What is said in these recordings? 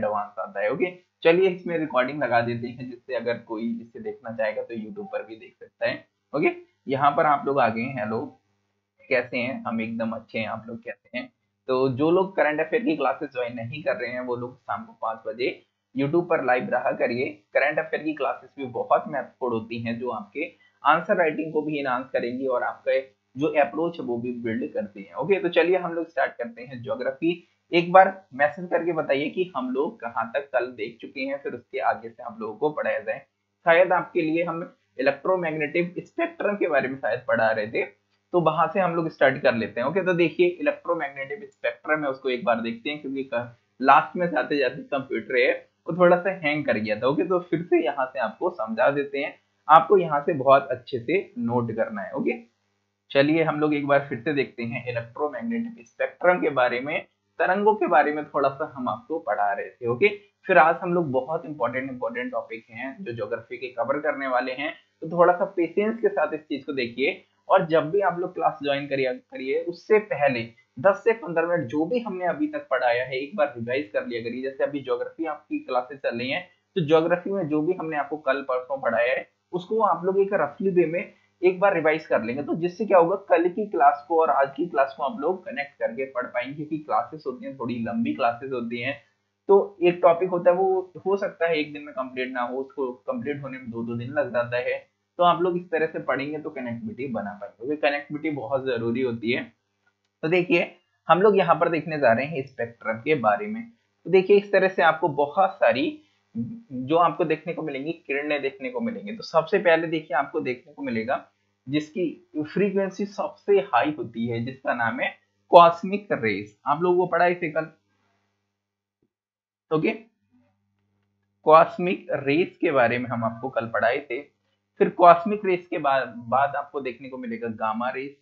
Advance आता है। Okay, चलिए इसमें रिकॉर्डिंग लगा देते हैं, जिससे अगर कोई इसे देखना चाहेगा तो यूट्यूब पर भी देख सकता है। ओके, यहाँ पर आप लोग आ गए। हेलो, कैसे हैं? हम एकदम अच्छे हैं, आप लोग कैसे हैं? तो जो लोग करंट अफेयर की क्लासेस ज्वाइन नहीं कर रहे हैं वो लोग शाम को 5 बजे यूट्यूब पर लाइव रहा करिए। करंट अफेयर की क्लासेस भी बहुत महत्वपूर्ण होती हैं, जो आपके आंसर राइटिंग को भी इनहांस करेंगी और आपका जो अप्रोच है वो भी बिल्ड करती है। ओके, तो चलिए हम लोग स्टार्ट करते हैं ज्योग्राफी। एक बार मैसेज करके बताइए कि हम लोग कहाँ तक कल देख चुके हैं, फिर उसके आगे से आप लोगों को पढ़ाया जाए। शायद आपके लिए हम इलेक्ट्रोमैग्नेटिक स्पेक्ट्रम के बारे में शायद पढ़ा रहे थे, तो वहां से हम लोग स्टार्ट कर लेते हैं। ओके, तो देखिए इलेक्ट्रोमैग्नेटिक स्पेक्ट्रम है, उसको एक बार देखते हैं, क्योंकि लास्ट में जाते जाते कंप्यूटर है वो थोड़ा सा हैंग कर गया था। ओके, तो फिर से यहाँ से आपको समझा देते हैं, आपको यहाँ से बहुत अच्छे से नोट करना है। ओके, चलिए हम लोग एक बार फिर से देखते हैं इलेक्ट्रोमैग्नेटिक स्पेक्ट्रम के बारे में, तरंगों के बारे में थोड़ा सा हम आपको पढ़ा रहे थे। ओके, फिर आज हम लोग बहुत इंपॉर्टेंट टॉपिक हैं जो ज्योग्राफी के कवर करने वाले हैं, तो थोड़ा सा पेशेंस के साथ इस चीज को देखिए। और जब भी आप लोग क्लास ज्वाइन करिए उससे पहले 10 से 15 मिनट जो भी हमने अभी तक पढ़ाया है एक बार रिवाइज कर लिया करिए। जैसे अभी ज्योग्राफी आपकी क्लासेस चल रही हैं, तो ज्योग्राफी में जो भी हमने आपको कल परसों पढ़ाया है उसको आप लोग एक रफली वे में एक बार रिवाइज कर लेंगे, तो जिससे क्या होगा कल की क्लास को और आज की क्लास को आप लोग कनेक्ट करके पढ़ पाएंगे, क्योंकि क्लासेस होती हैं थोड़ी लंबी क्लासेस होती हैं। तो एक टॉपिक होता है वो हो सकता है एक दिन में कंप्लीट ना हो, उसको कंप्लीट होने में 2-2 दिन लग जाता है। तो आप लोग इस तरह से पढ़ेंगे तो कनेक्टिविटी बना पाएंगे, क्योंकि कनेक्टिविटी बहुत जरूरी होती है। तो देखिए हम लोग यहाँ पर देखने जा रहे हैं स्पेक्ट्रम के बारे में। तो देखिए इस तरह से आपको बहुत सारी जो आपको देखने को मिलेंगी किरणें देखने को मिलेंगी। तो सबसे पहले देखिए आपको देखने को मिलेगा जिसकी फ्रीक्वेंसी सबसे हाई होती है, जिसका नाम है कॉस्मिक रेस। आप लोगों को पढ़ा है इसे कल? ओके, कॉस्मिक रेस के बारे में हम आपको कल पढ़ाए थे। फिर कॉस्मिक रेस के बाद आपको देखने को मिलेगा गामा रेस।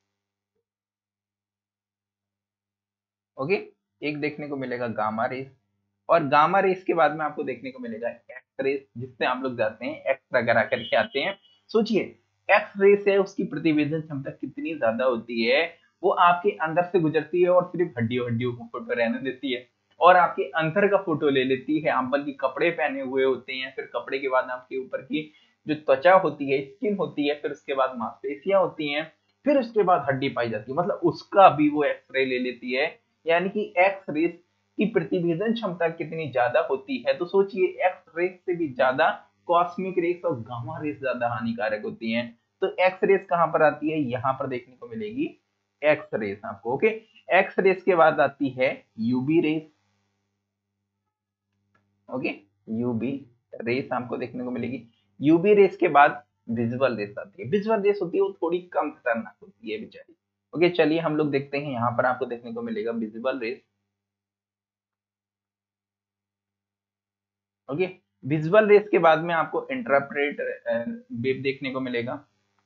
ओके, एक देखने को मिलेगा गामा रेस, और गामा रेस के बाद में आपको देखने को मिलेगा एक्स रेस, जिससे आप लोग जाते हैं एक्स वगैरह करके आते हैं। सोचिए एक्स रेस है, उसकी प्रतिवेदन क्षमता कितनी ज्यादा होती है, वो आपके अंदर से गुजरती है और सिर्फ हड्डियों हड्डियों का फोटो रहने देती है, और आपके अंदर का फोटो ले लेती है। आप बल्कि कपड़े पहने हुए होते हैं, फिर कपड़े के बाद आपके ऊपर की जो त्वचा होती है, स्किन होती है, फिर उसके बाद मांसपेशियां होती हैं, फिर उसके बाद हड्डी पाई जाती है, मतलब उसका भी वो एक्सरे ले लेती है। यानी कि एक्स रेस की प्रतिवेदन क्षमता कितनी ज्यादा होती है, तो सोचिए एक्स रेस से भी ज्यादा कॉस्मिक रेस और गामा रेस ज्यादा हानिकारक होती हैं। तो एक्स रेस कहां पर आती है? यहां पर देखने को मिलेगी एक्स रेस आपको। ओके, एक्स रेस के बाद आती है UV rays. Okay, UV rays आपको देखने को मिलेगी। यूबी रेस के बाद विजुअल रेस आती है। विजुअल रेस होती है वो थोड़ी कम खतरनाक होती है बेचारी। ओके, चलिए हम लोग देखते हैं, यहाँ पर आपको देखने को मिलेगा visual rays. Okay, visual rays के बाद में आपको इंटरप्रेट वेव देखने को मिलेगा।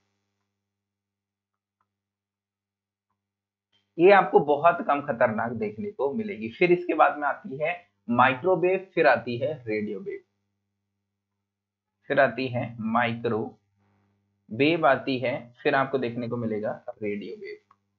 ये आपको बहुत कम खतरनाक देखने को मिलेगी। फिर इसके बाद में आती है माइक्रोवेव, फिर आती है रेडियो वेव, फिर आती है माइक्रो वेव आती है, फिर आपको देखने को मिलेगा रेडियो वेव।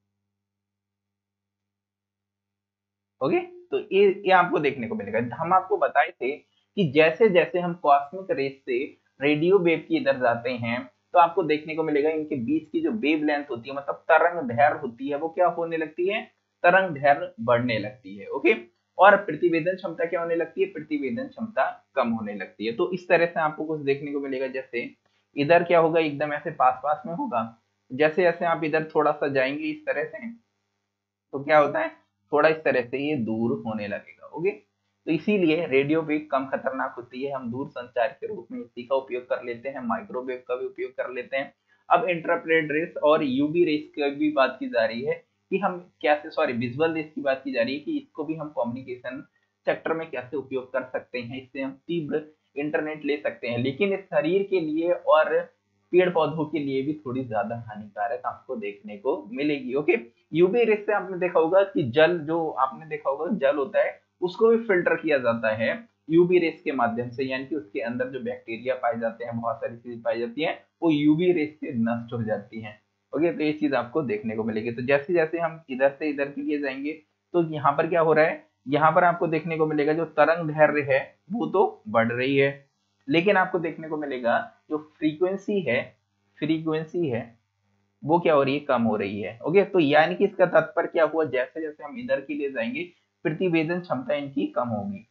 ओके, तो ये आपको देखने को मिलेगा। हम आपको बताए थे कि जैसे जैसे हम कॉस्मिक रेस से रेडियो वेव की इधर जाते हैं, तो आपको देखने को मिलेगा इनके बीच की जो वेव लेंथ होती है, मतलब तरंग दैर्घ्य होती है, वो क्या होने लगती है? तरंग दैर्घ्य बढ़ने लगती है। ओके, और प्रतिवेदन क्षमता क्या होने लगती है? प्रतिवेदन क्षमता कम होने लगती है। तो इस तरह से आपको कुछ देखने को मिलेगा। जैसे इधर क्या होगा, एकदम ऐसे पास पास में होगा, जैसे जैसे आप इधर थोड़ा सा जाएंगे इस तरह से, तो क्या होता है, थोड़ा इस तरह से ये दूर होने लगेगा। ओके, तो इसीलिए रेडियो वेव कम खतरनाक होती है, हम दूर संचार के रूप में इसी का उपयोग कर लेते हैं, माइक्रोवेव का भी उपयोग कर लेते हैं। अब इंटरप्रेट रेस और यूवी रेस की भी बात की जा रही है कि हम कैसे, सॉरी विजुअल रेस की बात की जा रही है कि इसको भी हम कम्युनिकेशन सेक्टर में कैसे उपयोग कर सकते हैं, इससे हम तीव्र इंटरनेट ले सकते हैं, लेकिन इस शरीर के लिए और पेड़ पौधों के लिए भी थोड़ी ज्यादा हानिकारक आपको देखने को मिलेगी। ओके, यूवी रेस से आपने देखा होगा कि जल, जो आपने देखा होगा जल होता है उसको भी फिल्टर किया जाता है यूवी रेस के माध्यम से, यानी कि उसके अंदर जो बैक्टीरिया पाए जाते हैं, बहुत सारी चीजें पाई जाती हैं, वो यूवी रेस से नष्ट हो जाती हैं। ओके, तो ये चीज आपको देखने को मिलेगी। तो जैसे जैसे हम इधर से इधर के लिए जाएंगे, तो यहाँ पर क्या हो रहा है, यहाँ पर आपको देखने को मिलेगा जो तरंग दैर्ध्य है वो तो बढ़ रही है, लेकिन आपको देखने को मिलेगा जो फ्रीक्वेंसी है वो क्या हो रही है, कम हो रही है। ओके, तो यानी कि इसका तात्पर्य क्या हुआ, जैसे जैसे हम इधर के लिए जाएंगे प्रतिवेदन क्षमता इनकी कम होगी,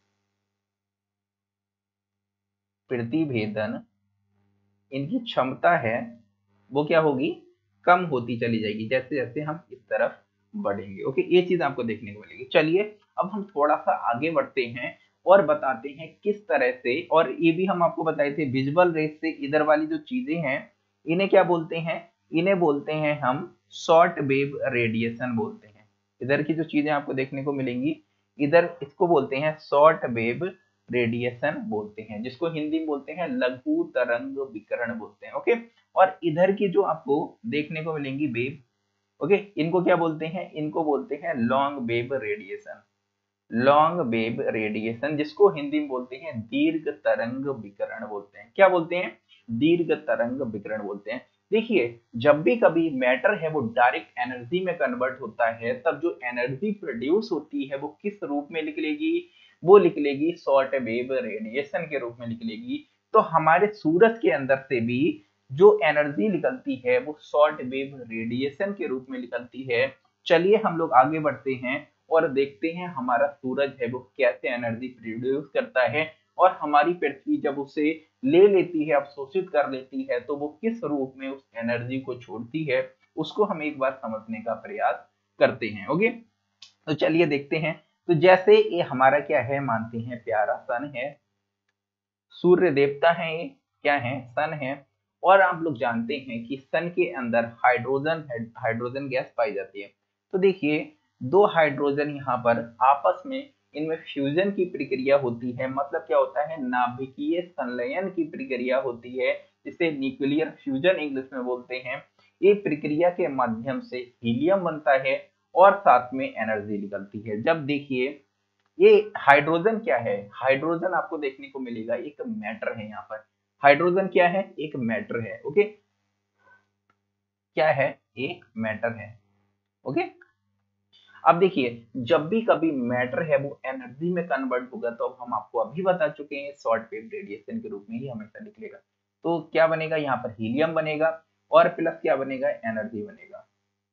प्रतिवेदन इनकी क्षमता है वो क्या होगी, कम होती चली जाएगी जैसे जैसे हम इस तरफ बढ़ेंगे। ओके, ये चीज आपको देखने को मिलेगी। चलिए अब हम थोड़ा सा आगे बढ़ते हैं और बताते हैं किस तरह से, और ये भी हम आपको बताए थे विजुअल रेस से इधर वाली जो चीजें हैं इन्हें क्या बोलते हैं, इन्हें बोलते हैं हम शॉर्ट वेव रेडिएशन बोलते हैं। इधर की जो चीजें आपको देखने को मिलेंगी इधर इसको बोलते हैं शॉर्ट वेव रेडिएशन बोलते हैं, जिसको हिंदी में बोलते हैं लघु तरंग विकिरण बोलते हैं। ओके, और इधर की जो आपको देखने को मिलेंगी वेव, ओके, इनको क्या बोलते हैं, इनको बोलते हैं long wave radiation, long wave radiation, जिसको हिंदी में बोलते हैं दीर्घ तरंग विकिरण बोलते हैं। क्या बोलते हैं, दीर्घ तरंग विकिरण बोलते हैं। देखिए जब भी कभी मैटर है वो डायरेक्ट एनर्जी में कन्वर्ट होता है, तब जो एनर्जी प्रोड्यूस होती है वो किस रूप में निकलेगी, वो निकलेगी शॉर्ट वेव रेडिएशन के रूप में निकलेगी। तो हमारे सूरज के अंदर से भी जो एनर्जी निकलती है वो शॉर्ट वेव रेडिएशन के रूप में निकलती है। चलिए हम लोग आगे बढ़ते हैं और देखते हैं हमारा सूरज है वो कैसे एनर्जी प्रोड्यूस करता है, और हमारी पृथ्वी जब उसे ले लेती है, अवशोषित कर लेती है, तो वो किस रूप में उस एनर्जी को छोड़ती है, उसको हम एक बार समझने का प्रयास करते हैं। ओके, तो चलिए देखते हैं। तो जैसे ये हमारा क्या है, मानते हैं प्यारा सन है, सूर्य देवता है, ये क्या है, सन है। और आप लोग जानते हैं कि सन के अंदर हाइड्रोजन गैस पाई जाती है। तो देखिए दो हाइड्रोजन यहाँ पर आपस में इनमें फ्यूजन की प्रक्रिया होती है, मतलब क्या होता है, नाभिकीय संलयन की प्रक्रिया होती है, जिसे न्यूक्लियर फ्यूजन इंग्लिश में बोलते हैं। ये प्रक्रिया के माध्यम से हीलियम बनता है और साथ में एनर्जी निकलती है। जब देखिए ये हाइड्रोजन क्या है, हाइड्रोजन आपको देखने को मिलेगा एक मैटर है, यहाँ पर हाइड्रोजन क्या है, एक मैटर है। ओके, क्या है, एक मैटर है। ओके, अब देखिए जब भी कभी मैटर है वो एनर्जी में कन्वर्ट होगा, तो अब हम आपको अभी बता चुके हैं शॉर्ट वेव रेडिएशन के रूप में ही हमेशा निकलेगा। तो क्या बनेगा, यहाँ पर हीलियम बनेगा और प्लस क्या बनेगा, एनर्जी बनेगा।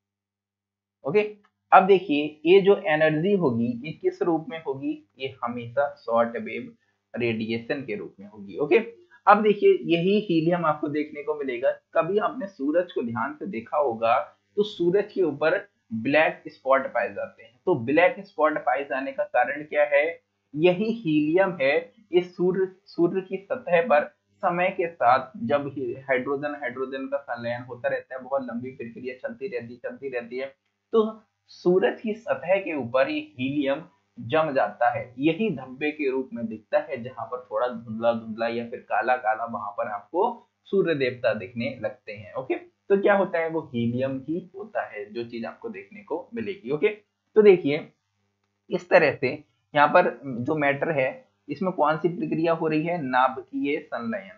ओके, अब देखिए ये जो एनर्जी होगी ये किस रूप में होगी, ये हमेशा शॉर्ट वेव रेडिएशन के रूप में होगी। ओके, अब देखिए यही हीलियम आपको देखने को मिलेगा। कभी आपने सूरज को ध्यान से देखा होगा तो सूरज के ऊपर ब्लैक स्पॉट पाए जाते हैं। तो ब्लैक स्पॉट पाए जाने का कारण क्या है, यही हीलियम है। इस सूर्य की सतह पर समय के साथ जब हाइड्रोजन हाइड्रोजन का संलयन होता रहता है, बहुत लंबी प्रक्रिया चलती रहती है, तो सूरज की सतह के ऊपर ये हीलियम जम जाता है। यही धब्बे के रूप में दिखता है, जहां पर थोड़ा धुंधला धुंधला या फिर काला काला वहां पर आपको सूर्य देवता दिखने लगते हैं। ओके, तो क्या होता है, वो हीलियम ही होता है जो चीज आपको देखने को मिलेगी। ओके, तो देखिए इस तरह से यहाँ पर जो मैटर है इसमें कौन सी प्रक्रिया हो रही है, नाभिकीय संलयन,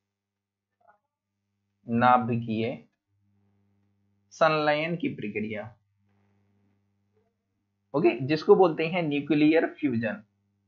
नाभिकीय संलयन की प्रक्रिया। ओके, जिसको बोलते हैं न्यूक्लियर फ्यूजन,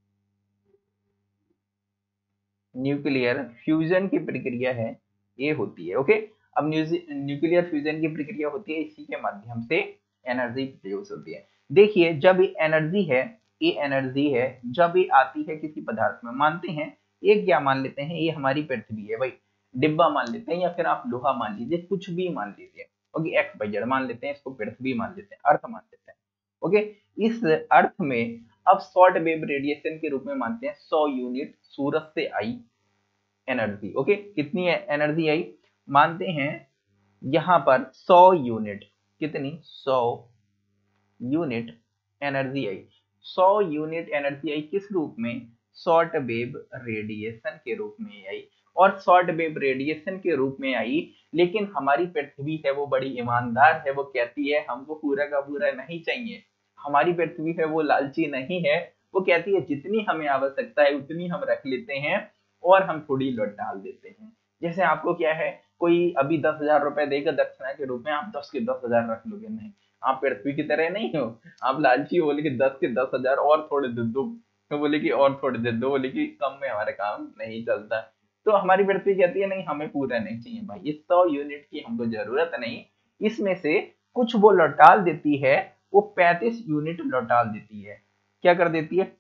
न्यूक्लियर फ्यूजन की प्रक्रिया है ये होती है। ओके, अब न्यूक्लियर फ्यूजन की प्रक्रिया होती है, इसी के माध्यम से एनर्जी प्रोड्यूस होती है। देखिए जब ये एनर्जी है, ये एनर्जी है जब ये आती है किसी पदार्थ में, मानते हैं एक क्या मान लेते हैं, ये हमारी पृथ्वी है भाई, डिब्बा मान लेते हैं या फिर आप लोहा मान लीजिए, कुछ भी मान लीजिए। ओके, एक्स वाई जेड मान लेते हैं, इसको पृथ्वी मान लेते हैं, अर्थ मान लेते हैं। ओके, इस अर्थ में अब शॉर्ट वेव रेडिएशन के रूप में मानते हैं 100 यूनिट सूरज से आई एनर्जी। ओके, कितनी एनर्जी आई, मानते हैं यहां पर 100 यूनिट, कितनी, 100 यूनिट एनर्जी आई। 100 यूनिट एनर्जी आई किस रूप में, शॉर्ट वेव रेडिएशन के रूप में आई। और शॉर्ट वेव रेडिएशन के रूप में आई, लेकिन हमारी पृथ्वी है वो बड़ी ईमानदार है, वो कहती है हमको पूरा का पूरा नहीं चाहिए। हमारी पृथ्वी है वो लालची नहीं है, वो कहती है जितनी हमें आवश्यकता है उतनी हम रख लेते हैं और हम थोड़ी लौट डाल देते हैं। जैसे आपको क्या है, कोई अभी 10,000 रुपए देगा दक्षिणा के रूप में, आप 10 के 10,000 रख लोगे, नहीं, आप पृथ्वी की तरह नहीं हो। आप लालची हो, बोले कि 10 के 10,000 और थोड़े दे दो, तो बोले कि और थोड़े दे दो, बोले कि कम में हमारा काम नहीं चलता। तो हमारी पृथ्वी कहती है नहीं, हमें पूरा नहीं चाहिए भाई, इस 100 यूनिट की हमको जरूरत नहीं। इसमें से कुछ वो लौटाल देती है, वो 35 यूनिट लौटाल देती है। क्या कर देती है?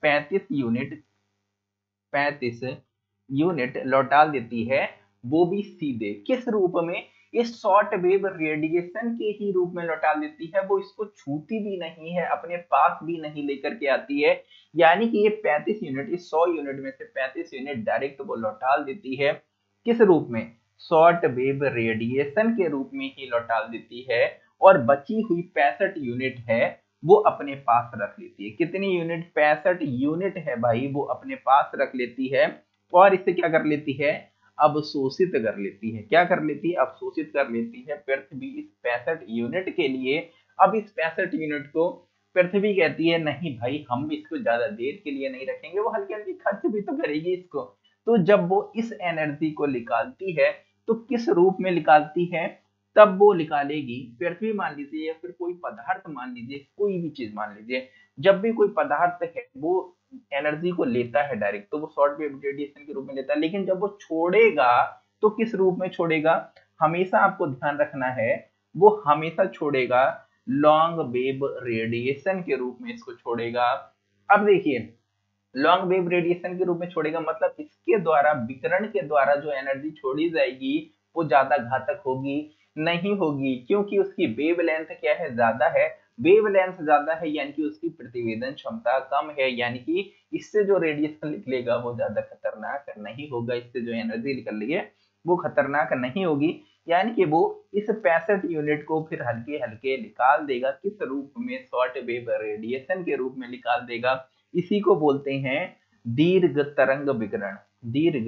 35 यूनिट लौटाल देती है। वो भी सीधे किस रूप में? इस शॉर्ट वेव रेडिएशन के ही रूप में लौटाल देती है। वो इसको छूती भी नहीं है, अपने पास भी नहीं लेकर के आती है। यानी कि ये 35 यूनिट, इस 100 यूनिट में से 35 यूनिट डायरेक्ट वो लौटाल देती है। किस रूप में? शॉर्ट वेव रेडिएशन के रूप में ही लौटाल देती है। और बची हुई 65 यूनिट है, वो अपने पास रख लेती है। कितनी यूनिट? 65 यूनिट है भाई, वो अपने पास रख लेती है। और इससे क्या कर लेती है? अवशोषित कर लेती है। क्या कर लेती है? अवशोषित कर लेती है पृथ्वी इस 65 यूनिट के लिए। अब इस 65 यूनिट को पृथ्वी कहती है नहीं भाई, हम इसको ज्यादा देर के लिए नहीं रखेंगे, वो हल्की हल्की खर्च भी तो करेगी इसको। तो जब वो इस एनर्जी को निकालती है, तो किस रूप में निकालती है? तब वो निकालेगी, पृथ्वी मान लीजिए या फिर कोई पदार्थ मान लीजिए, कोई भी चीज मान लीजिए, जब भी कोई पदार्थ है वो एनर्जी को लेता है डायरेक्ट, तो वो शॉर्ट वेव रेडिएशन के रूप में लेता है। लेकिन जब वो छोड़ेगा, तो किस रूप में छोड़ेगा? हमेशा आपको ध्यान रखना है, वो हमेशा छोड़ेगा लॉन्ग वेव रेडिएशन के रूप में इसको छोड़ेगा। अब देखिए, लॉन्ग वेव रेडिएशन के रूप में छोड़ेगा मतलब इसके द्वारा, विकिरण के द्वारा जो एनर्जी छोड़ी जाएगी वो ज्यादा घातक होगी नहीं होगी, क्योंकि उसकी वेव लेंथ क्या है? ज्यादा है। वेव लेंथ ज्यादा है यानी कि उसकी प्रतिवेदन क्षमता कम है, यानी कि इससे जो रेडिएशन निकलेगा वो ज्यादा खतरनाक नहीं होगा, इससे जो एनर्जी निकल रही है वो खतरनाक नहीं होगी। यानी कि वो इस 65 यूनिट को फिर हल्के हल्के निकाल देगा। किस रूप में? शॉर्ट वेव रेडिएशन के रूप में निकाल देगा। इसी को बोलते हैं दीर्घ तरंग विकिरण। दीर्घ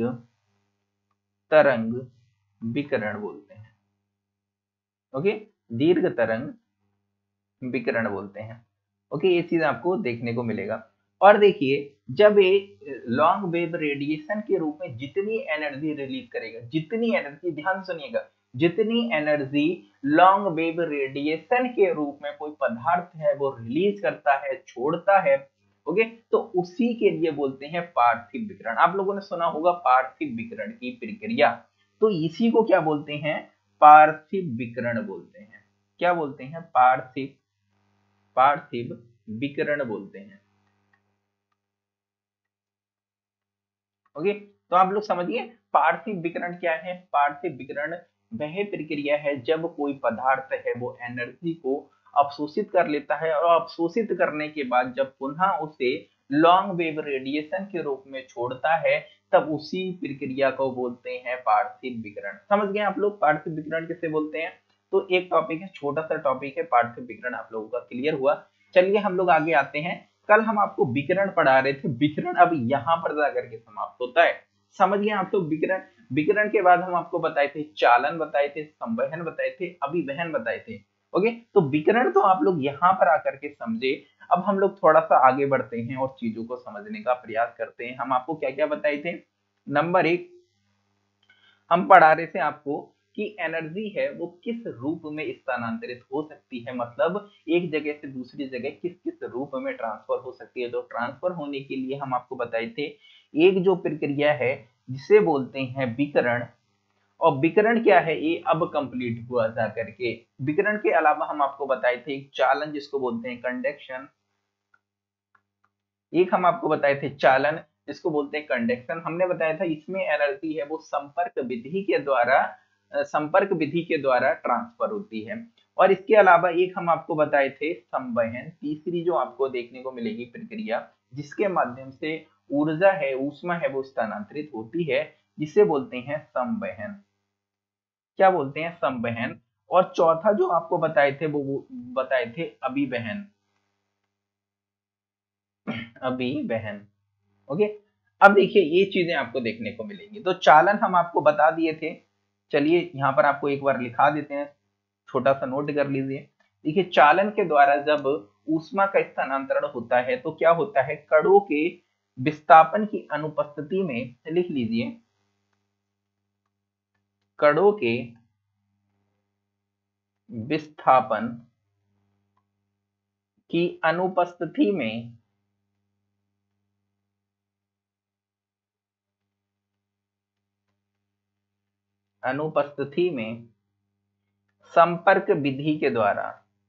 तरंग विकिरण बोलते हैं। ओके, दीर्घ तरंग विकिरण बोलते हैं। ओके, ये चीज आपको देखने को मिलेगा। और देखिए, जब ये लॉन्ग वेव रेडिएशन के रूप में जितनी एनर्जी रिलीज करेगा, जितनी एनर्जी, ध्यान सुनिएगा, जितनी एनर्जी लॉन्ग वेव रेडिएशन के रूप में कोई पदार्थ है वो रिलीज करता है, छोड़ता है, ओके, तो उसी के लिए बोलते हैं पार्थिव विकिरण। आप लोगों ने सुना होगा पार्थिव विकिरण की प्रक्रिया, तो इसी को क्या बोलते हैं? पार्थिव विकिरण बोलते हैं। क्या बोलते हैं? पार्थिव, पार्थिव विकिरण बोलते हैं। ओके, तो आप लोग समझिए पार्थिव विकिरण क्या है। पार्थिव विकिरण वह प्रक्रिया है जब कोई पदार्थ है वो एनर्जी को अवशोषित कर लेता है, और अवशोषित करने के बाद जब पुनः उसे लॉन्ग वेव रेडिएशन के रूप में छोड़ता है, तब उसी प्रक्रिया को बोलते हैं पार्थिव विकिरण। समझ गए आप लोग पार्थिव विकिरण किसे बोलते हैं? तो एक टॉपिक है, छोटा सा टॉपिक है पार्थिव विकिरण, आप लोगों का क्लियर हुआ। चलिए हम लोग आगे आते हैं। कल हम आपको विकिरण पढ़ा रहे थे, विकिरण अब यहाँ पर जाकर के समाप्त होता है। समझ गए आप लोग विकिरण? विकिरण के बाद हम आपको बताए थे चालन, बताए थे संवहन, बताए थे अभिवहन, बताए थे। ओके, तो विकिरण तो आप लोग यहाँ पर आकर के समझे। अब हम लोग थोड़ा सा आगे बढ़ते हैं और चीजों को समझने का प्रयास करते हैं। हम आपको क्या क्या बताए थे? नंबर एक, हम पढ़ा रहे थे आपको कि एनर्जी है वो किस रूप में स्थानांतरित हो सकती है, मतलब एक जगह से दूसरी जगह किस किस रूप में ट्रांसफर हो सकती है। तो ट्रांसफर होने के लिए हम आपको बताए थे एक जो प्रक्रिया है जिसे बोलते हैं विकिरण। और विकिरण क्या है ये अब कंप्लीट हुआ जा करके। विकिरण के अलावा हम आपको बताए थे एक चालन जिसको बोलते हैं कंडक्शन। एक हम आपको बताए थे चालन जिसको बोलते हैं कंडक्शन। हमने बताया था इसमें एनर्जी है वो संपर्क विधि के द्वारा, संपर्क विधि के द्वारा ट्रांसफर होती है। और इसके अलावा एक हम आपको बताए थे संवहन, तीसरी जो आपको देखने को मिलेगी प्रक्रिया जिसके माध्यम से ऊर्जा है, ऊष्मा है वो स्थानांतरित होती है, जिसे बोलते हैं संवहन। क्या बोलते हैं? संवहन। और चौथा जो आपको बताए थे वो बताए थे अभिवहन। अभिवहन। ओके, अब देखिए ये चीजें आपको देखने को मिलेंगी। तो चालन हम आपको बता दिए थे। चलिए यहाँ पर आपको एक बार लिखा देते हैं, छोटा सा नोट कर लीजिए। देखिए चालन के द्वारा जब ऊष्मा का स्थानांतरण होता है तो क्या होता है? कणों के विस्थापन की अनुपस्थिति में, लिख लीजिए, कणों के विस्थापन की अनुपस्थिति में संपर्क विधि के द्वारा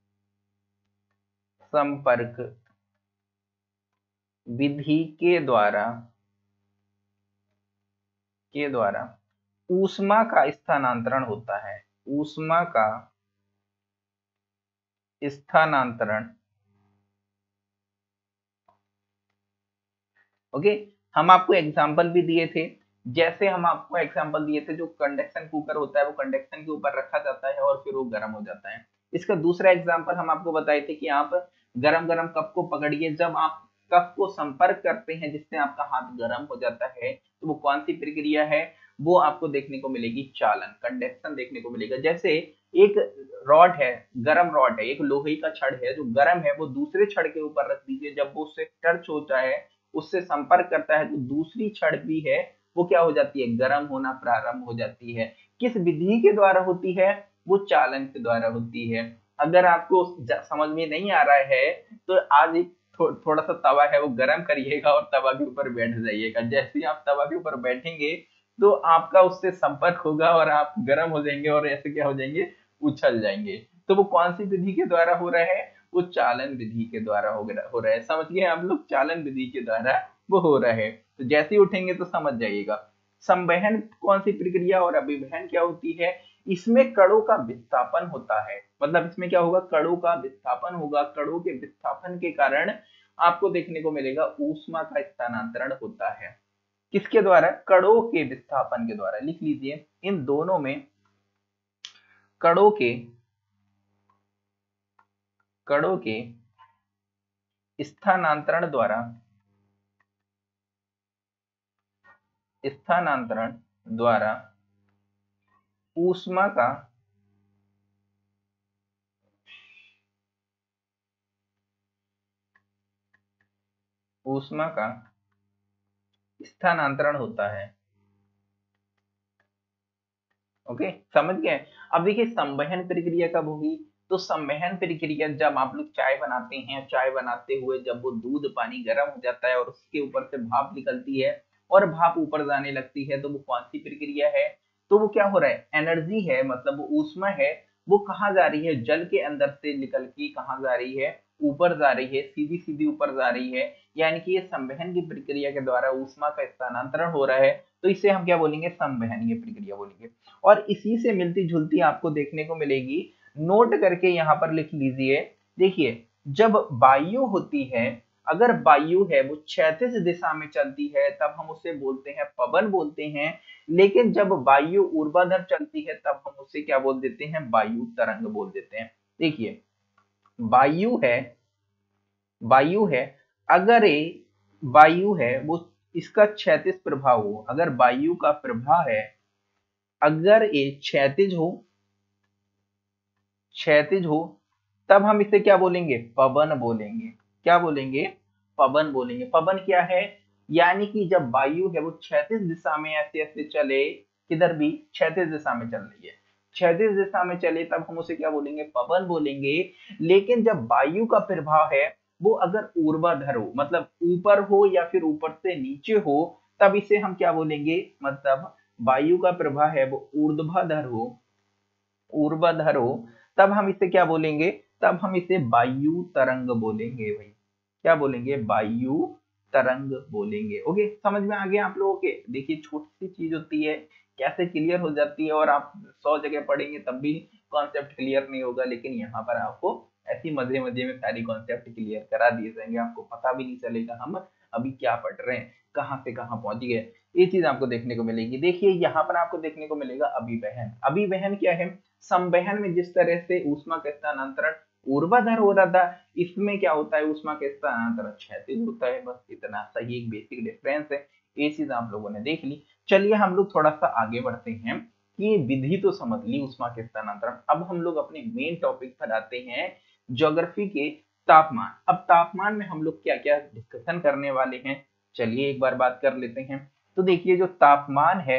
ऊष्मा का स्थानांतरण होता है। ऊष्मा का स्थानांतरण। ओके, हम आपको एग्जांपल भी दिए थे। जैसे हम आपको एग्जांपल दिए थे, जो कंडक्शन कुकर होता है वो कंडक्शन के ऊपर रखा जाता है और फिर वो गर्म हो जाता है। इसका दूसरा एग्जांपल हम आपको बताए थे कि आप गरम गरम कप को पकड़िए, जब आप कप को संपर्क करते हैं जिससे आपका हाथ गर्म हो जाता है, तो वो कौन सी प्रक्रिया है? वो आपको देखने को मिलेगी चालन, कंडक्शन देखने को मिलेगा। जैसे एक रॉड है, गरम रॉड है, एक लोहे का छड़ है जो गर्म है, वो दूसरे छड़ के ऊपर रख दीजिए, जब वो उससे टच होता है, उससे संपर्क करता है, तो दूसरी छड़ भी है वो क्या हो जाती है? गर्म होना प्रारंभ हो जाती है। किस विधि के द्वारा होती है? वो चालन के द्वारा होती है। अगर आपको समझ में नहीं आ रहा है तो आज एक थोड़ा सा तवा है वो गर्म करिएगा और तवा के ऊपर बैठ जाइएगा। जैसे ही आप तवा के ऊपर बैठेंगे तो आपका उससे संपर्क होगा और आप गर्म हो जाएंगे और ऐसे क्या हो जाएंगे? उछल जाएंगे। तो वो कौन सी विधि के द्वारा हो रहा है? वो चालन विधि के द्वारा हो रहा है। समझ गए आप लोग? चालन विधि के द्वारा वो हो रहा है। तो जैसे ही उठेंगे तो समझ जाइएगा। संवहन कौन सी प्रक्रिया और अभिवहन क्या होती है? इसमें कणों का विस्थापन होता है। मतलब इसमें क्या होगा? कणों का विस्थापन होगा। कणों के विस्थापन के कारण आपको देखने को मिलेगा ऊष्मा का स्थानांतरण होता है। किसके द्वारा? कणों के विस्थापन के द्वारा। लिख लीजिए, इन दोनों में कणों के स्थानांतरण द्वारा ऊष्मा का स्थानांतरण होता है। ओके, समझ गए? अब देखिए संवहन प्रक्रिया कब होगी? तो संवहन प्रक्रिया जब आप लोग चाय बनाते हैं, चाय बनाते हुए जब वो दूध पानी गर्म हो जाता है और उसके ऊपर से भाप निकलती है और भाप ऊपर जाने लगती है, तो वो कौन सी प्रक्रिया है? तो वो क्या हो रहा है? एनर्जी है, मतलब वो ऊष्मा है, वो कहाँ जा रही है? जल के अंदर से निकल के कहाँ जा रही है? ऊपर जा रही है, सीधी सीधी ऊपर जा रही है। यानी कि ये संवहन की प्रक्रिया के द्वारा ऊष्मा का स्थानांतरण हो रहा है, तो इसे हम क्या बोलेंगे? संवहनीय प्रक्रिया बोलेंगे। और इसी से मिलती जुलती आपको देखने को मिलेगी, नोट करके यहां पर लिख लीजिए। देखिए, जब वायु होती है, अगर वायु है वो क्षैतिज दिशा में चलती है तब हम उसे बोलते हैं पवन बोलते हैं। लेकिन जब वायु ऊर्ध्वाधर चलती है तब हम उसे क्या बोल देते हैं? वायु तरंग बोल देते हैं। देखिए, वायु है, अगर ये वायु है वो इसका क्षैतिज प्रभाव हो, अगर वायु का प्रभाव है, अगर ये क्षैतिज हो तब हम इसे क्या बोलेंगे? पवन बोलेंगे। क्या बोलेंगे? पवन बोलेंगे। पवन क्या है? यानी कि जब वायु है वो क्षैतिज दिशा में ऐसे ऐसे चले, किधर भी क्षैतिज दिशा में चल रही है, क्षैतिज दिशा में चले, तब हम उसे क्या बोलेंगे? पवन बोलेंगे। लेकिन जब वायु का प्रभाव है वो अगर ऊर्ध्वाधर हो, मतलब ऊपर हो या फिर ऊपर से नीचे हो, तब इसे हम क्या बोलेंगे? मतलब वायु का प्रभाव है वो ऊर्ध्वाधर हो, तब हम इसे क्या बोलेंगे? तब हम इसे वायु तरंग बोलेंगे भाई। क्या बोलेंगे? वायु तरंग बोलेंगे। ओके, समझ में आ गया आप लोगों के? देखिए, छोटी सी चीज होती है, कैसे क्लियर हो जाती है, और आप 100 जगह पढ़ेंगे तब भी कॉन्सेप्ट क्लियर नहीं होगा, लेकिन यहाँ पर आपको ऐसी मजे मजे में सारी कॉन्सेप्ट क्लियर करा दिए जाएंगे, आपको पता भी नहीं चलेगा हम अभी क्या पढ़ रहे हैं, कहाँ से कहाँ पहुंच गए। ये चीज आपको देखने को मिलेगी। देखिए, यहाँ पर आपको देखने को मिलेगा अभिवहन। अभिवहन क्या है? संवहन में जिस तरह से ऊष्मा का स्थानांतरण ऊर्ध्वाधर हो रहा था, इसमें क्या होता है? ऊष्मा का स्थानांतरण क्षैतिज होता है। बस इतना सही एक बेसिक डिफरेंस है। ये चीज आप लोगों ने देख ली। चलिए हम लोग थोड़ा सा आगे बढ़ते हैं कि विधि तो समझ ली ऊष्मा के स्थानांतरण। अब हम लोग अपने मेन टॉपिक पर आते हैं, ज्योग्राफी के तापमान। अब तापमान में हम लोग क्या क्या डिस्कशन करने वाले हैं, चलिए एक बार बात कर लेते हैं। तो देखिए, जो तापमान है,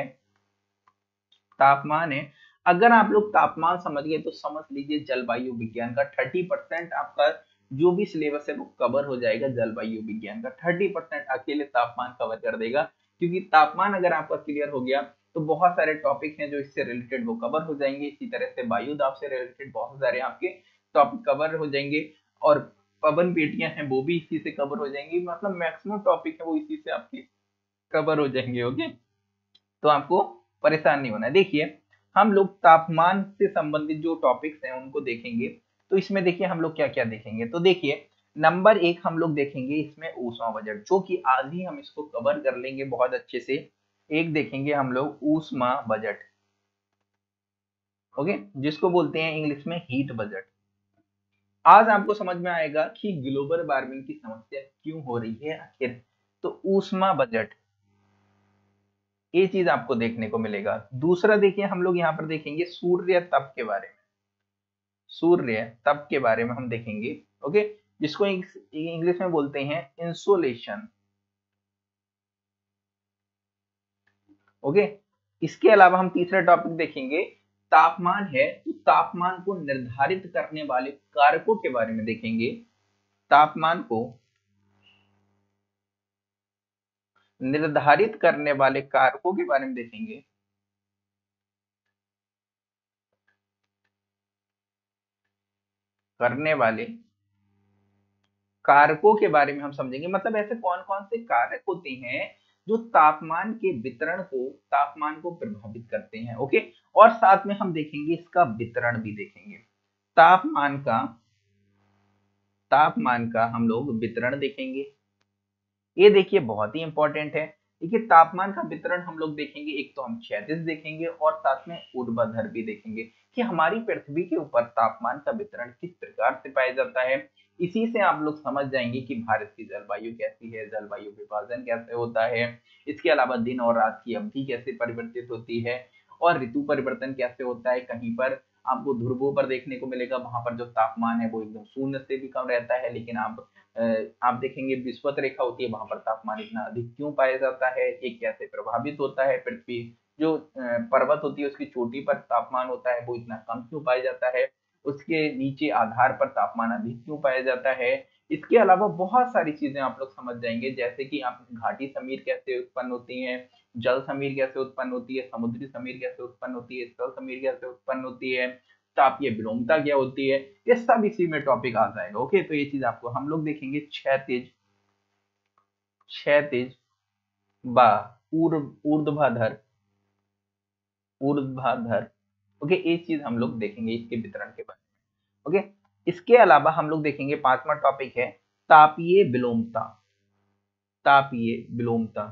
अगर आप लोग तापमान समझ गए तो समझ लीजिए जलवायु विज्ञान का 30% आपका जो भी सिलेबस है वो कवर हो जाएगा जलवायु विज्ञान का। 30% अकेले तापमान कवर कर देगा, क्योंकि तापमान अगर आपका क्लियर हो गया तो बहुत सारे टॉपिक हैं जो इससे रिलेटेड वो कवर हो जाएंगे। इसी तरह से वायु दाब से रिलेटेड बहुत सारे आपके टॉपिक कवर हो जाएंगे, और पवन पेटियां हैं वो भी इसी से कवर हो जाएंगी। मतलब मैक्सिमम टॉपिक है वो इसी से आपके कवर हो जाएंगे। ओके, तो आपको परेशान नहीं होना है। देखिए हम लोग तापमान से संबंधित जो टॉपिक्स हैं उनको देखेंगे। तो इसमें देखिए हम लोग क्या क्या देखेंगे। तो देखिए नंबर 1 हम लोग देखेंगे इसमें ऊष्मा बजट, जो कि आज ही हम इसको कवर कर लेंगे बहुत अच्छे से। एक देखेंगे हम लोग ऊष्मा बजट, ओके, जिसको बोलते हैं इंग्लिश में हीट बजट। आज आपको समझ में आएगा कि ग्लोबल वार्मिंग की समस्या क्यों हो रही है आखिर। तो ऊष्मा बजट, ये चीज आपको देखने को मिलेगा। दूसरा देखिए हम लोग यहाँ पर देखेंगे सूर्य तप के बारे में। सूर्य तप के बारे में हम देखेंगे, ओके, जिसको इंग्लिश में बोलते हैं इंसोलेशन। ओके, इसके अलावा हम तीसरा टॉपिक देखेंगे तापमान है, तो तापमान को निर्धारित करने वाले कारकों के बारे में देखेंगे। तापमान को निर्धारित करने वाले कारकों के बारे में देखेंगे। करने वाले कारकों के बारे में हम समझेंगे, मतलब ऐसे कौन कौन से कारक होते हैं जो तापमान के वितरण को, तापमान को प्रभावित करते हैं। ओके, और साथ में हम देखेंगे इसका वितरण भी देखेंगे। तापमान का, तापमान का हम लोग वितरण देखेंगे। ये देखिए बहुत ही इंपॉर्टेंट है। देखिए तापमान का वितरण हम लोग देखेंगे, एक तो हम क्षैतिज देखेंगे और साथ में ऊर्ध्वाधर भी देखेंगे कि हमारी पृथ्वी के ऊपर तापमान का वितरण किस प्रकार से पाया जाता है। इसी से आप लोग समझ जाएंगे कि भारत की जलवायु कैसी है, जलवायु विभाजन कैसे होता है, इसके अलावा दिन और रात की अवधि कैसे परिवर्तित होती है, और ऋतु परिवर्तन कैसे होता है। कहीं पर आपको ध्रुवों पर देखने को मिलेगा वहां पर जो तापमान है वो एकदम शून्य से भी कम रहता है, लेकिन आप देखेंगे विषुवत रेखा होती है वहां पर तापमान इतना अधिक क्यों पाया जाता है, ये कैसे प्रभावित होता है। पृथ्वी जो पर्वत होती है उसकी चोटी पर तापमान होता है वो इतना कम क्यों पाया जाता है, उसके नीचे आधार पर तापमान अधिक क्यों पाया जाता है। इसके अलावा बहुत सारी चीजें आप लोग समझ जाएंगे, जैसे कि आप घाटी समीर कैसे उत्पन्न होती है, जल समीर कैसे उत्पन्न होती है, समुद्री समीर कैसे उत्पन्न होती है, स्थल समीर कैसे उत्पन्न होती है, तापीय विलोमता क्या होती है, ये सब इसी में टॉपिक आ जाएगा। ओके, तो ये चीज आपको हम लोग देखेंगे। क्षैतिज, क्षैतिज बा ऊर्ध्वाधर, ऊर्ध्वाधर, ओके, ये चीज हम लोग देखेंगे इसके वितरण के बारे में। ओके, इसके अलावा हम लोग देखेंगे पांचवा टॉपिक है तापीय विलोमता। तापीय विलोमता,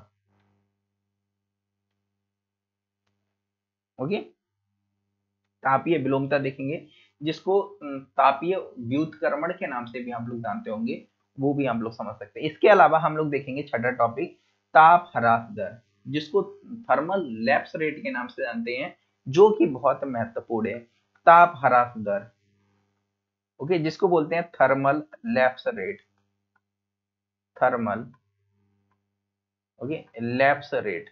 ओके, तापीय विलोमता देखेंगे, जिसको तापीय व्युत्क्रमण के नाम से भी आप लोग जानते होंगे, वो भी हम लोग समझ सकते हैं। इसके अलावा हम लोग देखेंगे छठा टॉपिक ताप ह्रास दर, जिसको थर्मल लैप्स रेट के नाम से जानते हैं, जो कि बहुत महत्वपूर्ण है। ताप ह्रास दर, ओके, जिसको बोलते हैं thermal lapse rate, thermal, okay, lapse rate,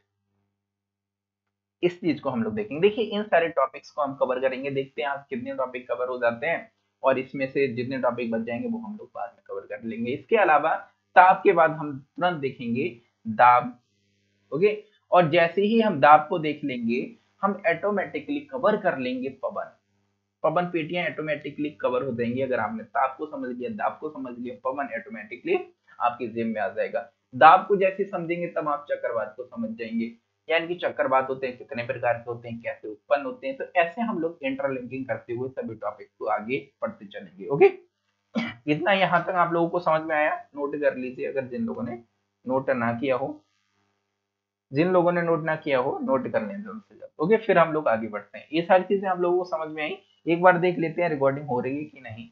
इस चीज को हम लोग देखेंगे। देखिए इन सारे टॉपिक्स को हम कवर करेंगे, देखते हैं आज कितने टॉपिक कवर हो जाते हैं, और इसमें से जितने टॉपिक बच जाएंगे वो हम लोग बाद में कवर कर लेंगे। इसके अलावा ताप के बाद हम तुरंत देखेंगे दाब, ओके, और जैसे ही हम दाब को देख लेंगे हम ऑटोमेटिकली कवर कर लेंगे पवन। पवन पेटियां ऑटोमेटिकली कवर हो जाएंगी। अगर आपने ताप को समझ लिया, दाब को समझ लिया, पवन ऑटोमेटिकली आपकी जेब में आ जाएगा। दाब को जैसे समझेंगे तब आप चक्रवात को समझ जाएंगे, यानी कि चक्रवात होते हैं कितने प्रकार के होते हैं, कैसे उत्पन्न होते हैं। तो ऐसे हम लोग इंटरलिंकिंग करते हुए सभी टॉपिक को आगे पढ़ते चलेंगे। ओके, इतना यहाँ तक आप लोगों को समझ में आया, नोट कर लीजिए अगर जिन लोगों ने नोट ना किया हो, जिन लोगों ने नोट ना किया हो नोट कर लें जल्द से जल्द। ओके, फिर हम लोग आगे बढ़ते हैं। ये सारी चीजें आप लोगों को समझ में आई, एक बार देख लेते हैं रिकॉर्डिंग हो रही है कि नहीं।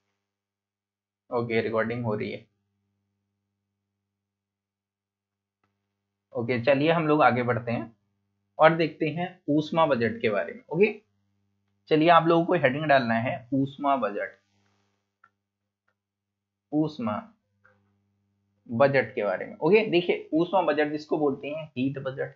ओके, रिकॉर्डिंग हो रही है। ओके, चलिए हम लोग आगे बढ़ते हैं और देखते हैं ऊष्मा बजट के बारे में। ओके, चलिए आप लोगों को हेडिंग डालना है ऊष्मा बजट, ऊष्मा बजट के बारे में। ओके, देखिए ऊष्मा बजट जिसको बोलते हैं हीट बजट।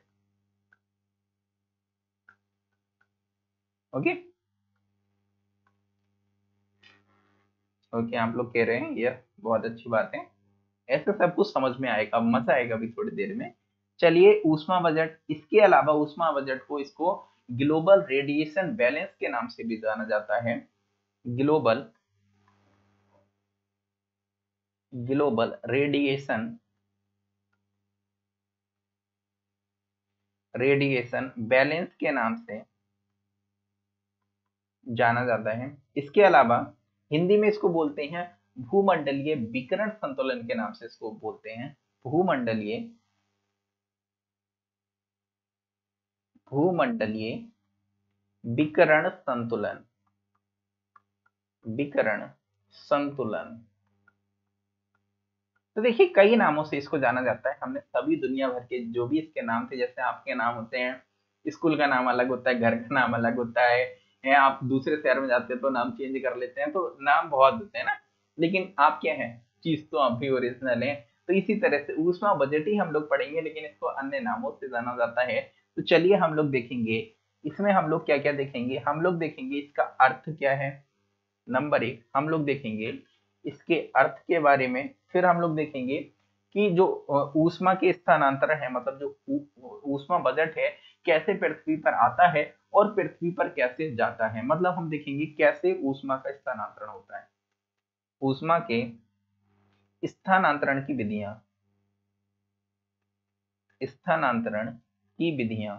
ओके, ओके, आप लोग कह रहे हैं ये बहुत अच्छी बात है। ऐसे सब कुछ समझ में आएगा, मजा आएगा अभी थोड़ी देर में। चलिए, ऊष्मा बजट, इसके अलावा ऊष्मा बजट को इसको ग्लोबल रेडिएशन बैलेंस के नाम से भी जाना जाता है। ग्लोबल ग्लोबल रेडिएशन बैलेंस के नाम से जाना जाता है। इसके अलावा हिंदी में इसको बोलते हैं भूमंडलीय विकिरण संतुलन के नाम से इसको बोलते हैं। भूमंडलीय भूमंडलीय विकिरण संतुलन, विकिरण संतुलन। तो देखिए, कई नामों से इसको जाना जाता है। हमने सभी दुनिया भर के जो भी इसके नाम थे, जैसे आपके नाम होते हैं, स्कूल का नाम अलग होता है, घर का नाम अलग होता है, आप दूसरे शहर में जाते हैं तो नाम चेंज कर लेते हैं, तो नाम बहुत होते हैं ना, लेकिन आप क्या है, चीज तो आप भी ओरिजिनल है। तो इसी तरह से ऊष्मा बजट ही हम लोग पढ़ेंगे, लेकिन इसको अन्य नामों से जाना जाता है। तो चलिए हम लोग देखेंगे इसमें हम लोग क्या क्या देखेंगे। हम लोग देखेंगे इसका अर्थ क्या है, नंबर एक हम लोग देखेंगे इसके अर्थ के बारे में। फिर हम लोग देखेंगे कि जो ऊष्मा के स्थानांतरण है, मतलब जो ऊष्मा बजट है, कैसे पृथ्वी पर आता है और पृथ्वी पर कैसे जाता है। मतलब हम देखेंगे कैसे ऊष्मा का स्थानांतरण होता है, ऊष्मा के स्थानांतरण की विधियां, स्थानांतरण की विधियां।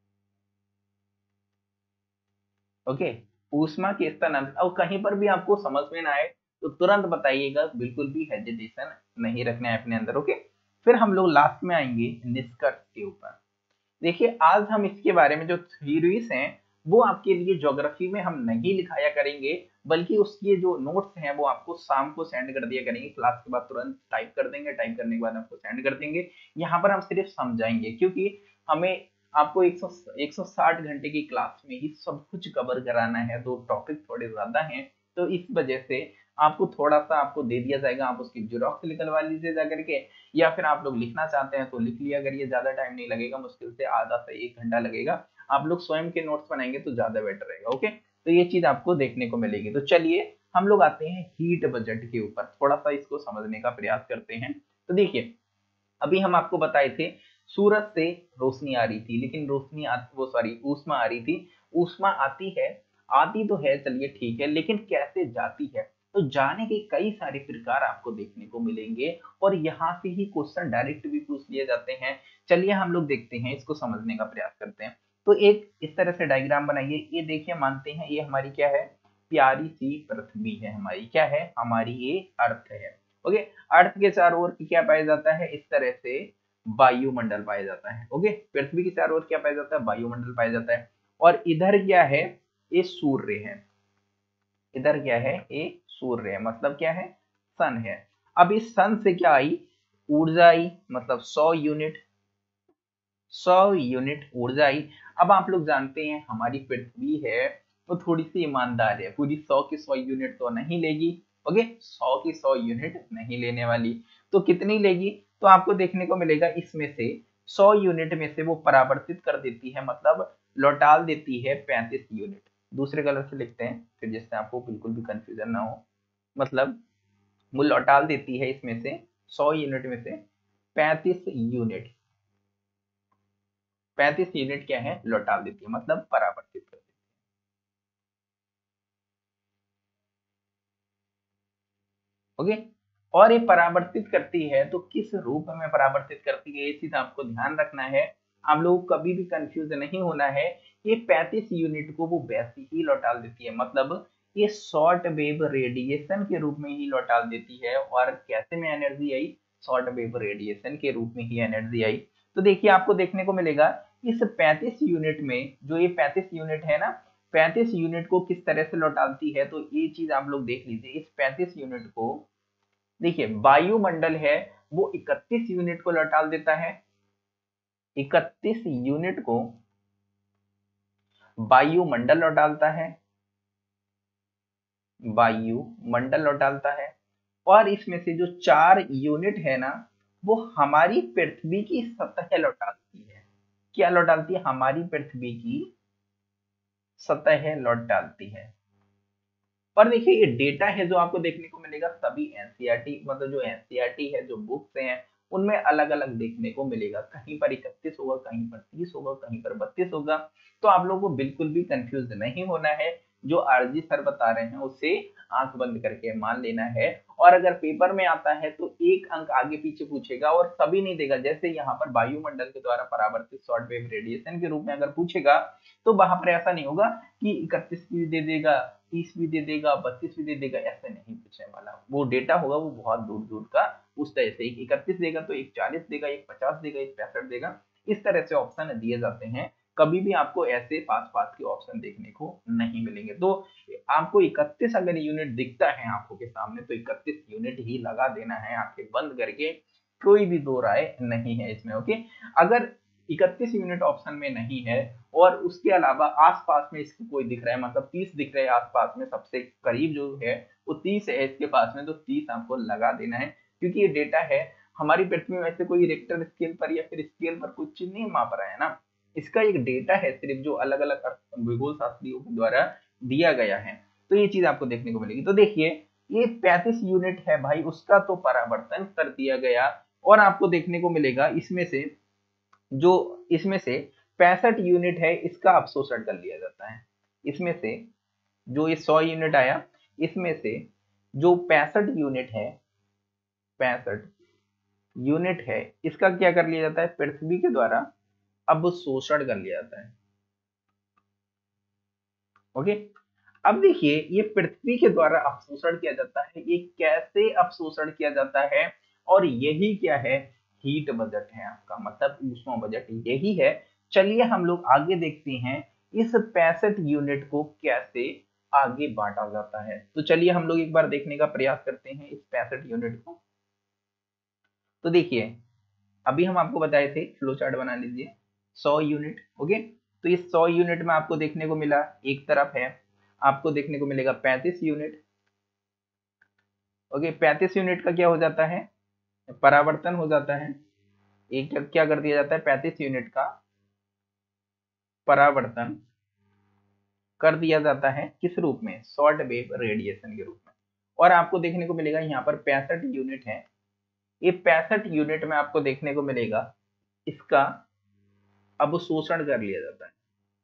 ओके, ऊष्मा के स्थानांतरण, और कहीं पर भी आपको समझ में ना आए तो तुरंत बताइएगा, बिल्कुल भी हेजिटेशन नहीं रखना है अपने अंदर। ओके, फिर हम लोग लास्ट में आएंगे निष्कर्ष के ऊपर। देखिए, आज हम इसके बारे में जो थ्योरीज हैं वो आपके लिए ज्योग्राफी में हम नहीं लिखाया करेंगे, बल्कि उसके जो नोट्स हैं वो आपको शाम को सेंड कर दिया करेंगे। क्लास के बाद तुरंत टाइप कर देंगे, टाइप करने के बाद आपको सेंड कर देंगे। यहाँ पर हम सिर्फ समझाएंगे, क्योंकि हमें आपको 160 घंटे की क्लास में ही सब कुछ कवर कराना है, तो टॉपिक थोड़े ज्यादा हैं। तो इस वजह से आपको थोड़ा सा आपको दे दिया जाएगा, आप उसकी जेरॉक्स निकलवा लीजिए जा करके, या फिर आप लोग लिखना चाहते हैं तो लिख लिया करिए, ज्यादा टाइम नहीं लगेगा, मुश्किल से आधा से 1 घंटा लगेगा। आप लोग स्वयं के नोट्स बनाएंगे तो ज्यादा बेटर रहेगा। ओके, तो ये चीज आपको देखने को मिलेगी। तो चलिए हम लोग आते हैं हीट बजट के ऊपर, थोड़ा सा इसको समझने का प्रयास करते हैं। तो देखिए, अभी हम आपको बताए थे सूरज से रोशनी आ रही थी, लेकिन वो सॉरी ऊष्मा आ रही थी। ऊष्मा आती है, आती तो है, चलिए ठीक है, लेकिन कैसे जाती है। तो जाने के कई सारे प्रकार आपको देखने को मिलेंगे, और यहाँ से ही क्वेश्चन डायरेक्ट भी पूछ लिए जाते हैं। चलिए हम लोग देखते हैं, इसको समझने का प्रयास करते हैं। तो एक इस तरह से डायग्राम बनाइए। ये देखिए, मानते हैं ये हमारी क्या है, प्यारी सी पृथ्वी है, हमारी क्या है, हमारी ये अर्थ है। ओके, अर्थ के चारों ओर क्या पाया जाता है, इस तरह से वायुमंडल पाया जाता है। ओके, पृथ्वी के चारों ओर क्या पाया जाता है, वायुमंडल पाया जाता है। और इधर क्या है, ये सूर्य है। इधर क्या है, ये सूर्य है, मतलब क्या है, सन है। अब इस सन से क्या आई, ऊर्जा आई, मतलब 100 यूनिट, 100 यूनिट ऊर्जा आई। अब आप लोग जानते हैं हमारी पृथ्वी है तो थोड़ी सी ईमानदार है, पूरी 100 की 100 यूनिट तो नहीं लेगी। ओके, 100 की 100 यूनिट नहीं लेने वाली, तो कितनी लेगी, तो आपको देखने को मिलेगा इसमें से 100 यूनिट में से वो परावर्तित कर देती है, मतलब लौटाल देती है 35 यूनिट। दूसरे कलर से लिखते हैं फिर, जिससे आपको बिल्कुल भी कंफ्यूजन ना हो। मतलब वो लौटाल देती है इसमें से 100 यूनिट में से 35 यूनिट, 35 यूनिट क्या है, लौटा देती है, मतलब परावर्तित कर देती है। ओके, और ये परावर्तित करती है तो किस रूप में परावर्तित करती है, ये चीज आपको ध्यान रखना है। आप लोगों को कभी भी कंफ्यूज नहीं होना है। ये 35 यूनिट को वो वैसे ही लौटा देती है, मतलब ये शॉर्ट वेव रेडिएशन के रूप में ही लौटा देती है। और कैसे में एनर्जी आई, शॉर्ट वेव रेडिएशन के रूप में ही एनर्जी आई। तो देखिए, आपको देखने को मिलेगा इस 35 यूनिट में, जो ये 35 यूनिट है ना, 35 यूनिट को किस तरह से लौटाती है, तो ये चीज आप लोग देख लीजिए। इस 35 यूनिट को देखिए, वायुमंडल है वो 31 यूनिट को लौटा देता है, 31 यूनिट को वायुमंडल लौटाता है, वायुमंडल लौटाता है। और इसमें से जो 4 यूनिट है ना, वो हमारी पृथ्वी की सतह लौटाती है। क्या लौटाती है, हमारी पृथ्वी की सतह लौट डालती है। पर देखिए ये डेटा है जो आपको देखने को मिलेगा सभी एनसीईआरटी, मतलब जो एनसीईआरटी है, जो बुक्स हैं, उनमें अलग अलग देखने को मिलेगा। कहीं पर 31 होगा, कहीं पर 30 होगा, कहीं पर 32 होगा। तो आप लोगों को बिल्कुल भी कंफ्यूज नहीं होना है, जो आरजी सर बता रहे हैं उसे आंख बंद करके मान लेना है। और अगर पेपर में आता है तो एक अंक आगे पीछे पूछेगा और सभी नहीं देगा। जैसे यहाँ पर वायुमंडल के द्वारा परावर्तित शॉर्ट वेव रेडिएशन के रूप में अगर पूछेगा तो वहां पर ऐसा नहीं होगा कि 31 भी दे देगा, 30 भी दे देगा, 32 भी दे देगा, ऐसे नहीं पूछने वाला। वो डेटा होगा वो बहुत दूर दूर का, उस तरह से एक 31 देगा तो एक 40 देगा, एक 50 देगा, एक 65 देगा। इस तरह से ऑप्शन दिए जाते हैं। कभी भी आपको ऐसे पास पास के ऑप्शन देखने को नहीं मिलेंगे। तो आपको 31 अगर यूनिट दिखता है आंखों के सामने तो 31 यूनिट ही लगा देना है आंखें बंद करके, कोई भी दो राय नहीं है इसमें। ओके, अगर 31 यूनिट ऑप्शन में नहीं है और उसके अलावा आसपास में इसको कोई दिख रहा है, मतलब 30 दिख रहा है आसपास में, सबसे करीब जो है वो 30 है इसके पास में, तो 30 आपको लगा देना है। क्योंकि ये डेटा है, हमारी पृथ्वी में ऐसे कोई रिक्टर स्केल पर या फिर स्केल पर कुछ नहीं माप रहा है ना, इसका एक डेटा है सिर्फ जो अलग अलग भूगोल शास्त्रियों के द्वारा दिया गया है। तो ये चीज आपको देखने को मिलेगी। तो देखिए ये 35 यूनिट है भाई, उसका तो परावर्तन कर दिया गया। और आपको देखने को मिलेगा इसमें से 65 यूनिट है इसका अवशोषण कर लिया जाता है। इसमें से जो ये 100 यूनिट आया, इसमें से जो 65 यूनिट है, 65 यूनिट है, इसका क्या कर लिया जाता है, पृथ्वी के द्वारा अवशोषण कर लिया जाता है। ओके, अब देखिए ये पृथ्वी के द्वारा अवशोषण किया जाता है, ये कैसे अवशोषण किया जाता है, और यही क्या है, हीट बजट है आपका, मतलब ऊष्मा बजट यही है। चलिए हम लोग आगे देखते हैं इस 65 यूनिट को कैसे आगे बांटा जाता है। तो चलिए हम लोग एक बार देखने का प्रयास करते हैं इस 65 यूनिट को। तो देखिए अभी हम आपको बताए थे, फ्लो चार्ट बना लीजिए, 100 यूनिट। ओके, तो इस 100 यूनिट में आपको देखने को मिला, एक तरफ है आपको देखने को मिलेगा 35 यूनिट। ओके, 35 यूनिट का क्या हो जाता है, परावर्तन हो जाता है। एक क्या कर दिया जाता है, 35 यूनिट का परावर्तन कर दिया जाता है, किस रूप में, शॉर्ट वेव रेडिएशन के रूप में। और आपको देखने को मिलेगा यहाँ पर 65 यूनिट है, ये 65 यूनिट में आपको देखने को मिलेगा इसका अवशोषण कर लिया जाता है,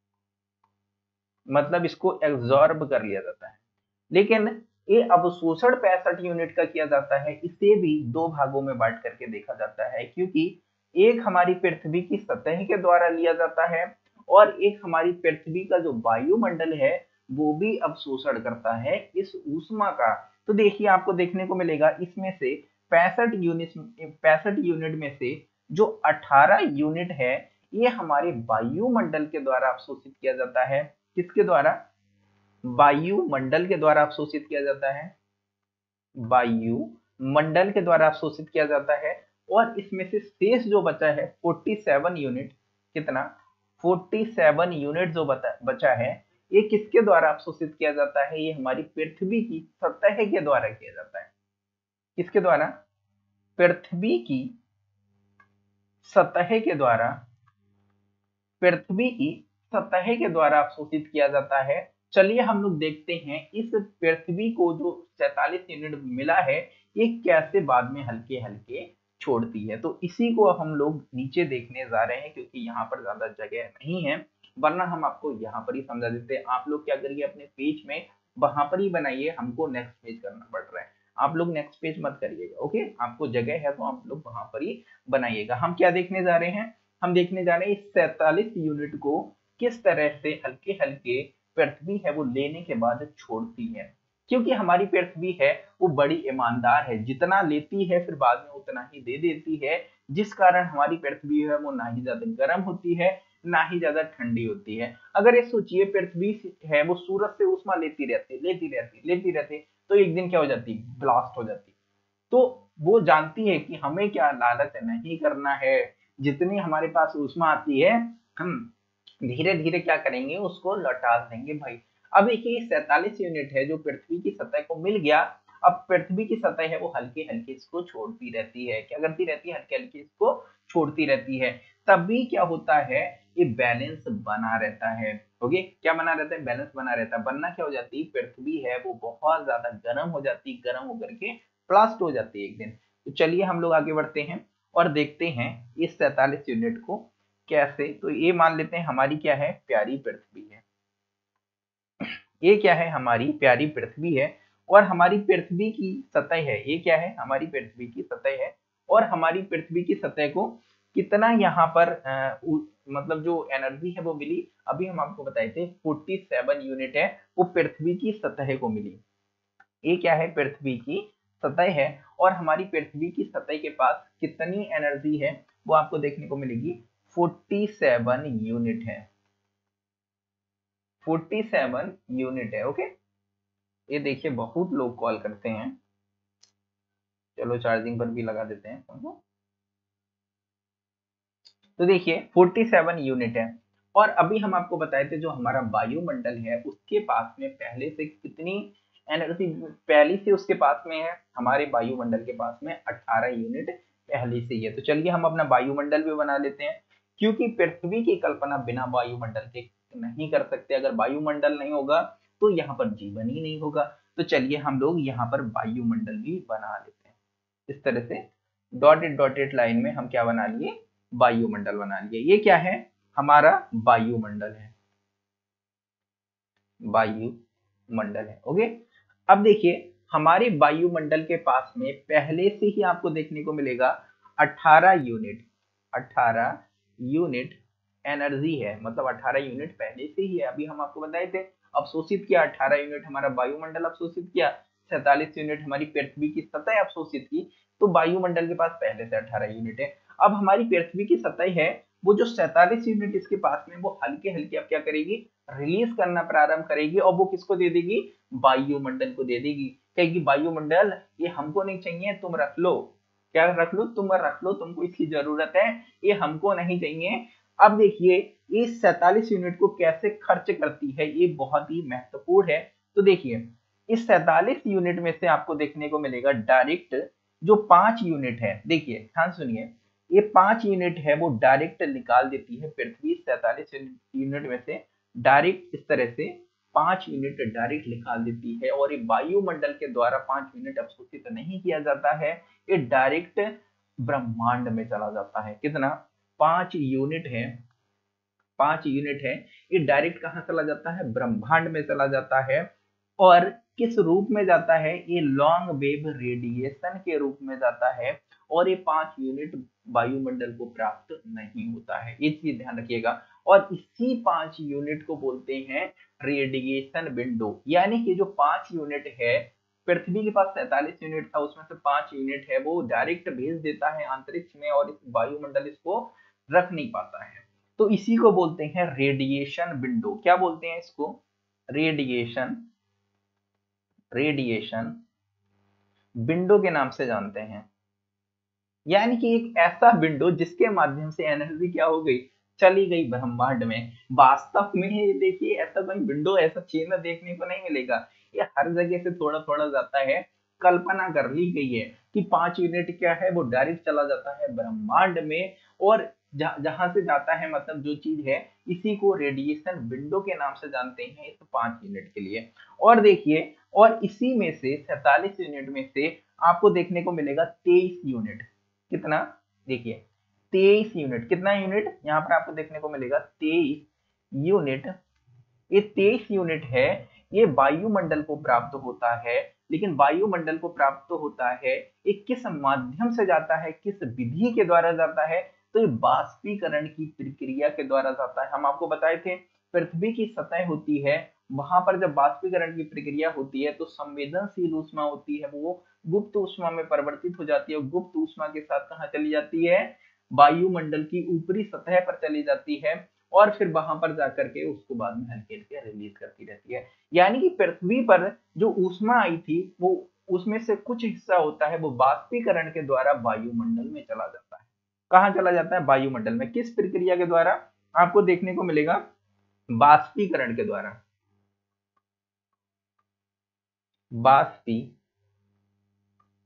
मतलब इसको एब्जॉर्ब कर लिया जाता है। लेकिन ये अवशोषण 65 यूनिट का किया जाता है, इसे भी दो भागों में बांट करके देखा जाता है। क्योंकि एक हमारी पृथ्वी की सतह के द्वारा लिया जाता है और एक हमारी पृथ्वी का जो वायुमंडल है वो भी अवशोषण करता है इस ऊष्मा का। तो देखिए आपको देखने को मिलेगा इसमें से 65 यूनिट में से जो 18 यूनिट है ये हमारे वायुमंडल के द्वारा अवशोषित किया जाता है। किसके द्वारा, वायुमंडल के द्वारा अवशोषित किया जाता है, वायुमंडल के द्वारा अवशोषित किया जाता है। और इसमें से शेष जो बचा है 47 यूनिट, कितना, 47 यूनिट जो बचा है ये किसके द्वारा अवशोषित किया जाता है, ये हमारी पृथ्वी की सतह के द्वारा किया जाता है। किसके द्वारा, पृथ्वी की सतह के द्वारा, पृथ्वी की सतह के द्वारा अवशोषित किया जाता है। चलिए हम लोग देखते हैं इस पृथ्वी को जो 47 यूनिट मिला है ये कैसे बाद में हल्के हल्के छोड़ती है। तो इसी को हम लोग नीचे देखने जा रहे हैं, क्योंकि यहाँ पर ज्यादा जगह नहीं है, वरना हम आपको यहाँ पर ही समझा देते हैं। आप लोग क्या करिए अपने पेज में वहां पर ही बनाइए, हमको नेक्स्ट पेज करना पड़ रहा है, आप लोग नेक्स्ट पेज मत करिएगा। ओके, आपको जगह है तो आप लोग वहां पर ही बनाइएगा। हम क्या देखने जा रहे हैं, हम देखने जा रहे हैं इस 47 यूनिट को किस तरह से हल्के हल्के पृथ्वी है वो लेने के बाद छोड़ती है। क्योंकि हमारी पृथ्वी है वो बड़ी ईमानदार है, जितना लेती है फिर बाद में उतना ही दे देती है, जिस कारण हमारी पृथ्वी है वो ना ही ज्यादा गर्म होती है ना ही ज्यादा ठंडी होती है। अगर ये सोचिए पृथ्वी है वो सूरज से ऊष्मा लेती रहती तो एक दिन क्या हो जाती, ब्लास्ट हो जाती। तो वो जानती है कि हमें क्या लालच नहीं करना है, जितनी हमारे पास ऊष्मा आती है हम धीरे धीरे क्या करेंगे, उसको लौटा देंगे भाई। अब देखिए 47 यूनिट है जो पृथ्वी की सतह को मिल गया। अब पृथ्वी की सतह है वो हल्के हल्के इसको छोड़ती रहती है, क्या करती रहती है, हल्के हल्के इसको छोड़ती रहती है। तभी क्या होता है ये बैलेंस बना रहता है। ओके, क्या बना रहता है? बैलेंस बना रहता है। बनना क्या हो जाती है? पृथ्वी है वो बहुत ज्यादा गर्म हो जाती है, गर्म होकर के ब्लास्ट हो जाती है एक दिन। तो चलिए हम लोग आगे बढ़ते हैं और देखते हैं इस 47 यूनिट को कैसे। तो ये मान लेते हैं हमारी क्या है? प्यारी पृथ्वी है। ये क्या है? हमारी प्यारी पृथ्वी है और हमारी पृथ्वी की सतह है। ये क्या है? हमारी पृथ्वी की सतह है और हमारी पृथ्वी की सतह को कितना यहाँ पर मतलब जो एनर्जी है वो मिली, अभी हम आपको बताए थे 47 यूनिट है, वो पृथ्वी की सतह को मिली। ये क्या है? पृथ्वी की सतह है और हमारी पृथ्वी की सतह के पास कितनी एनर्जी है वो आपको देखने को मिलेगी, 47 यूनिट है। 47 यूनिट है। ओके, ये देखिए बहुत लोग कॉल करते हैं, चलो चार्जिंग पर भी लगा देते हैं फोन को। तो देखिए 47 यूनिट है और अभी हम आपको बताए थे जो हमारा वायुमंडल है उसके पास में पहले से कितनी एनर्जी पहले से उसके पास में है, हमारे वायुमंडल के पास में 18 यूनिट पहले से ही है। तो चलिए हम अपना वायुमंडल भी बना लेते हैं, क्योंकि पृथ्वी की कल्पना बिना वायुमंडल के नहीं कर सकते। अगर वायुमंडल नहीं होगा तो यहाँ पर जीवन ही नहीं होगा। तो चलिए हम लोग यहाँ पर वायुमंडल भी बना लेते हैं। इस तरह से डॉटेड डॉटेड लाइन में हम क्या बना लिए? वायुमंडल बना लिए। ये क्या है? हमारा वायुमंडल है, वायुमंडल है। ओके, अब देखिए हमारे वायुमंडल के पास में पहले से ही आपको देखने को मिलेगा 18 यूनिट, 18 यूनिट एनर्जी है, मतलब 18 यूनिट पहले से ही है। अभी हम आपको बताए थे अवशोषित किया 18 यूनिट हमारा वायुमंडल अवशोषित किया, 47 यूनिट हमारी पृथ्वी की सतह अवशोषित की। तो वायुमंडल के पास पहले से 18 यूनिट है। अब हमारी पृथ्वी की सतह है वो जो 47 यूनिट इसके पास में, वो हल्के हल्के अब क्या करेगी? रिलीज करना प्रारंभ करेगी और वो किसको दे देगी? वायुमंडल को दे देगी। कहेगी वायुमंडल ये हमको नहीं चाहिए, तुम रख लो। क्या रख लो? तुम रख लो, तुमको इसकी जरूरत है, ये हमको नहीं चाहिए। अब देखिए इस 47 यूनिट को कैसे खर्च करती है, ये बहुत ही महत्वपूर्ण है। तो देखिए इस 47 यूनिट में से आपको देखने को मिलेगा डायरेक्ट जो 5 यूनिट है, देखिए ध्यान सुनिए, ये 5 यूनिट है वो डायरेक्ट निकाल देती है पृथ्वी 47 यूनिट में से। डायरेक्ट इस तरह से 5 यूनिट डायरेक्ट निकाल देती है और ये वायुमंडल के द्वारा 5 यूनिट अवशोषित नहीं किया जाता है, ये डायरेक्ट ब्रह्मांड में चला जाता है। कितना? 5 यूनिट है, 5 यूनिट है, ये डायरेक्ट कहाँ चला जाता है? ब्रह्मांड में चला जाता है। और किस रूप में जाता है? ये लॉन्ग वेव रेडिएशन के रूप में जाता है और ये 5 यूनिट वायुमंडल को प्राप्त नहीं होता है, ये चीज ध्यान रखिएगा। और इसी 5 यूनिट को बोलते हैं रेडिएशन विंडो। यानी कि जो 5 यूनिट है, पृथ्वी के पास 47 यूनिट था, उसमें से 5 यूनिट है वो डायरेक्ट भेज देता है अंतरिक्ष में और इस वायुमंडल इसको रख नहीं पाता है। तो इसी को बोलते हैं रेडिएशन विंडो। क्या बोलते हैं इसको? रेडिएशन, रेडिएशन विंडो के नाम से जानते हैं। यानी कि एक ऐसा विंडो जिसके माध्यम से एनर्जी क्या हो गई? चली गई ब्रह्मांड में। वास्तव में देखिए ऐसा कोई विंडो, ऐसा चिन्ह देखने को नहीं मिलेगा, ये हर जगह से थोड़ा थोड़ा जाता है। कल्पना कर ली गई है कि 5 यूनिट क्या है वो डायरेक्ट चला जाता है ब्रह्मांड में और जहां से जाता है, मतलब जो चीज है, इसी को रेडिएशन विंडो के नाम से जानते हैं इस 5 यूनिट के लिए। और देखिए और इसी में से 47 यूनिट में से आपको देखने को मिलेगा 23 यूनिट। कितना? देखिए 23 यूनिट। कितना यूनिट? यहाँ पर आपको देखने को मिलेगा 23 यूनिट। ये 23 यूनिट है, ये वायुमंडल को प्राप्त होता है। लेकिन वायुमंडल को प्राप्त होता है ये किस माध्यम से जाता है, किस विधि के द्वारा जाता है? तो ये बाष्पीकरण की प्रक्रिया के द्वारा जाता है। हम आपको बताए थे पृथ्वी की सतह होती है, वहां पर जब बाष्पीकरण की प्रक्रिया होती है तो संवेदनशील ऊष्मा होती है वो गुप्त ऊष्मा में परिवर्तित हो जाती है और गुप्त ऊष्मा के साथ कहाँ चली जाती है? वायुमंडल की ऊपरी सतह पर चली जाती है और फिर वहां पर जाकर के उसको बाद में हल्के हल्के रिलीज करती रहती है। यानी कि पृथ्वी पर जो ऊष्मा आई थी वो उसमें से कुछ हिस्सा होता है वो बाष्पीकरण के द्वारा वायुमंडल में चला जाता है। कहाँ चला जाता है? वायुमंडल में। किस प्रक्रिया के द्वारा? आपको देखने को मिलेगा बाष्पीकरण के द्वारा। बाष्पीकरण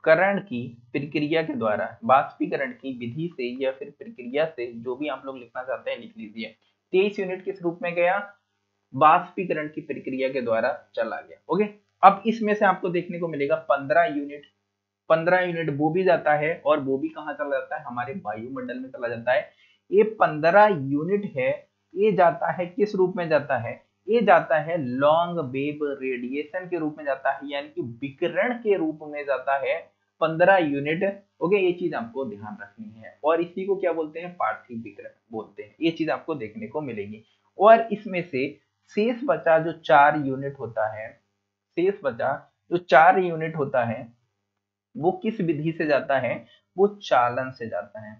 करण की प्रक्रिया के द्वारा, बाष्पीकरण की विधि से या फिर प्रक्रिया से, जो भी आप लोग लिखना चाहते हैं लिख लीजिए। 23 यूनिट किस रूप में गया? बाष्पीकरण की प्रक्रिया के द्वारा चला गया। ओके, अब इसमें से आपको देखने को मिलेगा 15 यूनिट, 15 यूनिट वो भी जाता है, और वो भी कहाँ चला जाता है? हमारे वायुमंडल में चला जाता है। ये 15 यूनिट है, ये जाता है किस रूप में जाता है? ये जाता है लॉन्ग वेव रेडिएशन के रूप में जाता है, यानी कि विकिरण के रूप में जाता है 15 यूनिट। ओके, ये चीज आपको ध्यान रखनी है, और इसी को क्या बोलते हैं? पार्थिव विकिरण बोलते हैं। ये चीज आपको देखने को मिलेगी। और इसमें से शेष बचा जो 4 यूनिट होता है, शेष बचा जो 4 यूनिट होता है, वो किस विधि से जाता है? वो चालन से जाता है,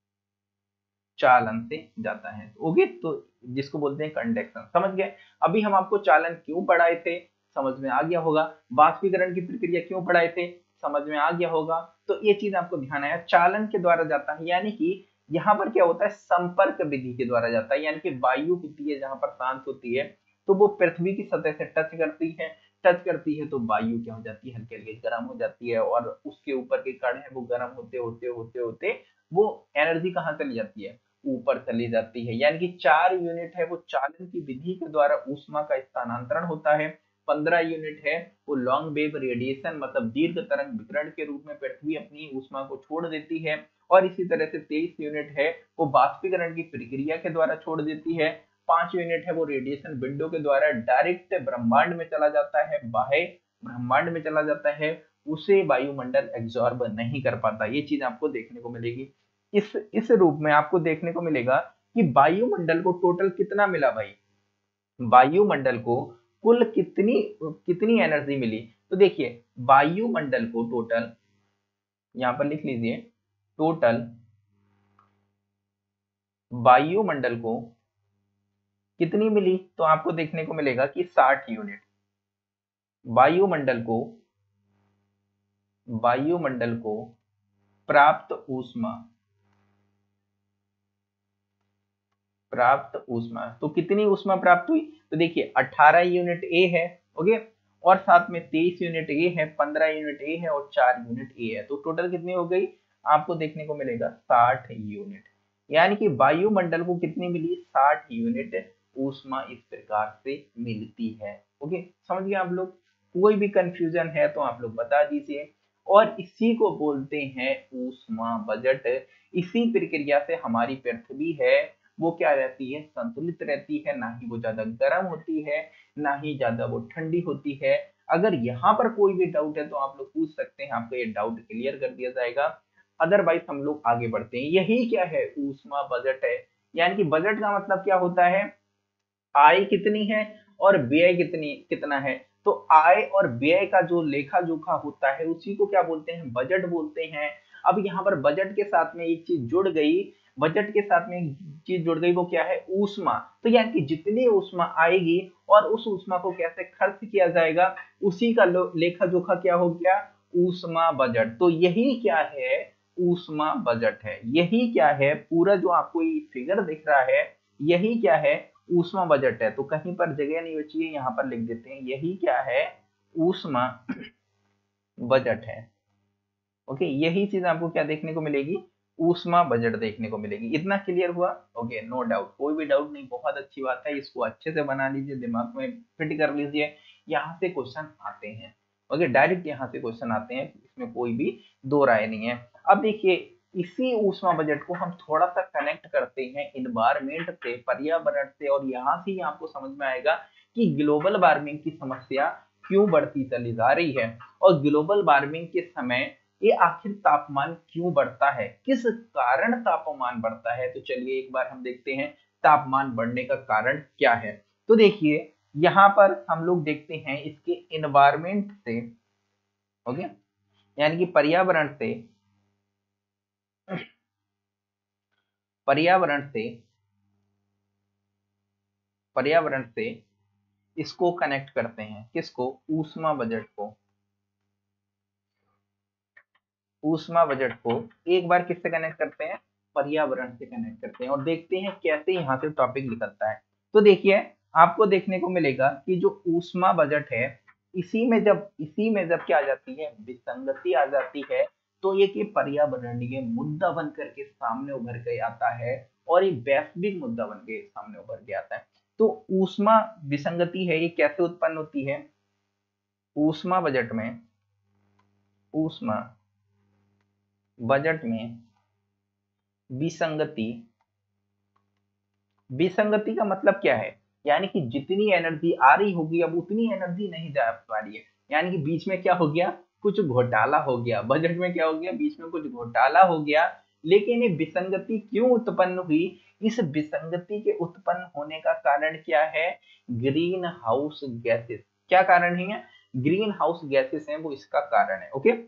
चालन से जाता है। ओके, तो जिसको बोलते हैं कंडक्शन। समझ गए? अभी हम आपको चालन क्यों पढ़ाए थे, समझ में आ गया होगा। बाष्पीकरण की प्रक्रिया क्यों पढ़ाए थे, समझ में आ गया होगा। तो ये चीज आपको ध्यान आया, चालन के द्वारा जाता है, यानी कि यहाँ पर क्या होता है? संपर्क विधि के द्वारा जाता है, यानी कि वायु होती है जहां पर सांस होती है, तो वो पृथ्वी की सतह से टच करती है, टच करती है तो वायु क्या हो जाती है? हल्की हल्की गर्म हो जाती है, और उसके ऊपर के कण है वो गर्म होते होते होते होते वो एनर्जी कहाँ चली जाती है? ऊपर चली जाती है। यानी कि 4 यूनिट है वो चालन की विधि के द्वारा ऊष्मा का स्थानांतरण होता है। 15 यूनिट है वो लॉन्ग वेव रेडिएशन मतलब दीर्घ तरंग विकिरण के रूप में पृथ्वी अपनी ऊष्मा को छोड़ देती है। और इसी तरह से 23 यूनिट है वो बाष्पीकरण की प्रक्रिया के द्वारा छोड़ देती है। 5 यूनिट है वो रेडिएशन विंडो के द्वारा डायरेक्ट ब्रह्मांड में चला जाता है, बाह्य ब्रह्मांड में चला जाता है, उसे वायुमंडल एब्जॉर्ब नहीं कर पाता। ये चीज आपको देखने को मिलेगी। इस रूप में आपको देखने को मिलेगा कि वायुमंडल को टोटल कितना मिला भाई? वायुमंडल को कुल कितनी कितनी एनर्जी मिली? तो देखिए, वायुमंडल को टोटल, यहां पर लिख लीजिए, टोटल वायुमंडल को कितनी मिली? तो आपको देखने को मिलेगा कि 60 यूनिट। वायुमंडल को, वायुमंडल को प्राप्त ऊष्मा, प्राप्त ऊष्मा, तो कितनी ऊष्मा प्राप्त हुई? तो देखिए 18 यूनिट ए है, ओके, और साथ में 23 यूनिट ए है, 15 यूनिट ए है, और 4 यूनिट ए है, तो टोटल कितनी हो गई? आपको देखने को मिलेगा 60 यूनिट। यानी कि वायुमंडल को कितनी मिली? 60 यूनिट ऊष्मा इस प्रकार से मिलती है। ओके, समझ गए आप लोग? कोई भी कंफ्यूजन है तो आप लोग बता दीजिए। और इसी को बोलते हैं ऊष्मा बजट। इसी प्रक्रिया से हमारी पृथ्वी है वो क्या रहती है? संतुलित रहती है, ना ही वो ज्यादा गर्म होती है, ना ही ज्यादा वो ठंडी होती है। अगर यहाँ पर कोई भी डाउट है तो आप लोग पूछ सकते हैं, आपका ये डाउट क्लियर कर दिया जाएगा। अदरवाइज हम लोग आगे बढ़ते हैं। यही क्या है? ऊष्मा बजट है। यानी कि बजट का मतलब क्या होता है? आय कितनी है और व्यय कितना है। तो आय और व्यय का जो लेखा जोखा होता है उसी को क्या बोलते हैं? बजट बोलते हैं। अब यहाँ पर बजट के साथ में एक चीज जुड़ गई, बजट के साथ में एक चीज जुड़ गई, वो क्या है? ऊष्मा। तो यानी कि जितनी ऊष्मा आएगी और उस ऊष्मा को कैसे खर्च किया जाएगा, उसी का लेखा जोखा क्या हो गया? ऊष्मा बजट। तो यही क्या है? ऊष्मा बजट है। यही क्या है? पूरा जो आपको ये फिगर दिख रहा है, यही क्या है? ऊष्मा बजट है। तो कहीं पर जगह नहीं बची है, यहाँ पर लिख देते हैं, यही क्या है? ऊष्मा बजट है। ओके, यही चीज आपको क्या देखने को मिलेगी? ऊष्मा बजट देखने को मिलेगी। इतना क्लियर हुआ? ओके, नो डाउट, कोई भी डाउट नहीं, बहुत अच्छी बात है। इसको अच्छे से बना लीजिए, दिमाग में फिट कर लीजिए। यहाँ से क्वेश्चन आते हैं। ओके, डायरेक्ट यहाँ से क्वेश्चन आते हैं, इसमें कोई भी दो राय नहीं है। अब देखिए, इसी ऊष्मा बजट को हम थोड़ा सा कनेक्ट करते हैं इन्वायरमेंट से, पर्यावरण से, और यहाँ से ही आपको समझ में आएगा कि ग्लोबल वार्मिंग की समस्या क्यों बढ़ती चली जा रही है, और ग्लोबल वार्मिंग के समय ये आखिर तापमान क्यों बढ़ता है, किस कारण तापमान बढ़ता है। तो चलिए एक बार हम देखते हैं तापमान बढ़ने का कारण क्या है। तो देखिए, यहाँ पर हम लोग देखते हैं इसके इन्वायरमेंट से, ओके, यानी कि पर्यावरण से, पर्यावरण से, पर्यावरण से इसको कनेक्ट करते हैं। किसको? ऊष्मा बजट को। ऊष्मा बजट को एक बार किससे कनेक्ट करते हैं? पर्यावरण से कनेक्ट करते हैं, और देखते हैं कैसे यहाँ से टॉपिक निकलता है। तो देखिए, आपको देखने को मिलेगा कि जो ऊष्मा बजट है, इसी में जब क्या आ जाती है, विसंगति आ जाती है, तो ये पर्यावरणीय मुद्दा बन करके सामने उभर के आता है और ये वैश्विक मुद्दा बन के सामने उभर के आता है। तो ऊष्मा विसंगति है, ये कैसे उत्पन्न होती है? ऊष्मा बजट में ऊष्मा बजट में विसंगति विसंगति का मतलब क्या है? यानी कि जितनी एनर्जी आ रही होगी अब उतनी एनर्जी नहीं जा पा रही है, यानी कि बीच में क्या हो गया, कुछ घोटाला हो गया, बजट में क्या हो गया, बीच में कुछ घोटाला हो गया। लेकिन ये विसंगति क्यों उत्पन्न हुई? इस विसंगति के उत्पन्न होने का कारण क्या है? Greenhouse gases. क्या कारण है? ग्रीन हाउस गैसेस हैं, वो इसका कारण है। ओके,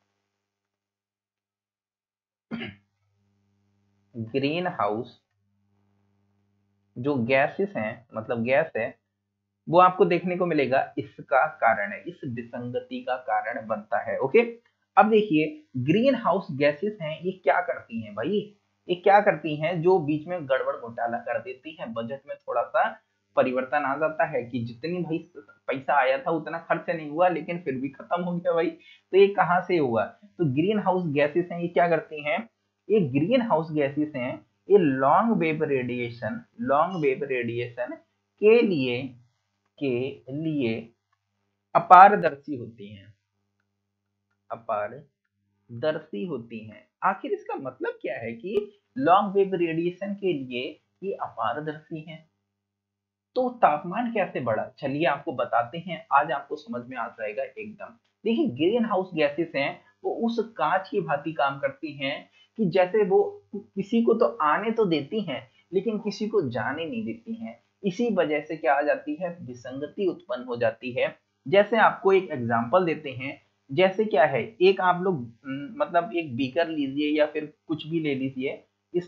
ग्रीन हाउस जो गैसेस हैं, मतलब गैस है, वो आपको देखने को मिलेगा इसका कारण है, इस विसंगति का कारण बनता है। ओके, अब देखिए ग्रीन हाउस गैसेस हैं, ये क्या करती हैं भाई? ये क्या करती हैं? जो बीच में गड़बड़ घोटाला कर देती हैं, बजट में थोड़ा सा परिवर्तन आ जाता है कि जितनी भाई पैसा आया था उतना खर्च नहीं हुआ, लेकिन फिर भी खत्म हो गया भाई। तो ये कहाँ से हुआ? तो ग्रीन हाउस गैसेस हैं, ये क्या करती हैं? ये ग्रीन हाउस गैसेस हैं, ये लॉन्ग वेव रेडिएशन के लिए अपारदर्शी होती हैं, अपारदर्शी होती हैं। आखिर इसका मतलब क्या है कि लॉन्ग वेव रेडिएशन के लिए ये अपारदर्शी हैं? तो तापमान कैसे बढ़ा, चलिए आपको बताते हैं, आज आपको समझ में आ जाएगा एकदम। देखिए ग्रीन हाउस गैसेस हैं, वो उस कांच की भांति काम करती हैं कि जैसे वो किसी को तो आने तो देती हैं, लेकिन किसी को जाने नहीं देती हैं। इसी वजह से क्या आ जाती है, विसंगति उत्पन्न हो जाती है। जैसे आपको एक एग्जांपल देते हैं, जैसे क्या है, एक आप लोग मतलब एक बीकर लीजिए या फिर कुछ भी ले लीजिए,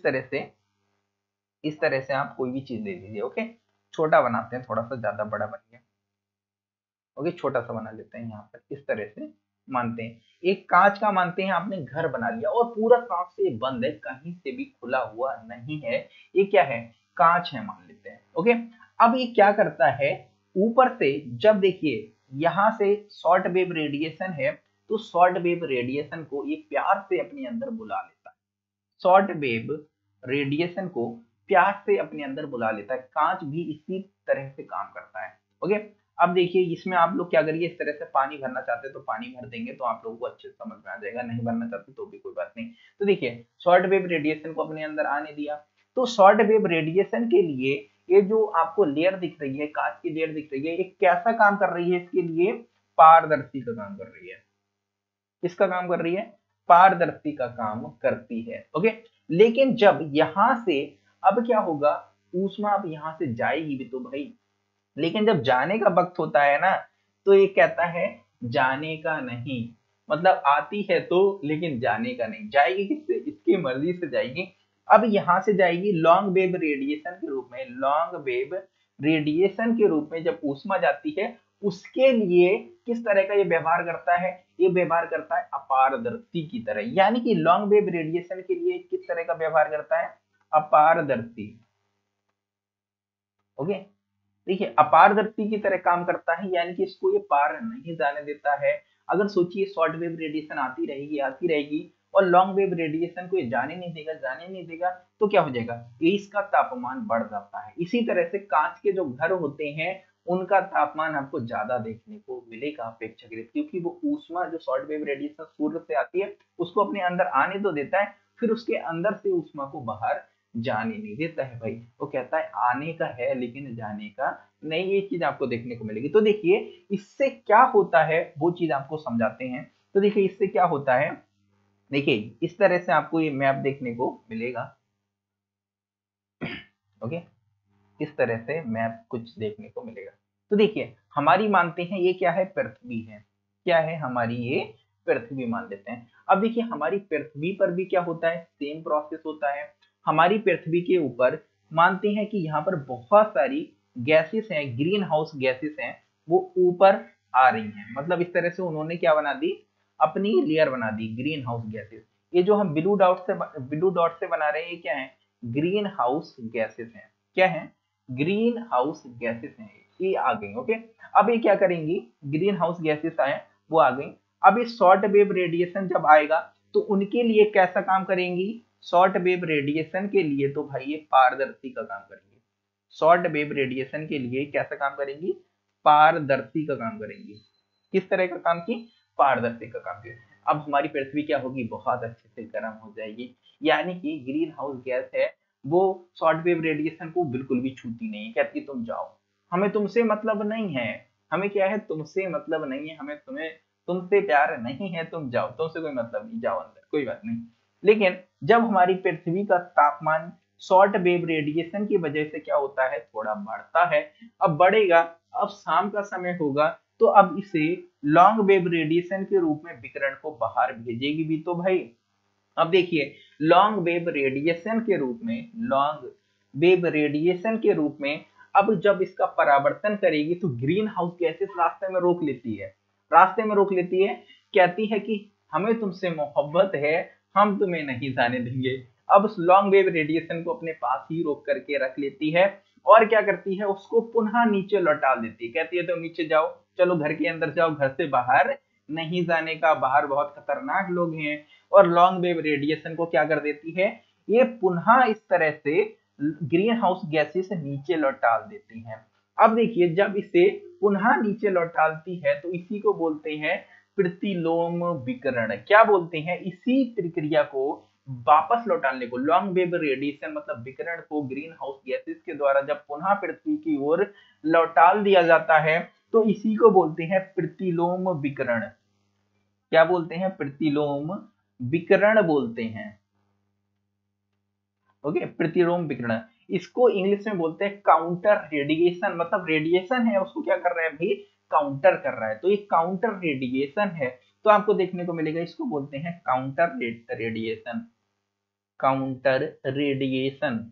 इस तरह से आप कोई भी चीज ले लीजिए। ओके, छोटा बनाते हैं, थोड़ा सा ज्यादा बड़ा बन गया। ओके, छोटा सा बना लेते हैं, यहाँ पर इस तरह से मानते हैं, एक कांच का मानते हैं आपने घर बना लिया और पूरा कांच से बंद है, कहीं से भी खुला हुआ नहीं है। ये क्या है? कांच है मान लेते हैं। ओके, अब ये क्या करता है, ऊपर से जब देखिए यहाँ से शॉर्ट वेव रेडिएशन है, तो शॉर्ट वेव रेडिएशन को ये प्यार से अपने अंदर बुला लेता है, शॉर्ट वेव रेडिएशन को प्यार से अपने अंदर बुला लेता है। कांच भी इसी तरह से काम करता है। ओके, अब देखिए इसमें आप लोग क्या करिए, इस तरह से पानी भरना चाहते हैं तो पानी भर देंगे, तो आप लोगों को अच्छे से समझ में आ जाएगा, नहीं भरना चाहते तो भी कोई बात नहीं। तो देखिए शॉर्ट वेव रेडिएशन को अपने अंदर आने दिया, तो शॉर्ट वेव रेडिएशन के लिए ये जो आपको लेयर दिख रही है, कांच की लेयर दिख रही है, ये कैसा काम कर रही है? इसके लिए पारदर्शी का काम कर रही है। किसका काम कर रही है? पारदर्शी का काम करती है। ओके, लेकिन जब यहां से, अब क्या होगा, ऊष्मा अब यहां से जाएगी भी तो भाई, लेकिन जब जाने का वक्त होता है ना, तो ये कहता है जाने का नहीं, मतलब आती है तो, लेकिन जाने का नहीं। जाएगी किससे? इसकी मर्जी से जाएगी। अब यहां से जाएगी लॉन्ग वेव रेडिएशन के रूप में, लॉन्ग वेव रेडिएशन के रूप में जब ऊष्मा जाती है, उसके लिए किस तरह का ये व्यवहार करता है? ये व्यवहार करता है अपारदर्शी की तरह, यानी कि लॉन्ग वेव रेडिएशन के लिए किस तरह का व्यवहार करता है? अपारदर्शी। ओके, देखिए अपारदर्शी की तरह काम करता है, यानी कि इसको ये पार नहीं जाने देता है। अगर सोचिए शॉर्ट वेव रेडिएशन आती रहेगी और लॉन्ग वेव रेडिएशन को ये जाने नहीं देगा, तो क्या हो जाएगा, ये इसका तापमान बढ़ जाता है। इसी तरह से कांच के जो घर होते हैं, उनका तापमान आपको ज्यादा देखने को मिलेगा अपेक्षाकृत, क्योंकि वो ऊष्मा जो शॉर्ट वेव रेडिएशन सूर्य से आती है, उसको अपने अंदर आने तो देता है, फिर उसके अंदर से ऊष्मा को बाहर जाने नहीं देता है भाई। वो कहता है आने का है लेकिन जाने का नहीं, ये चीज आपको देखने को मिलेगी। तो देखिए इससे क्या होता है, वो चीज आपको समझाते हैं। तो देखिए इससे क्या होता है, देखिए इस तरह से आपको ये मैप देखने को मिलेगा। ओके, इस तरह से मैप कुछ देखने को मिलेगा। तो देखिए हमारी मानते हैं ये क्या है, पृथ्वी है। क्या है हमारी? ये पृथ्वी मान लेते हैं। अब देखिए हमारी पृथ्वी पर भी क्या होता है, सेम प्रोसेस होता है। हमारी पृथ्वी के ऊपर मानते हैं कि यहाँ पर बहुत सारी गैसेस हैं, ग्रीन हाउस गैसेस हैं, वो ऊपर आ रही हैं। मतलब इस तरह से उन्होंने क्या बना दी, अपनी लेयर बना दी ग्रीन हाउस गैसेस। ये जो हम ब्लू डॉट से बना रहे हैं, ये क्या है? ग्रीन हाउस गैसेस हैं। क्या है? ग्रीन हाउस गैसेस हैं, ये आ गई। ओके, अब ये क्या करेंगी, ग्रीन हाउस गैसेस आए वो आ गई। अब ये शॉर्ट वेव रेडिएशन जब आएगा तो उनके लिए कैसा काम करेंगी, शॉर्ट वेव रेडिएशन के लिए तो भाई ये पारदर्शी का काम करेंगे। शॉर्ट वेव रेडिएशन के लिए कैसा काम करेंगी, पारदर्शी का काम करेंगी। किस तरह का काम की, पारदर्शी का काम की। अब हमारी पृथ्वी क्या होगी, बहुत अच्छे से गर्म हो जाएगी। यानी कि ग्रीन हाउस गैस है वो शॉर्ट वेव रेडिएशन को बिल्कुल भी छूती नहीं है, कहती तुम जाओ, हमें तुमसे मतलब नहीं है, हमें क्या है, तुमसे मतलब नहीं है, हमें तुम्हें तुमसे प्यार नहीं है, तुम जाओ, तुमसे कोई मतलब नहीं, जाओ अंदर, कोई बात नहीं। लेकिन जब हमारी पृथ्वी का तापमान शॉर्ट वेव रेडिएशन की वजह से क्या होता है, थोड़ा बढ़ता है, अब बढ़ेगा, अब शाम का समय होगा तो अब इसे लॉन्ग वेव रेडिएशन के रूप में विकिरण को बाहर भेजेगी भी तो भाई। अब देखिए लॉन्ग वेव रेडिएशन के रूप में, लॉन्ग वेव रेडिएशन के रूप में अब जब इसका परावर्तन करेगी तो ग्रीन हाउस गैसेस रास्ते में रोक लेती है, रास्ते में रोक लेती है, कहती है कि हमें तुमसे मोहब्बत है, हम तुम्हें नहीं जाने देंगे। अब उस लॉन्ग वेव रेडिएशन को अपने पास ही रोक करके रख लेती है और क्या करती है, उसको पुनः नीचे लौटा देती है, कहती है तो नीचे जाओ, चलो घर के अंदर जाओ, घर से बाहर नहीं जाने का, बाहर बहुत खतरनाक लोग हैं। और लॉन्ग वेव रेडिएशन को क्या कर देती है, ये पुनः इस तरह से ग्रीन हाउस गैसेस नीचे लौटाल देती हैं। अब देखिए जब इसे पुनः नीचे लौटालती है तो इसी को बोलते हैं प्रतिलोम विकिरण। क्या बोलते हैं, इसी प्रक्रिया को वापस लौटाने को, लॉन्ग वेव रेडिएशन मतलब विकिरण को ग्रीन हाउस गैसेस के द्वारा जब पुनः पृथ्वी की ओर लौटाल दिया जाता है तो इसी को बोलते हैं प्रतिलोम विकिरण। क्या बोलते हैं, प्रतिलोम विकिरण बोलते हैं। ओके, प्रतिलोम विकिरण, इसको इंग्लिश में बोलते हैं काउंटर रेडिएशन, मतलब रेडिएशन है उसको क्या कर रहा है भाई, काउंटर कर रहा है, तो ये काउंटर रेडिएशन है। तो आपको देखने को मिलेगा, इसको बोलते हैं काउंटर रेडिएशन, काउंटर रेडिएशन।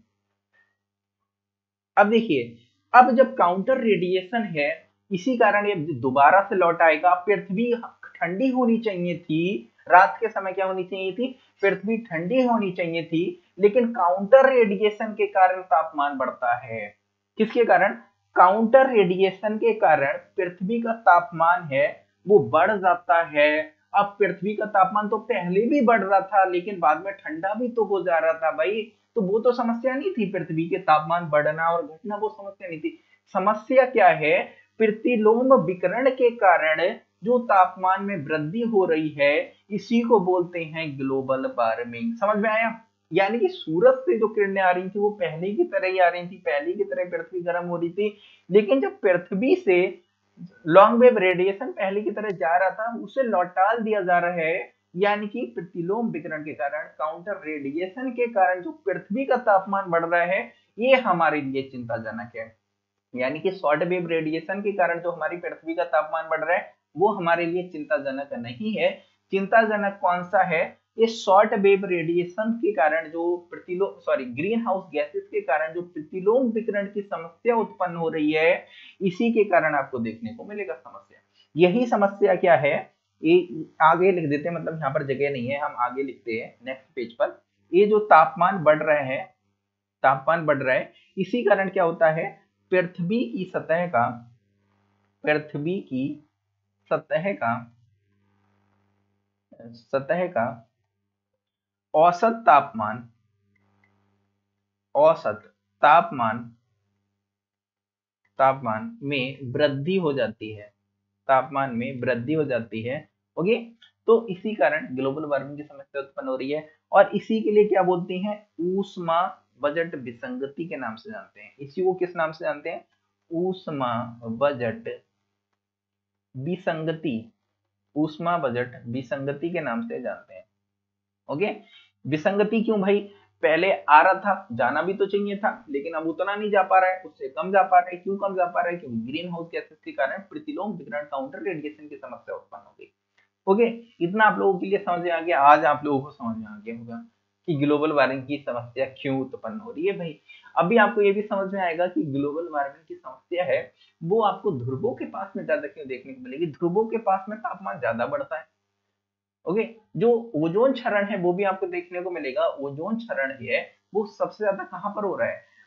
अब देखिए अब जब काउंटर रेडिएशन है, इसी कारण ये दोबारा से लौट आएगा। पृथ्वी ठंडी होनी चाहिए थी, रात के समय क्या होनी चाहिए थी, पृथ्वी ठंडी होनी चाहिए थी, लेकिन काउंटर रेडिएशन के कारण तापमान बढ़ता है। किसके कारण, काउंटर रेडिएशन के कारण पृथ्वी का तापमान है वो बढ़ जाता है। अब पृथ्वी का तापमान तो पहले भी बढ़ रहा था लेकिन बाद में ठंडा भी तो हो जा रहा था भाई, तो वो तो समस्या नहीं थी, पृथ्वी के तापमान बढ़ना और घटना वो समस्या नहीं थी। समस्या क्या है, प्रतिलोम विकिरण के कारण जो तापमान में वृद्धि हो रही है इसी को बोलते हैं ग्लोबल वार्मिंग। समझ में आया, यानी कि सूरज से जो किरणें आ रही थी वो पहले की तरह ही आ रही थी, पहले की तरह पृथ्वी गर्म हो रही थी, लेकिन जब पृथ्वी से लॉन्ग वेव रेडिएशन पहले की तरह जा रहा था उसे लौटाल दिया जा रहा है। यानी कि प्रतिलोम विकिरण के कारण, काउंटर रेडिएशन के कारण जो पृथ्वी का तापमान बढ़ रहा है ये हमारे लिए चिंताजनक है। यानी कि शॉर्ट वेव रेडिएशन के कारण जो हमारी पृथ्वी का तापमान बढ़ रहा है वो हमारे लिए चिंताजनक नहीं है। चिंताजनक कौन सा है, ये शॉर्ट वेव रेडिएशन के कारण जो ग्रीन हाउस गैसेस के कारण जो प्रतिलोम विकिरण की समस्या उत्पन्न हो रही है इसी के कारण आपको देखने को मिलेगा समस्या। यही समस्या क्या है, ये आगे लिख देते हैं, मतलब यहाँ पर जगह नहीं है, हम आगे लिखते हैं नेक्स्ट पेज पर। ये जो तापमान बढ़ रहा है, तापमान बढ़ रहा है, इसी कारण क्या होता है, पृथ्वी की सतह का, पृथ्वी की सतह का, सतह का औसत तापमान, औसत तापमान, तापमान में वृद्धि हो जाती है, तापमान में वृद्धि हो जाती है। ओके, तो इसी कारण ग्लोबल वार्मिंग की समस्या उत्पन्न हो रही है और इसी के लिए क्या बोलते हैं, ऊष्मा बजट विसंगति के नाम से जानते हैं। इसी को किस नाम से जानते हैं, ऊष्मा बजट विसंगति, ऊष्मा बजट विसंगति के नाम से जानते हैं। ओके, विसंगति क्यों भाई, पहले आ रहा था, जाना भी तो चाहिए था लेकिन अब उतना नहीं जा पा रहा है, उससे कम जा पा रहा है। क्यों कम जा पा रहा है, क्योंकि ग्रीन हाउस गैसेस के कारण प्रतिलोम विकिरण, काउंटर रेडिएशन की समस्या उत्पन्न हो गई। ओके, इतना आप लोगों के लिए समझ में आ गया, आज आप लोगों को समझ में आ गया होगा कि ग्लोबल वार्मिंग की समस्या क्यों उत्पन्न हो रही है भाई। अभी आपको ये भी समझ में आएगा कि ग्लोबल वार्मिंग की समस्या है वो आपको ध्रुवों के पास में ज्यादा क्यों देखने को मिलेगी, ध्रुवों के पास में तापमान ज्यादा बढ़ता है। ओके, जो ओजोन क्षरण है वो भी आपको देखने को मिलेगा, ओजोन क्षरण है वो सबसे ज्यादा कहां पर हो रहा है,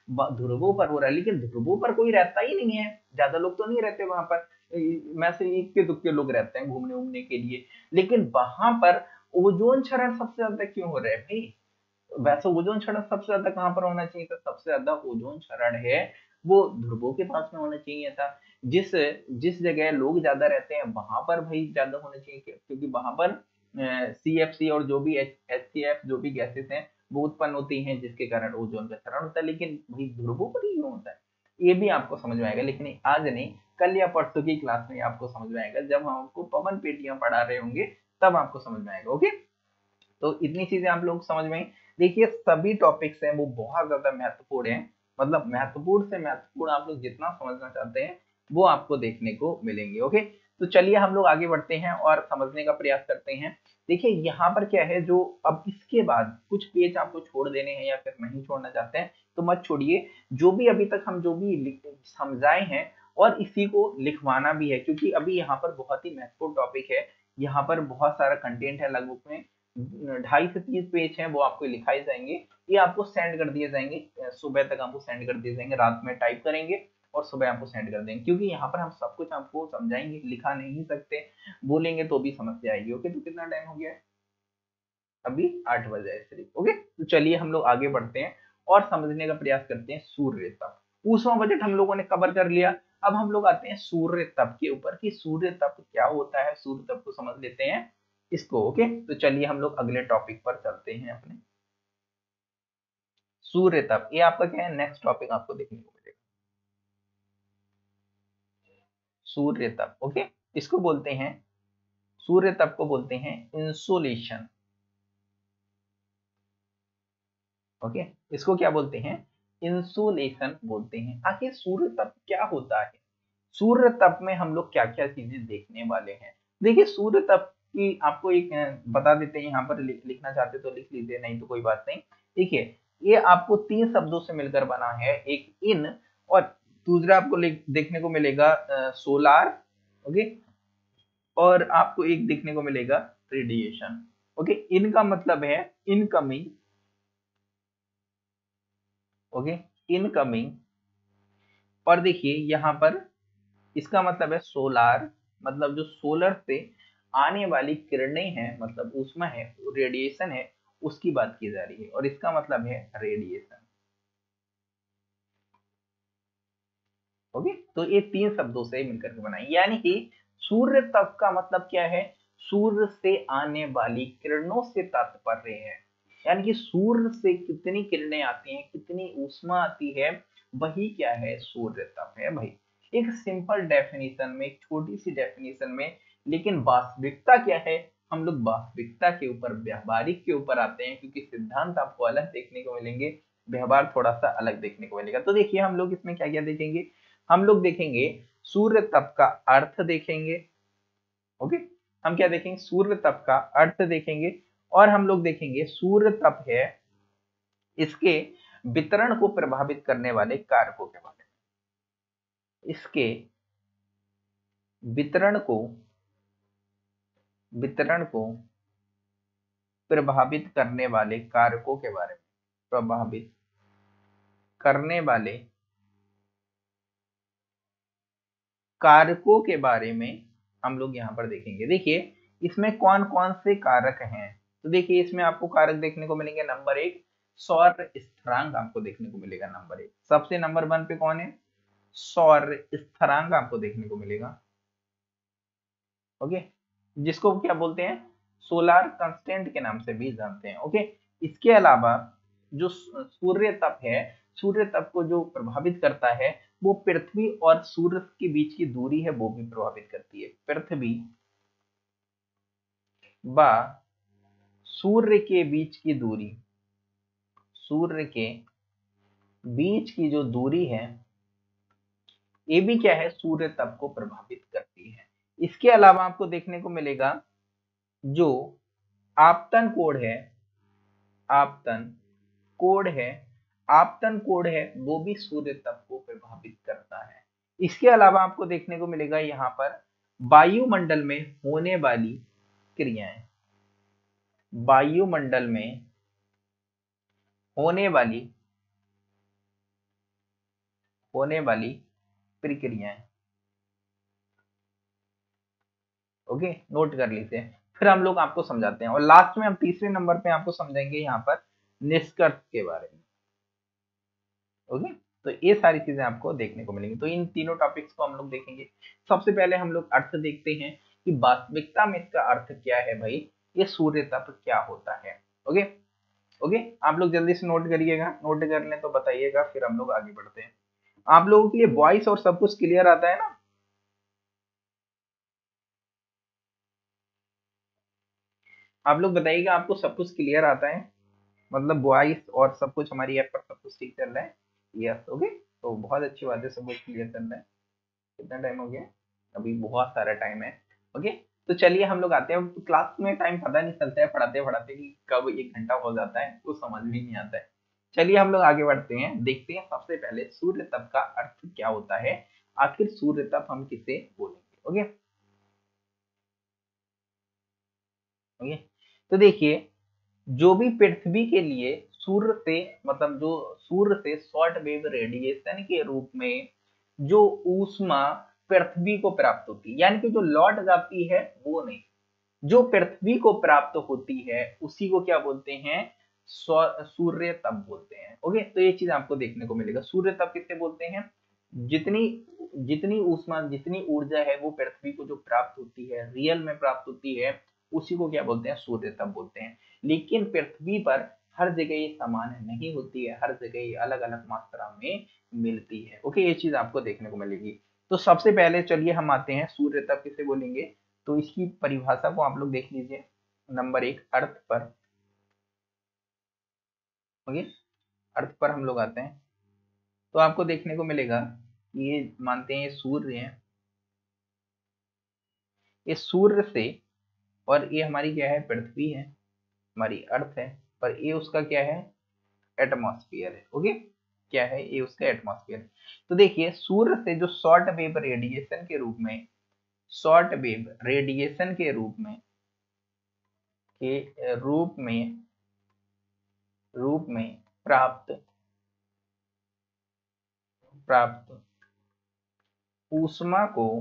ध्रुवों पर हो रहा है, लेकिन ध्रुवों पर कोई रहता ही नहीं है, ज्यादा लोग तो नहीं रहते वहां पर, मैं से इक्के दुक्के लोग रहते हैं घूमने उमने के लिए। लेकिन वहां पर ओजोन क्षरण सबसे ज्यादा क्यों हो रहा है भाई? वैसे ओजोन क्षरण सबसे ज्यादा कहाँ पर होना चाहिए था? सबसे ज्यादा ओजोन क्षरण है वो ध्रुवों के पास में होना चाहिए था। जिस जिस जगह लोग ज्यादा रहते हैं वहां पर भाई ज्यादा होना चाहिए, क्योंकि वहां पर CFC और जो भी HCF जो भी गैसेस हैं वो उत्पन्न होती हैं, जिसके कारण ओजोन का क्षरण होता है। लेकिन भाई ध्रुवों पर ही क्यों होता है, ये भी आपको समझ में आएगा, लेकिन आज नहीं, कल या परसों की क्लास में आपको समझ में आएगा, जब हम आपको पवन पेटियां पढ़ा रहे होंगे तब आपको समझ में आएगा। ओके, तो इतनी चीजें आप लोग समझ में आई। देखिए सभी टॉपिक्स हैं वो बहुत ज्यादा महत्वपूर्ण हैं, मतलब महत्वपूर्ण से महत्वपूर्ण आप लोग जितना समझना चाहते हैं वो आपको देखने को मिलेंगे। ओके, तो चलिए हम लोग आगे बढ़ते हैं और समझने का प्रयास करते हैं। देखिए यहाँ पर क्या है, जो अब इसके बाद कुछ पेज आपको छोड़ देने हैं या फिर नहीं छोड़ना चाहते हैं तो मत छोड़िए। जो भी अभी तक हम जो भी समझाए हैं और इसी को लिखवाना भी है, क्योंकि अभी यहाँ पर बहुत ही महत्वपूर्ण टॉपिक है। यहाँ पर बहुत सारा कंटेंट है, लगभग में 2.5 से 3 पेज हैं, वो आपको लिखाए जाएंगे, ये आपको सेंड कर दिए जाएंगे, सुबह तक आपको सेंड कर दिए जाएंगे, रात में टाइप करेंगे और सुबह आपको सेंड कर देंगे, क्योंकि यहाँ पर हम सब कुछ आपको समझाएंगे, लिखा नहीं सकते, बोलेंगे तो भी समस्या आएगी। ओके, तो कितना टाइम हो गया है? अभी 8 बजे है सिर्फ। ओके, तो चलिए हम लोग आगे बढ़ते हैं और समझने का प्रयास करते हैं सूर्य तप। ऊष्मा बजट हम लोगों ने कवर कर लिया, अब हम लोग आते हैं सूर्य तप के ऊपर कि सूर्य तप क्या होता है, सूर्य तप को समझ लेते हैं इसको। ओके, तो चलिए हम लोग अगले टॉपिक पर चलते हैं अपने। सूर्य तप ये आपका क्या है, नेक्स्ट टॉपिक आपको देखने को मिलेगा, सूर्य तप। ओके, इसको बोलते हैं, सूर्य तप को बोलते हैं इंसोलेशन। ओके, इसको क्या बोलते हैं? इंसोलेशन बोलते हैं। आखिर सूर्य तप क्या होता है? सूर्य तप में हम लोग क्या क्या चीजें देखने वाले हैं? देखिए सूर्य तप की आपको एक बता देते हैं, यहाँ पर लिखना चाहते तो लिख लीजिए, नहीं तो कोई बात नहीं। देखिए ये आपको 3 शब्दों से मिलकर बना है, एक इन और दूसरा आपको देखने को मिलेगा सोलार। ओके, और आपको एक देखने को मिलेगा रेडिएशन। ओके, इनका मतलब है इनकमिंग। Okay, incoming. और देखिए यहाँ पर इसका मतलब है सोलार, मतलब जो सोलर से आने वाली किरणें हैं, मतलब ऊष्मा है, रेडिएशन है, उसकी बात की जा रही है, और इसका मतलब है रेडिएशन। ओके, तो ये 3 शब्दों से मिलकर के बनाई, यानी कि सूर्य तप का मतलब क्या है? सूर्य से आने वाली किरणों से तात्पर्य है, यानी कि सूर्य से कितनी किरणें आती हैं, कितनी ऊष्मा आती है, वही क्या है, सूर्य तप है भाई। एक सिंपल डेफिनेशन में, एक छोटी सी डेफिनेशन में, लेकिन वास्तविकता क्या है, हम लोग वास्तविकता के ऊपर, व्यवहारिक के ऊपर आते हैं, क्योंकि सिद्धांत आपको अलग देखने को मिलेंगे, व्यवहार थोड़ा सा अलग देखने को मिलेगा। तो देखिए हम लोग इसमें क्या क्या देखेंगे, हम लोग देखेंगे सूर्य तप का अर्थ देखेंगे। ओके, हम क्या देखेंगे, सूर्य तप का अर्थ देखेंगे, और हम लोग देखेंगे सूर्य तप है इसके वितरण को प्रभावित करने वाले कारकों के बारे में, इसके वितरण को प्रभावित करने वाले कारकों के बारे में, प्रभावित करने वाले कारकों के बारे में हम लोग यहाँ पर देखेंगे। देखिए इसमें कौन कौन से कारक हैं, तो देखिए इसमें आपको कारक देखने को मिलेंगे, नंबर 1 सौर स्थिरांक आपको देखने को मिलेगा, नंबर 1 सबसे, नंबर 1 पे कौन है, सौर स्थिरांक आपको देखने को मिलेगा। ओके, जिसको क्या बोलते हैं, सोलार कांस्टेंट के नाम से भी जानते हैं। ओके, इसके अलावा जो सूर्य तप है, सूर्य तप को जो प्रभावित करता है वो पृथ्वी और सूर्य के बीच की दूरी है, वो भी प्रभावित करती है। पृथ्वी व सूर्य के बीच की दूरी, सूर्य के बीच की जो दूरी है, ये भी क्या है, सूर्य तप को प्रभावित करती है। इसके अलावा आपको देखने को मिलेगा जो आपतन कोण है, आपतन कोण है, आपतन कोण है, वो भी सूर्य तप को प्रभावित करता है। इसके अलावा आपको देखने को मिलेगा यहाँ पर वायुमंडल में होने वाली क्रियाएं, वायुमंडल में होने वाली होने वाली प्रक्रियाएं। ओके, नोट कर लीजिए, फिर हम लोग आपको समझाते हैं और लास्ट में हम तीसरे नंबर पे आपको समझाएंगे यहाँ पर निष्कर्ष के बारे में। ओके, तो ये सारी चीजें आपको देखने को मिलेंगी। तो इन तीनों टॉपिक्स को हम लोग देखेंगे। सबसे पहले हम लोग अर्थ देखते हैं कि वास्तविकता में इसका अर्थ क्या है भाई, ये सूर्य तत्व क्या होता है। ओके ओके, आप लोग जल्दी से नोट करिएगा, नोट कर लें तो बताइएगा, फिर हम लोग आगे बढ़ते हैं। आप लोगों के लिए वॉइस और सब कुछ क्लियर आता है ना? आप लोग बताइएगा, आपको सब कुछ क्लियर आता है, मतलब वॉइस और सब कुछ हमारी ऐप पर सब कुछ ठीक चल रहा है? यस, ओके, तो बहुत अच्छी बात है, सब कुछ क्लियर चल रहा है। कितना टाइम हो गया? अभी बहुत सारा टाइम है। ओके, तो चलिए हम लोग आते हैं। क्लास में टाइम पता नहीं चलता है पढ़ाते पढ़ाते कि कब 1 घंटा हो जाता है, तो समझ में नहीं आता है। चलिए हम लोग आगे बढ़ते हैं, देखते हैं सबसे पहले सूर्य तप का अर्थ क्या होता है, आखिर सूर्य तप हम किसे बोलेंगे। ओके ओके, तो देखिए, जो भी पृथ्वी के लिए सूर्य से, मतलब जो सूर्य से शॉर्ट वेव रेडिएशन के रूप में जो ऊष्मा पृथ्वी को प्राप्त होती है, यानी कि जो लौट जाती है वो नहीं, जो पृथ्वी को प्राप्त होती है उसी को क्या बोलते हैं, सूर्य तप बोलते हैं। ओके, तो ये चीज आपको देखने को मिलेगा। सूर्य तप किससे बोलते हैं, जितनी जितनी ऊष्मा, जितनी ऊर्जा है वो पृथ्वी को जो प्राप्त होती है, रियल में प्राप्त होती है, उसी को क्या बोलते हैं, सूर्य तप बोलते हैं। लेकिन पृथ्वी पर हर जगह ये समान नहीं होती है, हर जगह ये अलग अलग मात्रा में मिलती है। ओके, ये चीज आपको देखने को मिलेगी। तो सबसे पहले चलिए हम आते हैं सूर्य तप किसे बोलेंगे, तो इसकी परिभाषा को आप लोग देख लीजिए। नंबर 1, अर्थ पर। ओके, अर्थ पर हम लोग आते हैं, तो आपको देखने को मिलेगा, ये मानते हैं ये सूर्य है, ये सूर्य से, और ये हमारी क्या है, पृथ्वी है, हमारी अर्थ है, और ये उसका क्या है, एटमॉस्फेयर है। ओके, क्या है ये, उसका एटमॉस्फेयर। तो देखिए, सूर्य से जो शॉर्ट वेव रेडिएशन के रूप में, शॉर्ट वेव रेडिएशन के रूप में प्राप्त प्राप्त ऊष्मा को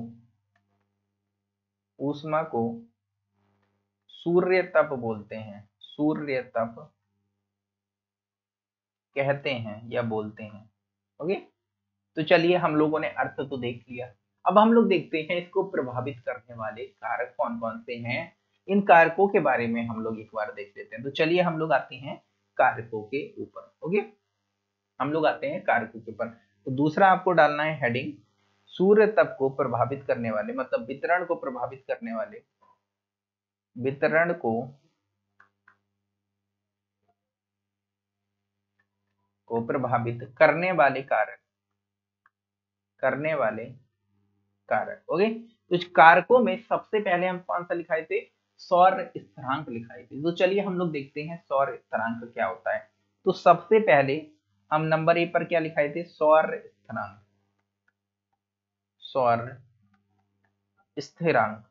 ऊष्मा को सूर्य तप बोलते हैं, सूर्य तप कहते हैं या बोलते हैं। ओके, तो चलिए हम लोगों ने अर्थ तो देख लिया, अब हम लोग देखते हैं इसको प्रभावित करने वाले कारक कौन कौन से हैं। इन कारकों के बारे में हम लोग एक बार देख लेते हैं। तो चलिए हम लोग आते हैं कारकों के ऊपर। ओके, हम लोग आते हैं कारकों के ऊपर। तो दूसरा आपको डालना है हेडिंग, सूर्य तप को प्रभावित करने वाले, मतलब वितरण को प्रभावित करने वाले, वितरण को प्रभावित करने वाले कारक। ओके, तो इस कारकों में सबसे पहले हम कौन सा लिखाए थे, सौर स्थिरांक लिखाए थे। तो चलिए हम लोग देखते हैं सौर स्थिरांक क्या होता है। तो सबसे पहले हम नंबर 1 पर क्या लिखाए थे, सौर स्थिरांक, सौर स्थिरांक।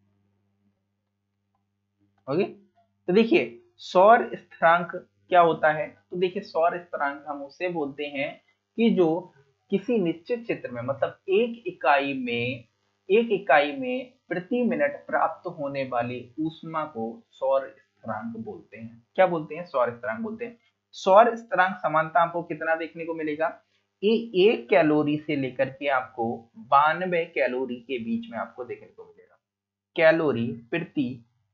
ओके, तो देखिए सौर स्थिरांक क्या होता है, तो देखिए सौर स्थिरांक हम उसे बोलते हैं कि जो किसी निश्चित क्षेत्र में, मतलब एक इकाई में प्रति मिनट प्राप्त होने वाली ऊष्मा को सौर स्थिरांक बोलते हैं। क्या बोलते हैं, सौर स्थिरांक बोलते हैं। सौर स्थिरांक समानता आपको कितना देखने को मिलेगा, ये 1 कैलोरी से लेकर के आपको 92 कैलोरी के बीच में आपको देखने को मिलेगा। कैलोरी प्रति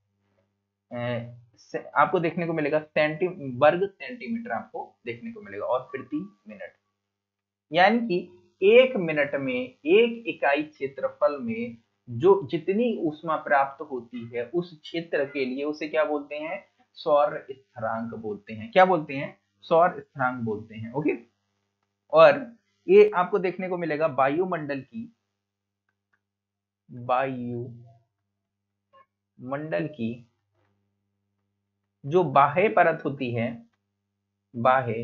आपको देखने को मिलेगा, वर्ग सेंटीमीटर आपको देखने को मिलेगा, और प्रति मिनट, यानी कि 1 मिनट में 1 इकाई क्षेत्रफल में जो जितनी ऊष्मा प्राप्त होती है उस क्षेत्र के लिए उसे क्या बोलते हैं, सौर स्थिरांक बोलते हैं। क्या बोलते हैं, सौर स्थिरांक बोलते हैं। ओके, और ये आपको देखने को मिलेगा वायुमंडल की जो बाह्य परत होती है, बाह्य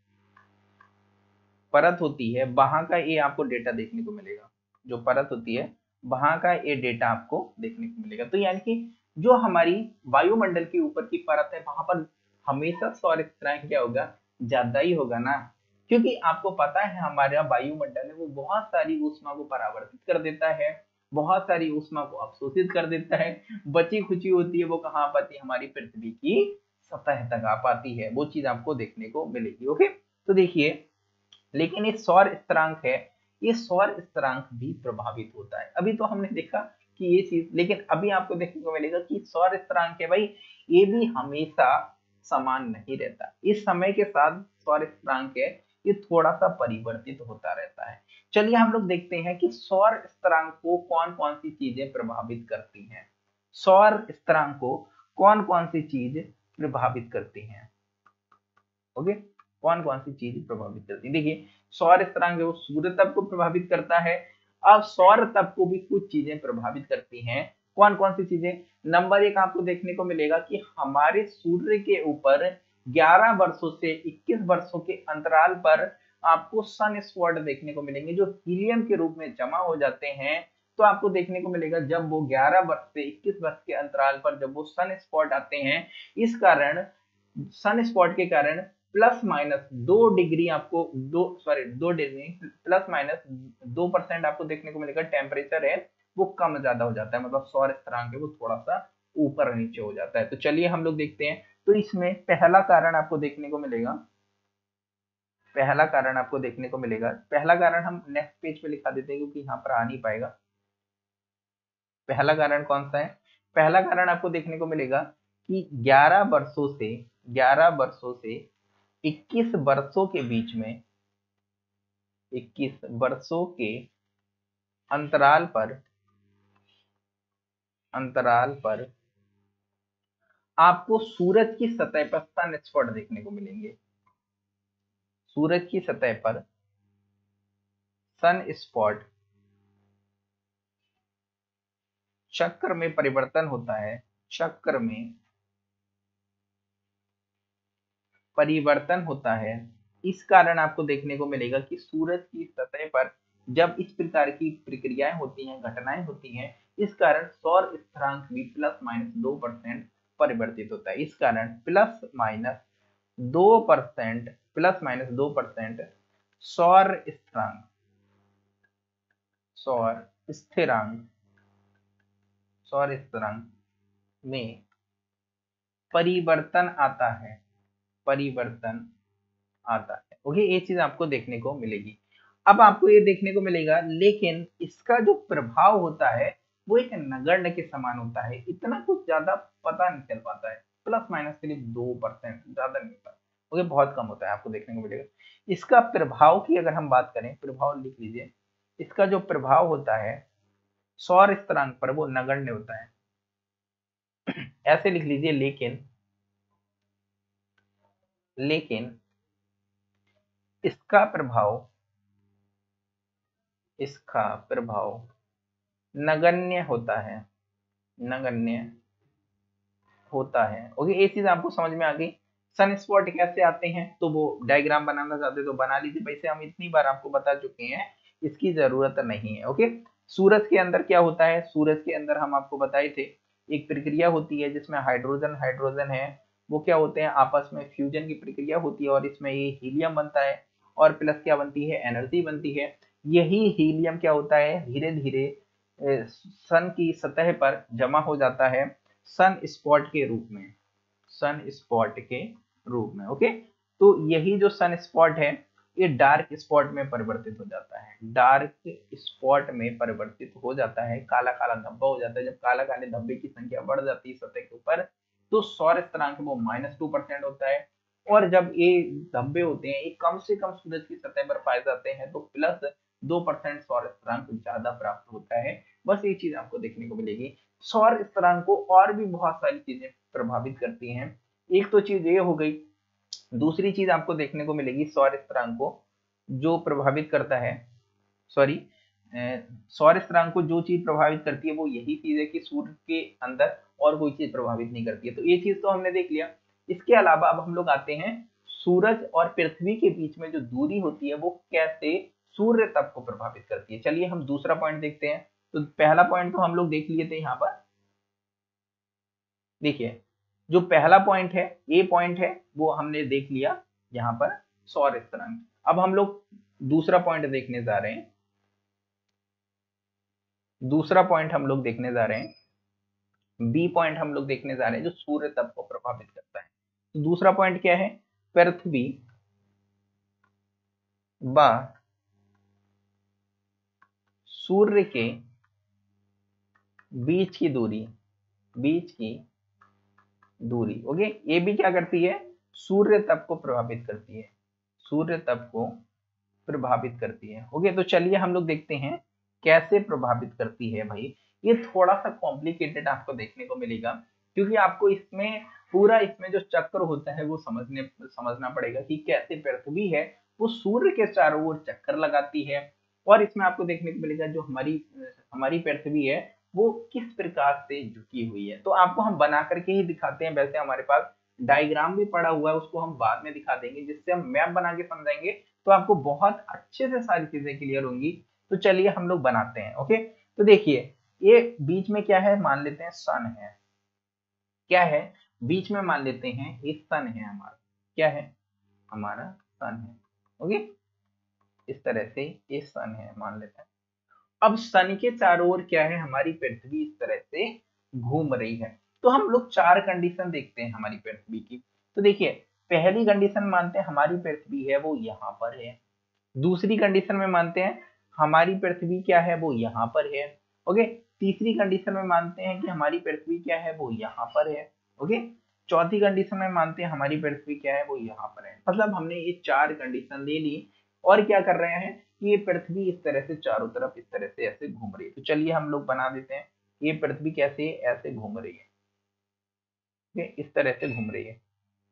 परत होती है, वहां का ये आपको डेटा देखने को मिलेगा। जो परत होती है वहां का ये डेटा आपको देखने को मिलेगा। तो यानी कि जो हमारी वायुमंडल के ऊपर की परत है वहां पर हमेशा सौर स्थिरांक क्या होगा, ज्यादा ही होगा ना। क्योंकि आपको पता है हमारा वायुमंडल है वो बहुत सारी ऊष्मा को परावर्तित कर देता है, बहुत सारी ऊष्मा को अवशोषित कर देता है, बची खुची होती है वो कहाँ पाती है, हमारी पृथ्वी की सतह तक आ पाती है, वो चीज आपको देखने को मिलेगी। ओके, तो देखिए, लेकिन ये सौर स्थिरांक है, ये सौर स्थिरांक भी प्रभावित होता है। अभी तो हमने देखा कि ये चीज, लेकिन अभी आपको देखने को मिलेगा कि सौर स्थिरांक है भाई, ये भी हमेशा समान नहीं रहता, इस समय के साथ सौर स्थिरांक है ये थोड़ा सा परिवर्तित होता रहता है। चलिए हम लोग देखते हैं कि सौर स्थिरांक को कौन कौन सी चीजें प्रभावित करती हैं। सौर स्थिरांक को कौन कौन सी चीज प्रभावित करती हैं। ओके, कौन कौन सी चीज प्रभावित करती है, देखिए सौर स्थिरांक है वो सूर्य तप को प्रभावित करता है। अब सौर तप को भी कुछ चीजें प्रभावित करती हैं, कौन कौन सी चीजें। नंबर एक आपको देखने को मिलेगा कि हमारे सूर्य के ऊपर 11 वर्षों से 21 वर्षों के अंतराल पर आपको सन स्पॉट देखने को मिलेंगे, जो हीलियम के रूप में जमा हो जाते हैं। तो आपको देखने को मिलेगा जब वो 11 वर्ष से 21 वर्ष के अंतराल पर जब वो सन स्पॉट आते हैं, इस कारण सन स्पॉट के कारण प्लस माइनस 2 डिग्री आपको 2 डिग्री प्लस माइनस 2% आपको देखने को मिलेगा, टेम्परेचर है वो कम ज्यादा हो जाता है, मतलब सौर स्थिरांक है वो थोड़ा सा ऊपर नीचे हो जाता है। तो चलिए हम लोग देखते हैं, तो इसमें पहला कारण आपको देखने को मिलेगा, पहला कारण आपको देखने को मिलेगा, पहला कारण हम नेक्स्ट पेज पे लिखा देते हैं क्योंकि यहाँ पर आ नहीं पाएगा। पहला कारण कौन सा है, पहला कारण आपको देखने को मिलेगा कि 11 वर्षों से 21 वर्षों के बीच में, 21 वर्षों के अंतराल पर आपको सूरज की सतह पर सन स्पॉट देखने को मिलेंगे। सूरज की सतह पर सन स्पॉट चक्र में परिवर्तन होता है, चक्र में परिवर्तन होता है। इस कारण आपको देखने को मिलेगा कि सूरज की सतह पर जब इस प्रकार की प्रक्रियाएं होती हैं, घटनाएं होती हैं, इस कारण सौर स्थिरांक भी प्लस माइनस 2% परिवर्तित होता है। इस कारण प्लस माइनस 2% सौर स्थिरांक, सौर स्थिरांक सौर स्थिरांक में परिवर्तन आता है, परिवर्तन आता है। ओके, ये चीज आपको देखने को मिलेगी। अब आपको ये देखने को मिलेगा, लेकिन इसका जो प्रभाव होता है वो एक नगण्य के समान होता है, इतना कुछ ज्यादा पता नहीं चल पाता है, प्लस माइनस सिर्फ 2%, ज्यादा नहीं होता। ओके, बहुत कम होता है, आपको देखने को मिलेगा। इसका प्रभाव की अगर हम बात करें, प्रभाव लिख लीजिए, इसका जो प्रभाव होता है सौर स्थिरांक पर वो नगण्य होता है। ऐसे लिख लीजिए, लेकिन इसका प्रभाव नगण्य होता है, नगण्य होता है। ओके, ये चीज आपको समझ में आ गई। सन स्पॉट कैसे आते हैं, तो वो डायग्राम बनाना चाहते तो बना लीजिए, वैसे हम इतनी बार आपको बता चुके हैं, इसकी जरूरत नहीं है। ओके, सूरज के अंदर क्या होता है, सूरज के अंदर हम आपको बताए थे एक प्रक्रिया होती है जिसमें हाइड्रोजन है वो क्या होते हैं, आपस में फ्यूजन की प्रक्रिया होती है, और इसमें ये हीलियम बनता है, और प्लस क्या बनती है, एनर्जी बनती है। यही हीलियम क्या होता है, धीरे धीरे सन की सतह पर जमा हो जाता है सन स्पॉट के रूप में, सन स्पॉट के रूप में। ओके, तो यही जो सन स्पॉट है ये डार्क स्पॉट में परिवर्तित हो जाता है, डार्क स्पॉट में परिवर्तित हो जाता है, काला काला धब्बा हो जाता है। जब काला काले धब्बे की संख्या बढ़ जाती है सतह के ऊपर, तो सौर स्थिरांक वो -2% होता है, और जब ये धब्बे होते हैं ये कम से कम सूरज की सतह पर पाए जाते हैं, तो +2% सौर स्थिरांक ज्यादा प्राप्त होता है। बस ये चीज आपको देखने को मिलेगी। सौर स्थिरांक को और भी बहुत सारी चीजें प्रभावित करती हैं, एक तो चीज ये हो गई, दूसरी चीज आपको देखने को मिलेगी सौर स्थिरांक को जो प्रभावित करता है, सॉरी सौर स्थिरांक को जो चीज प्रभावित करती है वो यही चीज है कि सूर्य के अंदर और कोई चीज प्रभावित नहीं करती है। तो ये चीज तो हमने देख लिया। इसके अलावा अब हम लोग आते हैं सूरज और पृथ्वी के बीच में जो दूरी होती है वो कैसे सूर्य तप को प्रभावित करती है। चलिए हम दूसरा पॉइंट देखते हैं। तो पहला पॉइंट तो हम लोग देख लिए थे, यहाँ पर देखिए जो पहला पॉइंट है, ए पॉइंट है, वो हमने देख लिया यहाँ पर सौर स्थिरांक। अब हम लोग दूसरा पॉइंट देखने जा रहे हैं। दूसरा पॉइंट हम लोग देखने जा रहे हैं, बी पॉइंट हम लोग देखने जा रहे हैं जो सूर्य तप को प्रभावित करता है। तो दूसरा पॉइंट क्या है, पृथ्वी व सूर्य के बीच की दूरी, बीच की दूरी। ओके, ये भी क्या करती है, सूर्य तप को प्रभावित करती है, सूर्य तप को प्रभावित करती है। ओके, तो चलिए हम लोग देखते हैं कैसे प्रभावित करती है भाई। ये थोड़ा सा कॉम्प्लिकेटेड आपको देखने को मिलेगा, क्योंकि आपको इसमें पूरा इसमें जो चक्र होता है वो समझना पड़ेगा कि कैसे पृथ्वी है वो सूर्य के चारों ओर चक्कर लगाती है, और इसमें आपको देखने को मिलेगा जो हमारी हमारी पृथ्वी है वो किस प्रकार से झुकी हुई है। तो आपको हम बना करके ही दिखाते हैं, वैसे हमारे पास डायग्राम भी पड़ा हुआ है, उसको हम बाद में दिखा देंगे, जिससे हम मैप बना के समझाएंगे तो आपको बहुत अच्छे से सारी चीजें क्लियर होंगी। तो चलिए हम लोग बनाते हैं। ओके, तो देखिए ये बीच में क्या है, मान लेते हैं सन है, क्या है बीच में, मान लेते हैं ये सन है हमारा, क्या है हमारा सन है। ओके, इस तरह से ये सन है मान लेते हैं। अब सन के चारों ओर क्या है, हमारी पृथ्वी इस तरह से घूम रही है। तो हम लोग चार कंडीशन देखते हैं हमारी पृथ्वी की। तो देखिए पहली कंडीशन मानते हैं हमारी पृथ्वी है वो यहाँ पर है, दूसरी कंडीशन में मानते हैं हमारी पृथ्वी क्या है वो यहाँ पर है। ओके, तीसरी कंडीशन में मानते हैं कि हमारी पृथ्वी क्या है वो यहाँ पर है। ओके, चौथी कंडीशन में मानते हैं हमारी पृथ्वी क्या है वो यहाँ पर है। मतलब हमने ये चार कंडीशन ले ली, और क्या कर रहे हैं कि ये पृथ्वी इस तरह से चारों तरफ इस तरह से ऐसे घूम रही है। तो चलिए हम लोग बना देते हैं, ये पृथ्वी कैसे ऐसे घूम रही है, इस तरह से घूम रही है,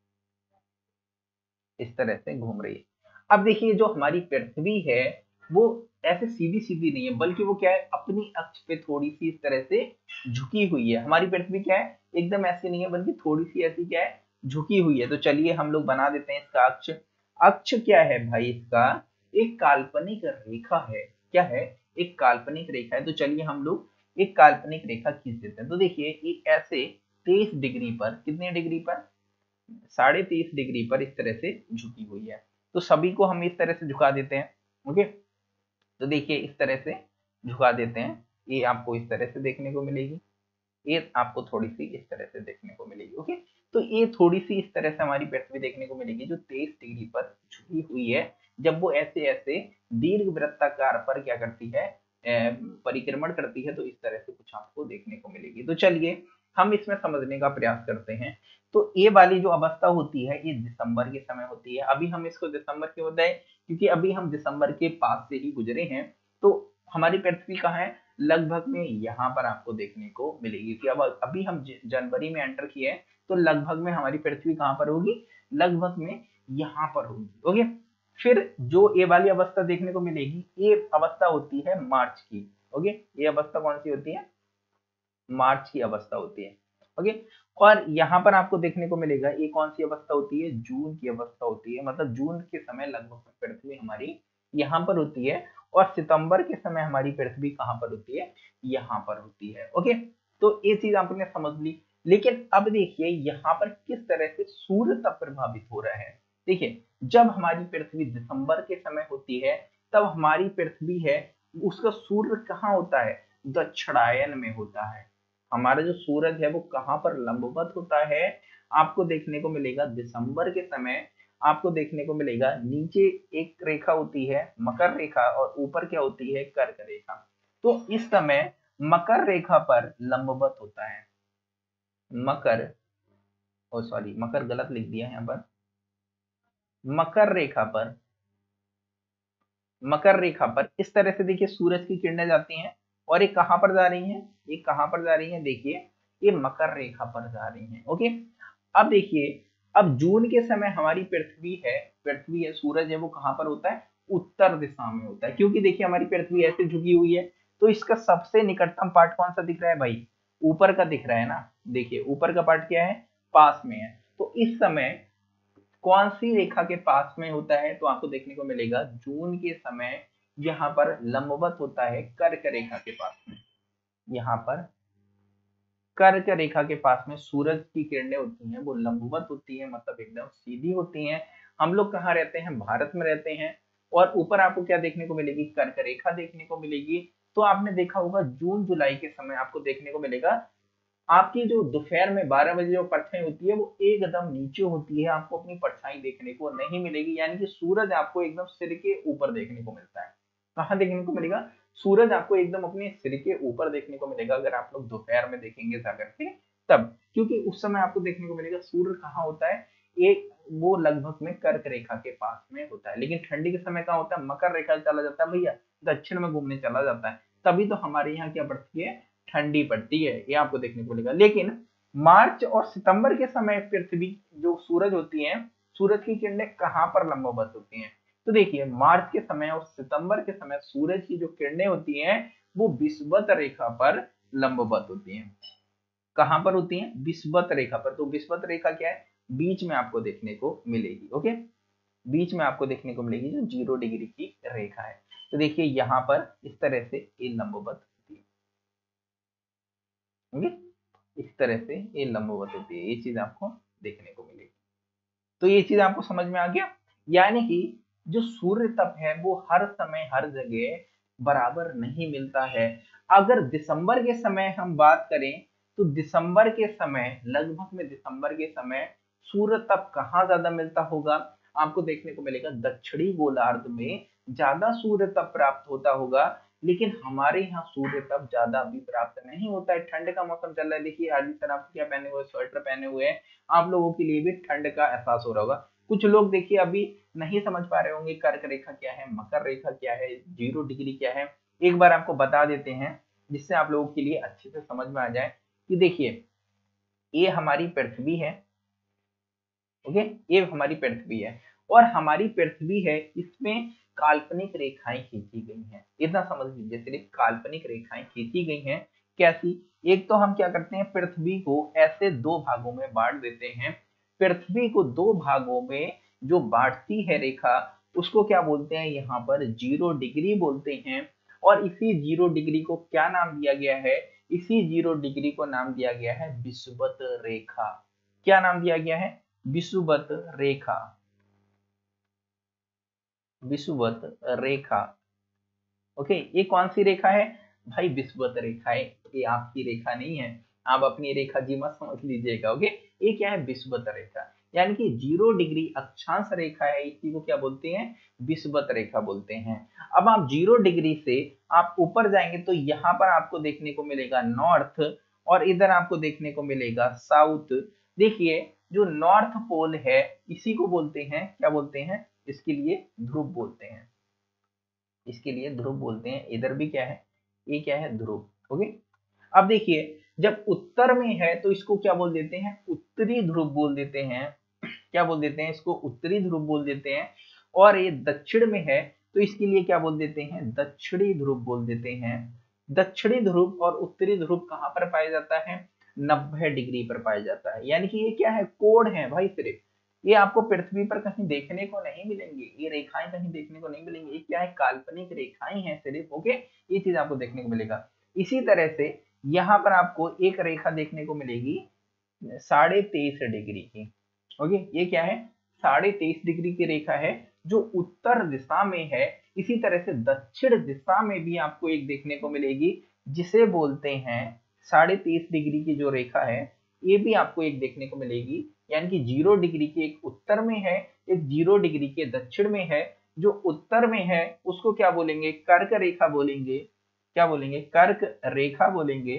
इस तरह से घूम रही है। अब देखिए जो हमारी पृथ्वी है वो ऐसे सीधी सीधी नहीं है, बल्कि वो क्या है अपनी अक्ष पे थोड़ी सी इस तरह से झुकी हुई है। हमारी पृथ्वी क्या है एकदम ऐसी नहीं है, बल्कि थोड़ी सी ऐसी क्या है झुकी हुई है। तो चलिए हम लोग बना देते हैं इसका अक्ष। अक्ष क्या है भाई इसका, एक काल्पनिक रेखा है, क्या है एक काल्पनिक रेखा है। तो चलिए हम लोग एक काल्पनिक रेखा खींच देते हैं। तो देखिए ये ऐसे 23 डिग्री पर, कितने डिग्री पर, 23.5 डिग्री पर इस तरह से झुकी हुई है। तो सभी को हम इस तरह से झुका देते हैं। ओके, तो देखिए इस तरह से झुका देते हैं, ये आपको इस तरह से देखने को मिलेगी, ये आपको थोड़ी सी इस तरह से देखने को मिलेगी। ओके, तो ये थोड़ी सी इस तरह से हमारी पृथ्वी देखने को मिलेगी जो 23 डिग्री पर झुकी हुई है। जब वो ऐसे ऐसे दीर्घ वृत्ताकार पर क्या करती है, परिक्रमण करती है, तो इस तरह से कुछ आपको देखने को मिलेगी। तो चलिए हम इसमें समझने का प्रयास करते हैं। तो ये वाली जो अवस्था होती है ये दिसंबर के समय होती है। अभी हम इसको दिसंबर क्यों बताएं, क्योंकि अभी हम दिसंबर के पास से ही गुजरे हैं। तो हमारी पृथ्वी कहाँ है, लगभग में यहाँ पर आपको देखने को मिलेगी। कि अब अभी हम जनवरी में एंटर किए हैं, तो लगभग में हमारी पृथ्वी कहाँ पर होगी, लगभग में यहाँ पर होगी। ओके, फिर जो ये वाली अवस्था देखने को मिलेगी ये अवस्था होती है मार्च की। ओके, ये अवस्था कौन सी होती है, मार्च की अवस्था होती है। ओके, और यहाँ पर आपको देखने को मिलेगा ये कौन सी अवस्था होती है, जून की अवस्था होती है। मतलब जून के समय लगभग पृथ्वी हमारी यहाँ पर होती है, और सितंबर के समय हमारी पृथ्वी कहाँ पर होती है, यहाँ पर होती है। ओके, तो ये चीज आपने समझ ली। लेकिन अब देखिए यहाँ पर किस तरह से सूर्य तब प्रभावित हो रहा है। देखिए जब हमारी पृथ्वी दिसंबर के समय होती है, तब हमारी पृथ्वी है उसका सूर्य कहाँ होता है, दक्षिणायन में होता है। हमारा जो सूरज है वो कहाँ पर लंबवत होता है, आपको देखने को मिलेगा दिसंबर के समय। आपको देखने को मिलेगा नीचे एक रेखा होती है मकर रेखा, और ऊपर क्या होती है कर्क रेखा। तो इस समय मकर रेखा पर लंबवत होता है, मकर, ओ सॉरी मकर गलत लिख दिया है यहाँ पर, मकर रेखा पर, मकर रेखा पर इस तरह से देखिए सूरज की किरणें जाती हैं, और ये कहां पर जा रही हैं, ये कहां पर जा रही हैं, देखिए ये मकर रेखा पर जा रही हैं। ओके, अब देखिए अब जून के समय हमारी पृथ्वी है सूरज है वो कहां पर होता है, उत्तर दिशा में होता है। क्योंकि देखिए हमारी पृथ्वी ऐसे झुकी हुई है, तो इसका सबसे निकटतम पार्ट कौन सा दिख रहा है भाई, ऊपर का दिख रहा है ना। देखिए ऊपर का पार्ट क्या है, पास में है। तो इस समय कौन सी रेखा के पास में होता है, तो आपको देखने को मिलेगा जून के समय यहाँ पर लंबवत होता है कर्क रेखा के पास में। यहाँ पर कर्क रेखा के पास में सूरज की किरणें होती हैं वो लंबवत होती है, मतलब एकदम सीधी होती हैं। हम लोग कहाँ रहते हैं, भारत में रहते हैं, और ऊपर आपको क्या देखने को मिलेगी, कर्क रेखा देखने को मिलेगी। तो आपने देखा होगा जून जुलाई के समय आपको देखने को मिलेगा आपकी जो दोपहर में 12 बजे जो परछाई होती है वो एकदम नीचे होती है, आपको अपनी परछाई देखने को नहीं मिलेगी, यानी कि सूरज आपको एकदम सिर के ऊपर देखने को मिलता है। कहाँ देखने को मिलेगा, सूरज आपको एकदम अपने सिर के ऊपर देखने को मिलेगा अगर आप लोग दोपहर में देखेंगे जाकर के तब, क्योंकि उस समय आपको देखने को मिलेगा सूर्य कहाँ होता है, एक वो लगभग में कर्क रेखा के पास में होता है। लेकिन ठंडी के समय कहाँ होता है, मकर रेखा चला जाता है भैया, दक्षिण में घूमने चला जाता है, तभी तो हमारे यहाँ क्या पड़ती है, ठंडी पड़ती है, ये आपको देखने को मिलेगा। लेकिन मार्च और सितंबर के समय पृथ्वी जो सूरज होती है, सूरज की किरणें कहाँ पर लंबवत होती हैं, तो देखिए मार्च के समय और सितंबर के समय सूरज की जो किरणें होती हैं वो विषुवत रेखा पर लंबवत होती हैं। कहां पर होती हैं, विषुवत रेखा पर। तो विषुवत रेखा क्या है, बीच में आपको देखने को मिलेगी। ओके, बीच में आपको देखने को मिलेगी जो 0 डिग्री की रेखा है। तो देखिए यहाँ पर इस तरह से ये लंबवत होती है। ओके, इस तरह से ये लंबवत होती है, ये चीज आपको देखने को मिलेगी। तो ये चीज आपको समझ में आ गया, यानी कि जो सूर्य तप है वो हर समय हर जगह बराबर नहीं मिलता है। अगर दिसंबर के समय हम बात करें तो दिसंबर के समय, लगभग में दिसंबर के समय सूर्य तप कहाँ ज्यादा मिलता होगा, आपको देखने को मिलेगा दक्षिणी गोलार्ध में ज्यादा सूर्य तप प्राप्त होता होगा। लेकिन हमारे यहाँ सूर्य तप ज्यादा भी प्राप्त नहीं होता है। ठंड का मौसम चल रहा है, देखिए आदि सर आप क्या पहने हुए, स्वेटर पहने हुए हैं, आप लोगों के लिए भी ठंड का एहसास हो रहा होगा। कुछ लोग देखिए अभी नहीं समझ पा रहे होंगे कर्क रेखा क्या है, मकर रेखा क्या है, 0 डिग्री क्या है। एक बार आपको बता देते हैं जिससे आप लोगों के लिए अच्छे से समझ में आ जाए कि देखिए ये हमारी पृथ्वी है। ओके, ये हमारी पृथ्वी है और हमारी पृथ्वी है, इसमें काल्पनिक रेखाएं खींची गई हैं। इतना समझ लीजिए, सिर्फ काल्पनिक रेखाएं खींची गई हैं। कैसी, एक तो हम क्या करते हैं, पृथ्वी को ऐसे 2 भागों में बांट देते हैं। पृथ्वी को 2 भागों में जो बांटती है रेखा उसको क्या बोलते हैं, यहाँ पर 0 डिग्री बोलते हैं। और इसी 0 डिग्री को क्या नाम दिया गया है, इसी 0 डिग्री को नाम दिया गया है विषुवत रेखा। क्या नाम दिया गया है, विषुवत रेखा, विषुवत रेखा। ओके, ये कौन सी रेखा है भाई, विषुवत रेखा है, ये आपकी रेखा नहीं है, आप अपनी रेखा जी मत समझ लीजिएगा। ओके, ये क्या है, विषुवत रेखा, यानी कि 0 डिग्री अक्षांश रेखा है, इसी को क्या बोलते हैं, विषुवत रेखा बोलते हैं। अब आप 0 डिग्री से आप ऊपर जाएंगे तो यहाँ पर आपको देखने को मिलेगा नॉर्थ और इधर आपको देखने को मिलेगा साउथ। देखिए जो नॉर्थ पोल है इसी को बोलते हैं, क्या बोलते हैं, इसके लिए ध्रुव बोलते हैं, इसके लिए ध्रुव बोलते हैं। इधर भी क्या है, ये क्या है, ध्रुव। ओके, अब देखिए जब उत्तर में है तो इसको क्या बोल देते हैं, उत्तरी ध्रुव बोल देते हैं। क्या बोल देते हैं, इसको उत्तरी ध्रुव बोल देते हैं। और ये दक्षिण में है तो इसके लिए क्या बोल देते हैं, दक्षिणी ध्रुव बोल देते हैं। दक्षिणी ध्रुव और उत्तरी ध्रुव कहाँ पर पाया जाता है, 90 डिग्री पर पाया जाता है। यानी कि ये क्या है, कोड है भाई, सिर्फ ये आपको पृथ्वी पर कहीं देखने को नहीं मिलेंगे, ये रेखाएं कहीं देखने को नहीं मिलेंगी, ये क्या है, काल्पनिक रेखाएं हैं सिर्फ। ओके, ये चीज आपको देखने को मिलेगा। इसी तरह से यहाँ पर आपको एक रेखा देखने को मिलेगी 23.5 डिग्री की। ओके, ये क्या है, 23.5 डिग्री की रेखा है जो उत्तर दिशा में है। इसी तरह से दक्षिण दिशा में भी आपको एक देखने को मिलेगी जिसे बोलते हैं 23.5 डिग्री की जो रेखा है, ये भी आपको एक देखने को मिलेगी। यानी कि 0 डिग्री के एक उत्तर में है, एक 0 डिग्री के दक्षिण में है। जो उत्तर में है उसको क्या बोलेंगे, कर्क रेखा बोलेंगे। क्या बोलेंगे, कर्क रेखा बोलेंगे।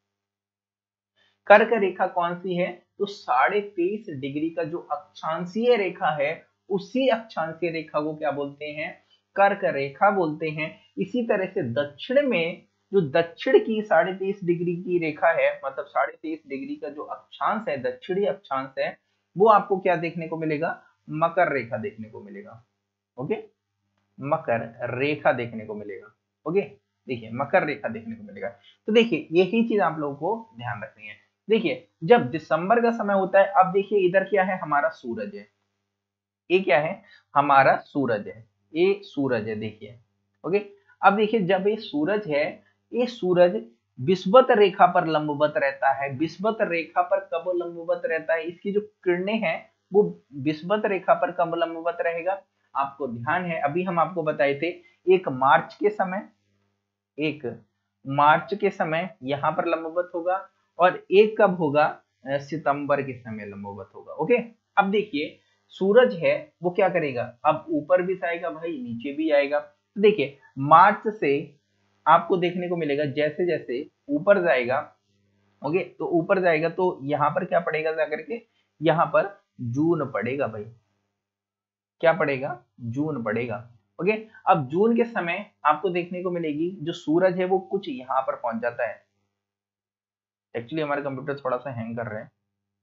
कर्क रेखा कौन सी है, तो 23.5 डिग्री का जो अक्षांशीय रेखा है उसी अक्षांशीय रेखा को क्या बोलते हैं, कर्क रेखा बोलते हैं। इसी तरह से दक्षिण में जो दक्षिण की 23.5 डिग्री की रेखा है, मतलब 23.5 डिग्री का जो अक्षांश है, दक्षिणी अक्षांश है, वो आपको क्या देखने को मिलेगा, मकर रेखा देखने को मिलेगा। ओके, मकर रेखा देखने को मिलेगा। ओके, देखिए मकर रेखा देखने को मिलेगा। तो देखिए यही चीज आप लोगों को ध्यान रखनी है। देखिए जब दिसंबर का समय होता है, अब देखिए इधर क्या है, हमारा सूरज है, ये क्या है, हमारा सूरज है, ये सूरज है, देखिए। ओके, अब देखिए जब ये सूरज है, ये सूरज विषुवत रेखा पर लंबवत रहता है। विषुवत रेखा पर कब लंबवत रहता है, इसकी जो किरणें हैं वो विषुवत रेखा पर कब लंबवत रहेगा, आपको ध्यान है अभी हम आपको बताए थे, एक मार्च के समय यहाँ पर लंबवत होगा, और एक कब होगा, सितंबर के समय लंबवत होगा। ओके, अब देखिए सूरज है वो क्या करेगा, अब ऊपर भी जाएगा भाई, नीचे भी आएगा। तो देखिए मार्च से आपको देखने को मिलेगा जैसे जैसे ऊपर जाएगा, ओके, तो ऊपर जाएगा तो यहाँ पर क्या पड़ेगा जाकर के, यहाँ पर जून पड़ेगा भाई, क्या पड़ेगा, जून पड़ेगा। ओके, अब जून के समय आपको देखने को मिलेगी जो सूरज है वो कुछ यहाँ पर पहुंच जाता है। एक्चुअली हमारे कंप्यूटर थोड़ा सा हैंग कर रहे हैं,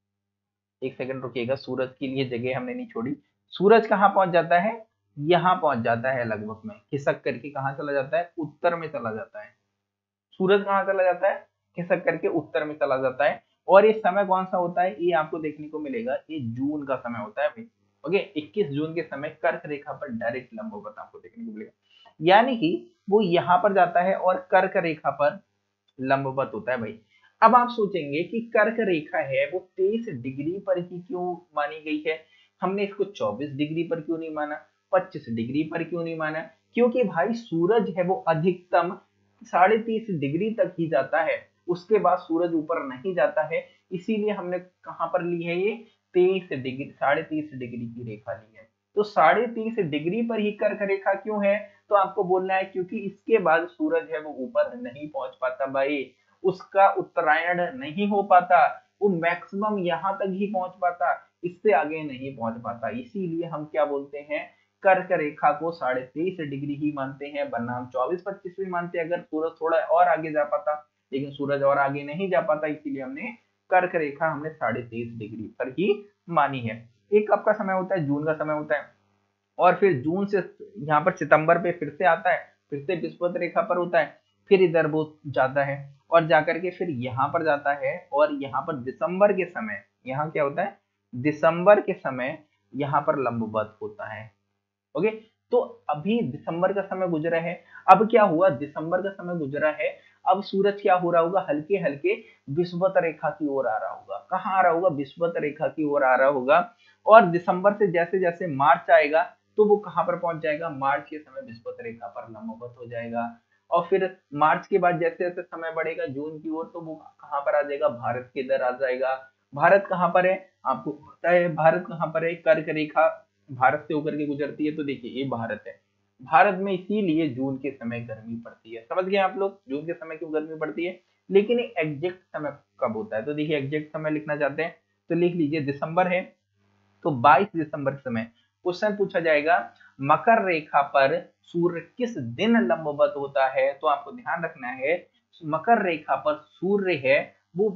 एक सेकंड रुकिएगा, सूरज के लिए जगह हमने नहीं छोड़ी। सूरज कहाँ पहुंच जाता है, यहाँ पहुंच जाता है लगभग में, खिसक करके कहाँ चला जाता है, उत्तर में चला जाता है। सूरज कहाँ चला जाता है, खिसक करके उत्तर में चला जाता है। और ये समय कौन सा होता है, ये आपको देखने को मिलेगा, ये जून का समय होता है भाई। ओके, 21 जून के समय कर्क रेखा पर डायरेक्ट लंबवत आपको देखने को मिलेगा, यानी कि वो यहाँ पर जाता है और कर्क रेखा पर लंबवत होता है भाई। अब आप सोचेंगे कि कर्क रेखा है वो 23 डिग्री पर ही क्यों मानी गई है, हमने इसको 24 डिग्री पर क्यों नहीं माना, 25 डिग्री पर क्यों नहीं माना, क्योंकि भाई सूरज है वो अधिकतम 30.5 डिग्री तक ही जाता है, उसके बाद सूरज ऊपर नहीं जाता है। इसीलिए हमने कहां पर ली है, ये 23 डिग्री, 30.5 डिग्री की रेखा ली है। तो 30.5 डिग्री पर ही कर्क रेखा क्यों है, तो आपको बोलना है क्योंकि इसके बाद सूरज है वो ऊपर नहीं पहुंच पाता भाई, उसका उत्तरायण नहीं हो पाता, वो मैक्सिमम यहां तक ही पहुंच पाता, इससे आगे नहीं पहुंच पाता। इसीलिए हम क्या बोलते हैं, कर्क रेखा को 23.5 डिग्री ही मानते हैं, वरना हम 24-25 भी मानते हैं अगर सूरज थोड़ा और आगे जा पाता, लेकिन सूरज और आगे नहीं जा पाता, इसीलिए हमने कर्क रेखा हमने 23.5 डिग्री पर ही मानी है। एक कब का समय होता है, जून का समय होता है, और फिर जून से यहाँ पर सितंबर पे फिर से आता है, फिर से विषुवत रेखा पर होता है, फिर इधर वो जाता है और जाकर के फिर यहाँ पर जाता है, और यहाँ पर दिसंबर के समय यहाँ क्या होता है, दिसंबर के समय यहाँ पर लंबवत होता है। ओके, तो अभी दिसंबर का समय गुजरा है, अब क्या हुआ, दिसंबर का समय गुजरा है, अब सूरज क्या हो रहा होगा, हल्के हल्के विषुवत रेखा की ओर आ रहा होगा, कहाँ आ रहा होगा, विषुवत रेखा की ओर आ रहा होगा। और दिसंबर से जैसे जैसे मार्च आएगा तो वो कहाँ पर पहुंच जाएगा, मार्च के समय विषुवत रेखा पर लंबवत हो जाएगा। और फिर मार्च के बाद जैसे जैसे समय बढ़ेगा जून की ओर, तो वो कहाँ पर आ जाएगा, भारत के इधर आ जाएगा। भारत कहाँ पर है, आपको पता है भारत कहाँ पर है, कर्क रेखा भारत से होकर के गुजरती है, तो देखिए ये भारत है, भारत में इसीलिए जून के समय गर्मी पड़ती है। समझ गए आप लोग, जून के समय क्यों गर्मी पड़ती है, लेकिन एग्जैक्ट समय कब होता है, तो देखिए एग्जैक्ट समय लिखना चाहते हैं तो लिख लीजिए, दिसंबर है तो 22 दिसंबर के समय क्वेश्चन पूछा जाएगा, मकर रेखा पर सूर्य किस दिन लंबवत होता है, तो आपको ध्यान रखना है मकर रेखा पर सूर्य है वो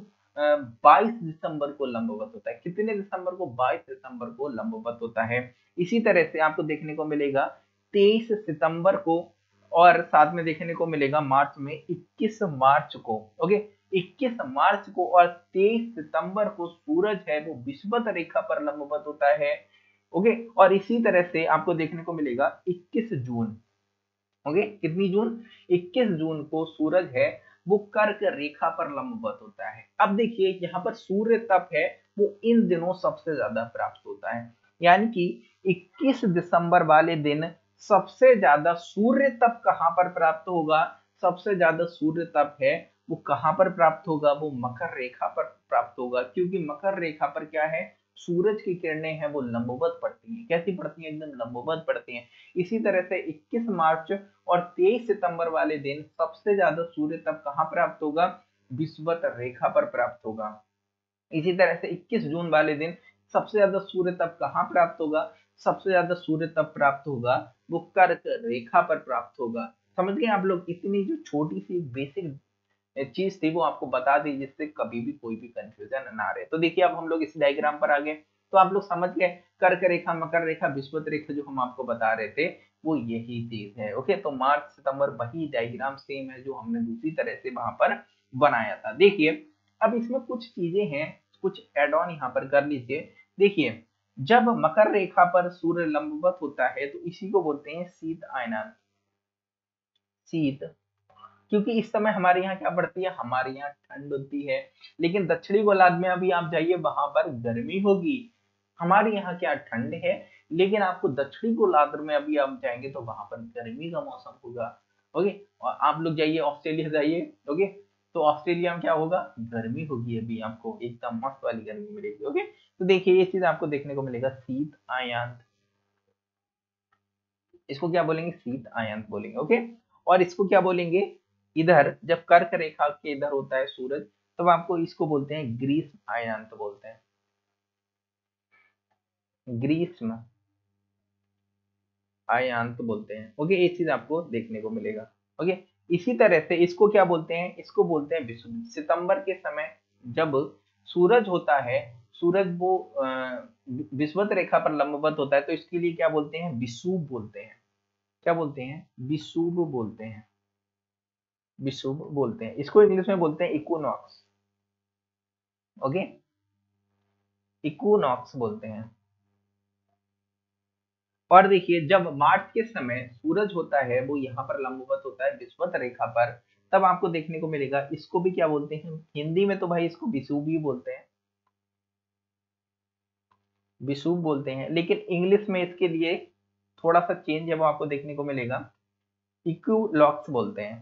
22 दिसंबर को लंबवत होता है। कितने दिसंबर को, 22 दिसंबर को लंबवत होता है। इसी तरह से आपको देखने को मिलेगा 23 सितंबर को, और साथ में देखने को मिलेगा मार्च में 21 मार्च को। ओके, 21 मार्च को और 23 सितंबर को सूरज है वो विषुवत रेखा पर लंबवत होता है। ओके, और इसी तरह से आपको देखने को मिलेगा 21 जून, ओके, कितनी जून, 21 जून को सूरज है वो कर्क रेखा पर लंबवत होता है। अब देखिए यहाँ पर सूर्य तप है वो इन दिनों सबसे ज्यादा प्राप्त होता है, यानी कि 21 दिसंबर वाले दिन सबसे ज्यादा सूर्य तप कहां पर प्राप्त होगा, सबसे ज्यादा सूर्य तप है वो कहां पर प्राप्त होगा, वो मकर रेखा पर प्राप्त होगा, क्योंकि मकर रेखा पर क्या है, सूरज की किरणें हैं वो लंबवत पड़ती हैं, कैसी पड़ती हैं, एकदम लंबवत पड़ती हैं। इसी तरह से 21 मार्च और 23 सितंबर वाले दिन सबसे ज्यादा सूर्य तप कहां प्राप्त होगा, विषुवत रेखा पर प्राप्त होगा। इसी तरह से 21 जून वाले दिन सबसे ज्यादा सूर्य तप कहां प्राप्त होगा, सबसे ज्यादा सूर्य तप प्राप्त होगा वो कर्क रेखा पर प्राप्त होगा। समझ गए आप लोग, इतनी जो छोटी सी बेसिक चीज थी वो आपको बता दी जिससे कभी भी कोई भी कंफ्यूजन ना रहे। तो देखिए अब हम लोग इस डायग्राम पर आ गए, तो आप लोग समझ गए कर्क रेखा, मकर रेखा, विषुवत रेखा जो हम आपको बता रहे थे वो यही चीज है। ओके, तो मार्च सितंबर वही डायग्राम सेम है जो हमने दूसरी तरह से वहां पर बनाया था। देखिए अब इसमें कुछ चीजें हैं, कुछ एड ऑन यहाँ पर कर लीजिए। देखिए जब मकर रेखा पर सूर्य लंबवत होता है तो इसी को बोलते हैं शीत आयनन, शीत, क्योंकि इस समय हमारे यहाँ क्या पड़ती है, हमारे यहाँ ठंड होती है, लेकिन दक्षिणी गोलार्ध में अभी आप जाइए वहां पर गर्मी होगी, हमारे यहाँ क्या ठंड है, लेकिन आपको दक्षिणी गोलार्ध में अभी आप जाएंगे तो वहां पर गर्मी का मौसम होगा। ओके, और आप लोग जाइए ऑस्ट्रेलिया जाइए। ओके, तो ऑस्ट्रेलिया में क्या होगा, गर्मी होगी, अभी आपको एकदम मस्त वाली गर्मी मिलेगी। ओके, तो देखिए ये चीज आपको देखने को मिलेगा, शीत आयांत, इसको क्या बोलेंगे, शीत आयंत बोलेंगे। ओके, और इसको क्या बोलेंगे, इधर जब कर्क रेखा के इधर होता है सूरज, तब आपको इसको बोलते हैं ग्रीष्म आयंत बोलते हैं, ग्रीष्म आयंत बोलते हैं। ओके, ये चीज आपको देखने को मिलेगा। ओके, इसी तरह से इसको क्या बोलते हैं, इसको बोलते हैं विषुव। सितंबर के समय जब सूरज होता है, सूरज वो विषुवत रेखा पर लंबवत होता है, तो इसके लिए क्या बोलते हैं, विषुव बोलते हैं। क्या बोलते हैं, विषुव बोलते हैं, विषुव बोलते हैं। इसको इंग्लिश में बोलते हैं इक्विनॉक्स। ओके, इक्विनॉक्स बोलते हैं। और देखिए जब मार्च के समय सूरज होता है, वो यहाँ पर लंबवत होता है विषुवत रेखा पर, तब आपको देखने को मिलेगा, इसको भी क्या बोलते हैं, हिंदी में तो भाई इसको विषुव भी बोलते हैं, विषुव बोलते हैं, लेकिन इंग्लिश में इसके लिए थोड़ा सा चेंज है, वो आपको देखने को मिलेगा, इक्विलॉक्स बोलते हैं,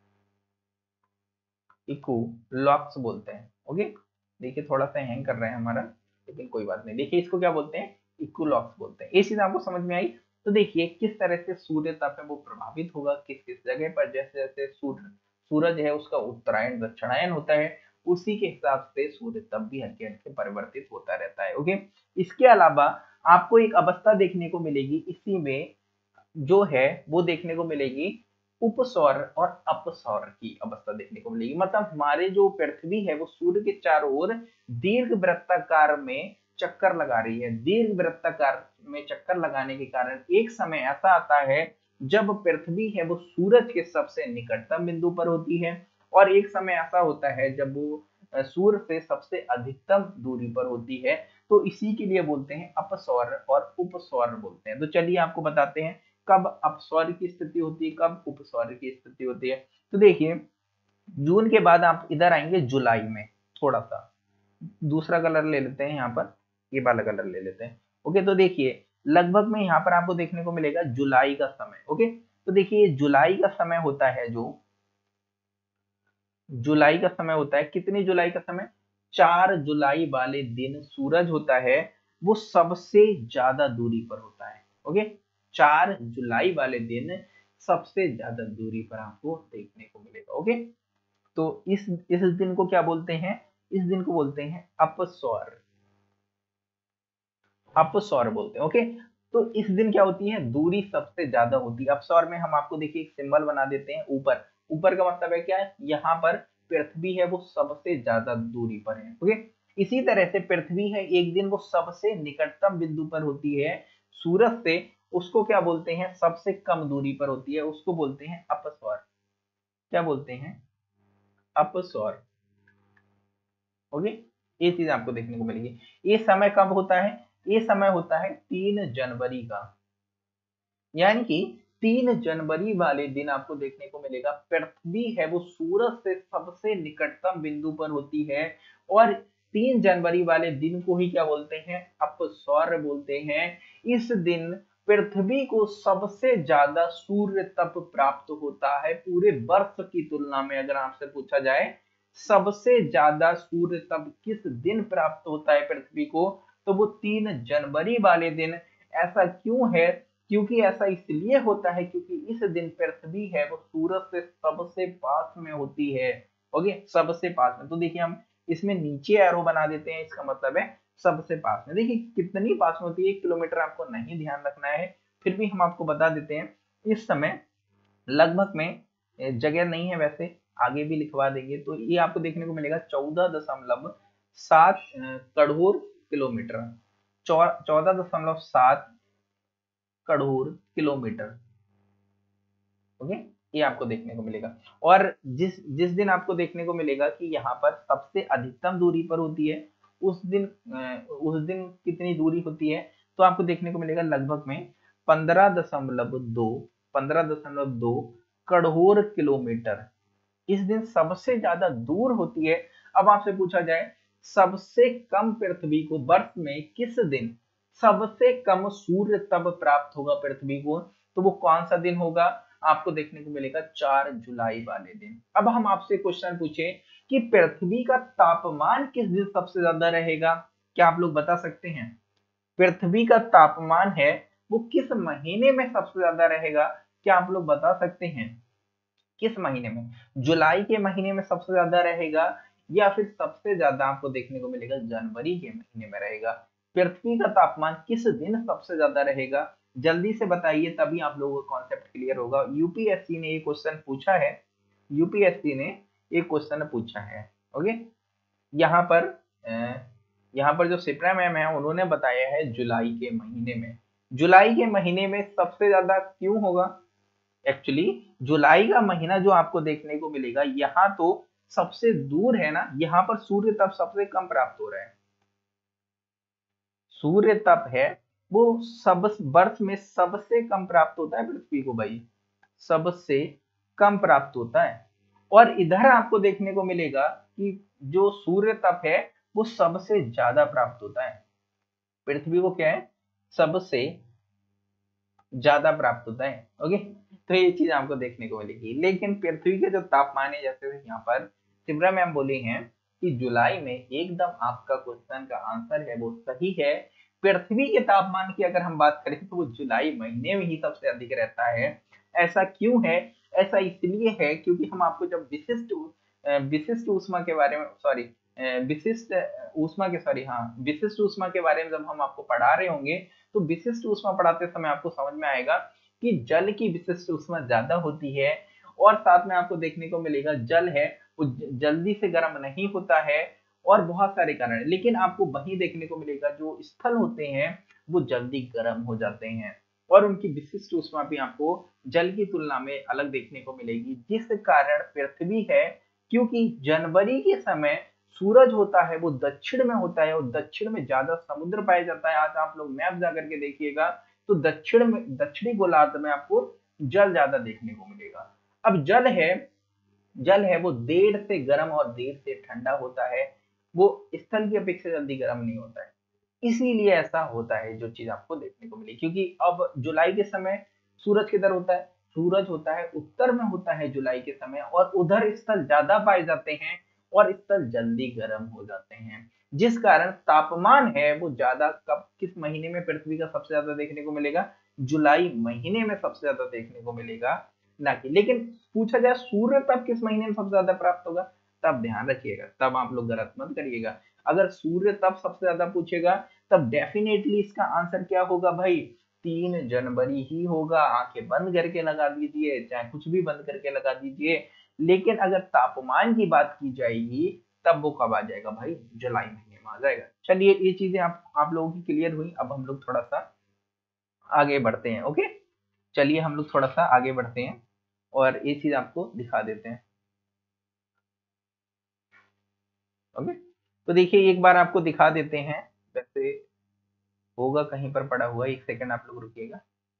इक्विलॉक्स बोलते हैं। ओके, देखिए थोड़ा सा हैंग कर रहा है हमारा, लेकिन कोई बात नहीं। देखिए इसको क्या बोलते हैं, इक्विलॉक्स बोलते हैं। ये चीज आपको समझ में आई। तो देखिए किस तरह से सूर्य तप है वो प्रभावित होगा किस किस जगह पर, जैसे जैसे सूरज है उसका उत्तरायण दक्षिणायन होता है, उसी के हिसाब से सूर्य तप भी हल्के हल्के परिवर्तित होता रहता है। ओके, इसके अलावा आपको एक अवस्था देखने को मिलेगी इसी में, जो है वो देखने को मिलेगी, उपसौर और अपसौर की अवस्था देखने को मिलेगी। मतलब हमारे जो पृथ्वी है वो सूर्य के चारों ओर दीर्घ वृत्ताकार में चक्कर लगा रही है। दीर्घ वृत्ताकार में चक्कर लगाने के कारण एक समय ऐसा आता है जब पृथ्वी है वो सूरज के सबसे निकटतम बिंदु पर होती है, और एक समय ऐसा होता है जब वो सूर्य से सबसे अधिकतम दूरी पर होती है। तो इसी के लिए बोलते हैं अपसौर और उपसौर बोलते हैं। तो चलिए आपको बताते हैं कब अपस्वर की स्थिति होती है, कब उपस्वर की स्थिति होती है। तो देखिए जून के बाद आप इधर आएंगे जुलाई में, थोड़ा सा दूसरा कलर ले लेते हैं, यहाँ पर ये वाला कलर ले लेते हैं। ओके, तो देखिए लगभग में यहाँ पर आपको देखने को मिलेगा जुलाई का समय। ओके, तो देखिए जुलाई का समय होता है, जो जुलाई का समय होता है, कितनी जुलाई का समय, 4 जुलाई वाले दिन सूरज होता है वो सबसे ज्यादा दूरी पर होता है। ओके, 4 जुलाई वाले दिन सबसे ज्यादा दूरी पर आपको देखने को मिलेगा। ओके, तो इस दिन को क्या बोलते हैं, इस दिन को बोलते हैं अपस्वर, अपस्वर बोलते हैं। ओके, तो इस दिन क्या होती है, दूरी सबसे ज्यादा होती है। अपस्वर में हम आपको देखिए एक सिंबल बना देते हैं ऊपर, ऊपर का मतलब है क्या है, यहाँ पर पृथ्वी है वो सबसे ज्यादा दूरी पर है। ओके, इसी तरह से पृथ्वी है एक दिन वो सबसे निकटतम बिंदु पर होती है सूरज से, उसको क्या बोलते हैं, सबसे कम दूरी पर होती है, उसको बोलते हैं अपस्वर। क्या बोलते हैं, अपस्वर। ओके, ये चीज आपको देखने को मिलेगी। ये समय कब होता है, ये समय होता है 3 जनवरी का, यानी कि 3 जनवरी वाले दिन आपको देखने को मिलेगा पृथ्वी है वो सूरज से सबसे निकटतम बिंदु पर होती है, और 3 जनवरी वाले दिन को ही क्या बोलते हैं, अपस्वर बोलते हैं। इस दिन पृथ्वी को सबसे ज्यादा सूर्य तप प्राप्त होता है पूरे वर्ष की तुलना में। अगर आपसे पूछा जाए सबसे ज्यादा सूर्य तप किस दिन प्राप्त होता है पृथ्वी को, तो वो 3 जनवरी वाले दिन। ऐसा क्यों है, क्योंकि ऐसा इसलिए होता है क्योंकि इस दिन पृथ्वी है वो सूरज से सबसे पास में होती है। ओके, सबसे पास में। तो देखिए हम इसमें नीचे एरो बना देते हैं, इसका मतलब है सबसे पास में। देखिए कितनी पास में होती है, 1 किलोमीटर आपको नहीं ध्यान रखना है, फिर भी हम आपको बता देते हैं। इस समय लगभग में जगह नहीं है, वैसे आगे भी लिखवा देंगे, तो ये आपको देखने को मिलेगा 14.7 crore kilometre, 14.7 crore kilometre. Okay, ये आपको देखने को मिलेगा। और जिस जिस दिन आपको देखने को मिलेगा कि यहाँ पर सबसे अधिकतम दूरी पर होती है, उस दिन कितनी दूरी होती है, तो आपको देखने को मिलेगा लगभग में 15.2 करोड़ किलोमीटर। इस दिन सबसे ज्यादा दूर होती है। अब आपसे पूछा जाए सबसे कम पृथ्वी को वर्ष में किस दिन सबसे कम सूर्य तब प्राप्त होगा पृथ्वी को, तो वो कौन सा दिन होगा? आपको देखने को मिलेगा 4 जुलाई वाले दिन। अब हम आपसे क्वेश्चन पूछे कि पृथ्वी का तापमान किस दिन सबसे ज्यादा रहेगा, क्या आप लोग बता सकते हैं? पृथ्वी का तापमान है वो किस महीने में सबसे ज्यादा रहेगा, क्या आप लोग बता सकते हैं? किस महीने में? जुलाई के महीने में सबसे ज्यादा रहेगा, या फिर सबसे ज्यादा आपको देखने को मिलेगा जनवरी के महीने में रहेगा? पृथ्वी का तापमान किस दिन सबसे ज्यादा रहेगा? जल्दी से बताइए, तभी आप लोगों को कॉन्सेप्ट क्लियर होगा। यूपीएससी ने ये क्वेश्चन पूछा है, यूपीएससी ने एक क्वेश्चन पूछा है। ओके, यहाँ पर यहाँ पर जो सिप्रा मैम है उन्होंने बताया है जुलाई के महीने में। जुलाई के महीने में सबसे ज्यादा क्यों होगा? एक्चुअली जुलाई का महीना जो आपको देखने को मिलेगा, यहाँ तो सबसे दूर है ना, यहाँ पर सूर्य तप सबसे कम प्राप्त हो रहा है। सूर्य तप है वो सब वर्ष में सबसे कम प्राप्त होता है पृथ्वी को भाई, सबसे कम प्राप्त होता है। और इधर आपको देखने को मिलेगा कि जो सूर्य तप है वो सबसे ज्यादा प्राप्त होता है पृथ्वी को, क्या है, सबसे ज्यादा प्राप्त होता है। ओके, तो ये चीज आपको देखने को मिलेगी। लेकिन पृथ्वी के जो तापमान है, जैसे यहाँ पर सिमरा मैम बोली हैं कि जुलाई में, एकदम आपका क्वेश्चन का आंसर है वो सही है। पृथ्वी के तापमान की अगर हम बात करें तो वो जुलाई महीने में ही सबसे अधिक रहता है। ऐसा क्यों है? ऐसा इसलिए है क्योंकि हम आपको जब विशिष्ट ऊष्मा के बारे में, सॉरी विशिष्ट ऊष्मा के, सॉरी हाँ, विशिष्ट ऊष्मा के बारे में जब हम आपको पढ़ा रहे होंगे, तो विशिष्ट ऊष्मा पढ़ाते समय आपको समझ में आएगा कि जल की विशिष्ट ऊष्मा ज्यादा होती है। और साथ में आपको देखने को मिलेगा जल है वो जल्दी से गर्म नहीं होता है, और बहुत सारे कारण है। लेकिन आपको वही देखने को मिलेगा जो स्थल होते हैं वो जल्दी गर्म हो जाते हैं, और उनकी विशिष्ट ऊष्मा भी आपको जल की तुलना में अलग देखने को मिलेगी। जिस कारण पृथ्वी है, क्योंकि जनवरी के समय सूरज होता है वो दक्षिण में होता है, और दक्षिण में ज्यादा समुद्र पाया जाता है। आज आप लोग मैप जाकर के देखिएगा तो दक्षिण में, दक्षिणी गोलार्ध में आपको जल ज्यादा देखने को मिलेगा। अब जल है वो देर से गर्म और देर से ठंडा होता है, वो स्थल की अपेक्षा जल्दी गर्म नहीं होता है। इसीलिए ऐसा होता है, जो चीज आपको देखने को मिली। क्योंकि अब जुलाई के समय सूरज किधर होता है? सूरज होता है उत्तर में होता है जुलाई के समय, और उधर स्थल ज्यादा पाए जाते हैं और स्थल जल्दी गर्म हो जाते हैं। जिस कारण तापमान है वो ज्यादा कब, किस महीने में पृथ्वी का सबसे ज्यादा देखने को मिलेगा? जुलाई महीने में सबसे ज्यादा देखने को मिलेगा ना कि। लेकिन पूछा जाए सूर्य तब किस महीने में सबसे ज्यादा प्राप्त होगा, तब ध्यान रखिएगा, तब आप लोग गलत मत करिएगा। अगर सूर्य तब सबसे ज्यादा पूछेगा तब डेफिनेटली इसका आंसर क्या होगा भाई? 3 जनवरी ही होगा। आंखें बंद करके लगा दीजिए, चाहे कुछ भी बंद करके लगा दीजिए। लेकिन अगर तापमान की बात की जाएगी तब वो कब आ जाएगा भाई? जुलाई महीने में आ जाएगा। चलिए, ये चीजें आप लोगों की क्लियर हुई। अब हम लोग थोड़ा सा आगे बढ़ते हैं। ओके, चलिए हम लोग थोड़ा सा आगे बढ़ते हैं और ये चीज आपको दिखा देते हैं। ओके, तो देखिए एक बार आपको दिखा देते हैं, वैसे होगा कहीं पर पड़ा हुआ, एक सेकंड आप लोग रुकिएगा।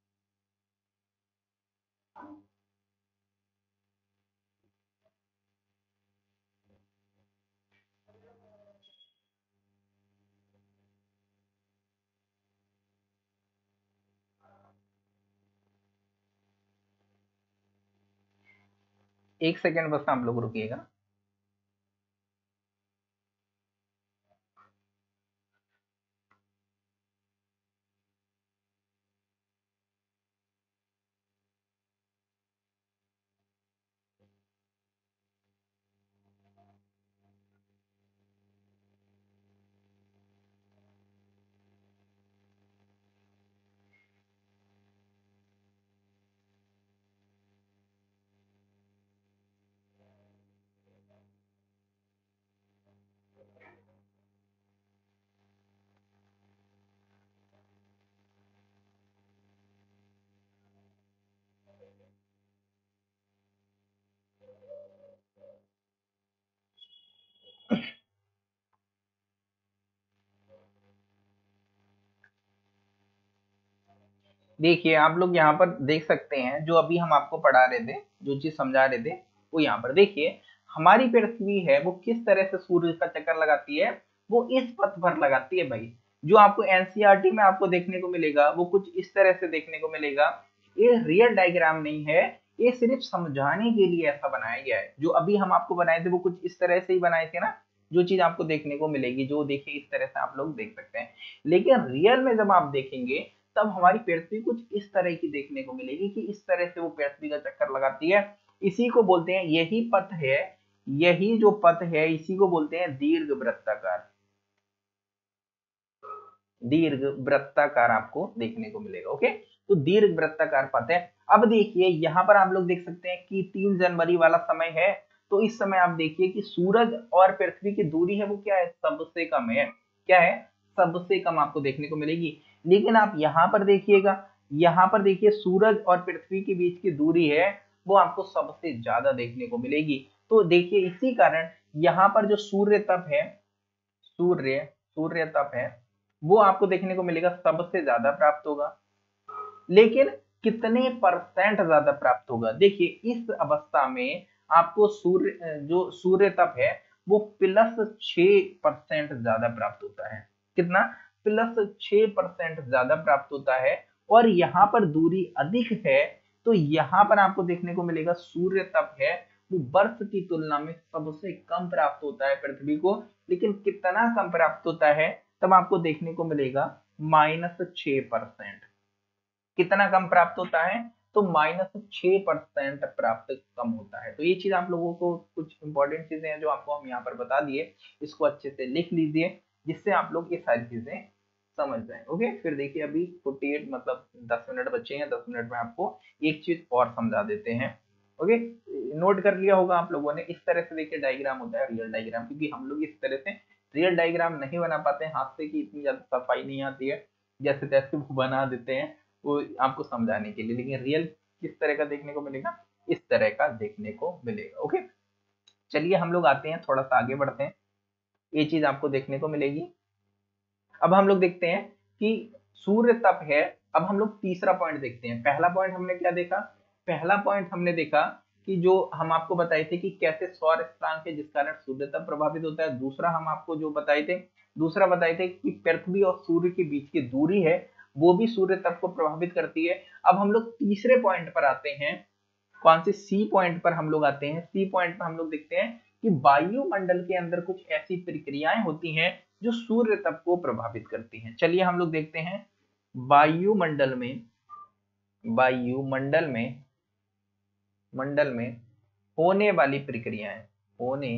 एक सेकंड बस आप लोग रुकिएगा। देखिए आप लोग यहाँ पर देख सकते हैं, जो अभी हम आपको पढ़ा रहे थे, जो चीज समझा रहे थे, वो यहाँ पर देखिए। हमारी पृथ्वी है वो किस तरह से सूर्य का चक्कर लगाती है? वो इस पथ पर लगाती है भाई। जो आपको एनसीईआरटी में आपको देखने को मिलेगा वो कुछ इस तरह से देखने को मिलेगा। ये रियल डायग्राम नहीं है, ये सिर्फ समझाने के लिए ऐसा बनाया गया है। जो अभी हम आपको बनाए थे वो कुछ इस तरह से ही बनाए थे ना, जो चीज आपको देखने को मिलेगी, जो देखिए इस तरह से आप लोग देख सकते हैं। लेकिन रियल में जब आप देखेंगे तब हमारी पृथ्वी कुछ इस तरह की देखने को मिलेगी कि इस तरह से वो पृथ्वी का चक्कर लगाती है। इसी को बोलते हैं, यही पथ है, यही जो पथ है इसी को बोलते हैं दीर्घ वृत्ताकार। दीर्घ वृत्ताकार आपको देखने को मिलेगा। ओके, तो दीर्घ वृत्ताकार पथ है। अब देखिए यहाँ पर आप लोग देख सकते हैं कि 3 जनवरी वाला समय है, तो इस समय आप देखिए कि सूरज और पृथ्वी की दूरी है वो क्या है, सबसे कम है। क्या है, सबसे कम आपको देखने को मिलेगी। लेकिन आप यहाँ पर देखिएगा, यहाँ पर देखिए सूरज और पृथ्वी के बीच की दूरी है वो आपको सबसे ज्यादा देखने को मिलेगी। तो देखिए इसी कारण यहाँ पर जो सूर्य तप है, सूर्य सूर्य तप है वो आपको देखने को मिलेगा सबसे ज्यादा प्राप्त होगा। लेकिन कितने परसेंट ज्यादा प्राप्त होगा, देखिए इस अवस्था में आपको सूर्य जो सूर्य तप है वो +6% ज्यादा प्राप्त होता है। कितना, +6% ज्यादा प्राप्त होता है। और यहाँ पर दूरी अधिक है, तो यहाँ पर आपको देखने को मिलेगा सूर्य तप है वो बर्फ की तुलना में सबसे कम प्राप्त होता है पृथ्वी को। लेकिन कितना कम प्राप्त होता है, तब आपको देखने को मिलेगा -6%। कितना कम प्राप्त होता है, तो -6% प्राप्त कम होता है। तो ये चीज आप लोगों को कुछ इंपॉर्टेंट चीजें हैं जो आपको हम यहाँ पर बता दिए, इसको अच्छे से लिख लीजिए जिससे आप लोग ये सारी चीजें समझ जाएं। ओके, फिर देखिए अभी 48 मतलब 10 मिनट बचे हैं, 10 मिनट में आपको एक चीज और समझा देते हैं। ओके, नोट कर लिया होगा आप लोगों ने, इस तरह से देखिए डायग्राम होता है रियल डायग्राम, क्योंकि हम लोग इस तरह से रियल डायग्राम नहीं बना पाते हैं, हाथ से की इतनी ज्यादा सफाई नहीं आती है, जैसे तैसे वो बना देते हैं वो आपको समझाने के लिए। लेकिन रियल किस तरह का देखने को मिलेगा, इस तरह का देखने को मिलेगा। ओके, चलिए हम लोग आते हैं, थोड़ा सा आगे बढ़ते हैं, ये चीज आपको देखने को मिलेगी। अब हम लोग देखते हैं कि सूर्य तप है। अब हम लोग तीसरा पॉइंट देखते हैं। पहला पॉइंट हमने क्या देखा, पहला पॉइंट हमने देखा कि जो हम आपको बताए थे कि कैसे सौर स्थिरांक है जिस कारण सूर्य तप प्रभावित होता है। दूसरा हम आपको जो बताए थे, दूसरा बताए थे कि पृथ्वी और सूर्य के बीच की दूरी है वो भी सूर्य तप को प्रभावित करती है। अब हम लोग तीसरे पॉइंट पर आते हैं, कौन से, सी पॉइंट पर हम लोग आते हैं। सी पॉइंट पर हम लोग देखते हैं कि वायुमंडल के अंदर कुछ ऐसी प्रक्रियाएं होती हैं जो सूर्य तप को प्रभावित करती हैं। चलिए हम लोग देखते हैं वायुमंडल में, वायुमंडल में मंडल में होने वाली प्रक्रियाएं, होने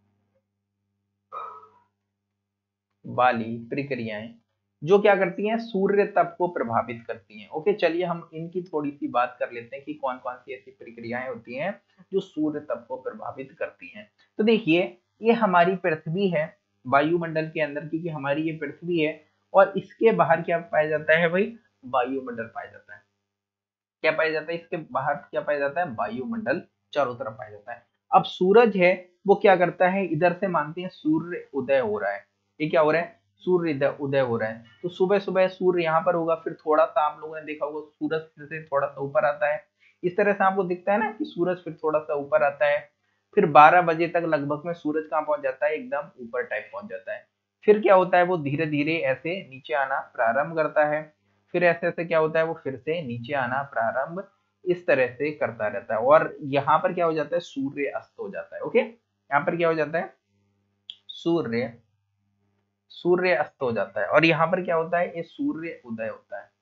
वाली प्रक्रियाएं जो क्या करती हैं, सूर्य तप को प्रभावित करती हैं। ओके, चलिए हम इनकी थोड़ी सी बात कर लेते हैं कि कौन कौन सी ऐसी प्रक्रियाएं होती हैं जो सूर्य तप को प्रभावित करती हैं। तो देखिए ये हमारी पृथ्वी है वायुमंडल के अंदर, क्योंकि हमारी ये पृथ्वी है और इसके बाहर क्या पाया जाता है भाई, वायुमंडल पाया जाता है। क्या पाया जाता है, इसके बाहर क्या पाया जाता है, वायुमंडल चारों तरफ पाया जाता है। अब सूरज है वो क्या करता है, इधर से मानते हैं सूर्य उदय हो रहा है, ये क्या हो रहा है, सूर्य उदय हो रहा है। तो सुबह सुबह सूर्य यहाँ पर होगा, फिर थोड़ा सा आप लोगों ने देखा होगा सूरज फिर से थोड़ा सा ऊपर आता है, इस तरह से आपको दिखता है ना कि सूरज फिर थोड़ा सा ऊपर आता है। फिर 12 बजे तक लगभग में सूरज कहाँ पहुंच जाता है, एकदम ऊपर टाइप पहुंच जाता है। फिर क्या होता है, वो धीरे धीरे ऐसे नीचे आना प्रारंभ करता है। फिर ऐसे ऐसे क्या होता है, वो फिर से नीचे आना प्रारंभ इस तरह से करता रहता है। और यहाँ पर क्या हो जाता है, सूर्य अस्त हो जाता है। ओके, यहाँ पर क्या हो जाता है, सूर्य सूर्य अस्त हो जाता है। और यहाँ पर क्या होता है, ये सूर्य उदय होता है।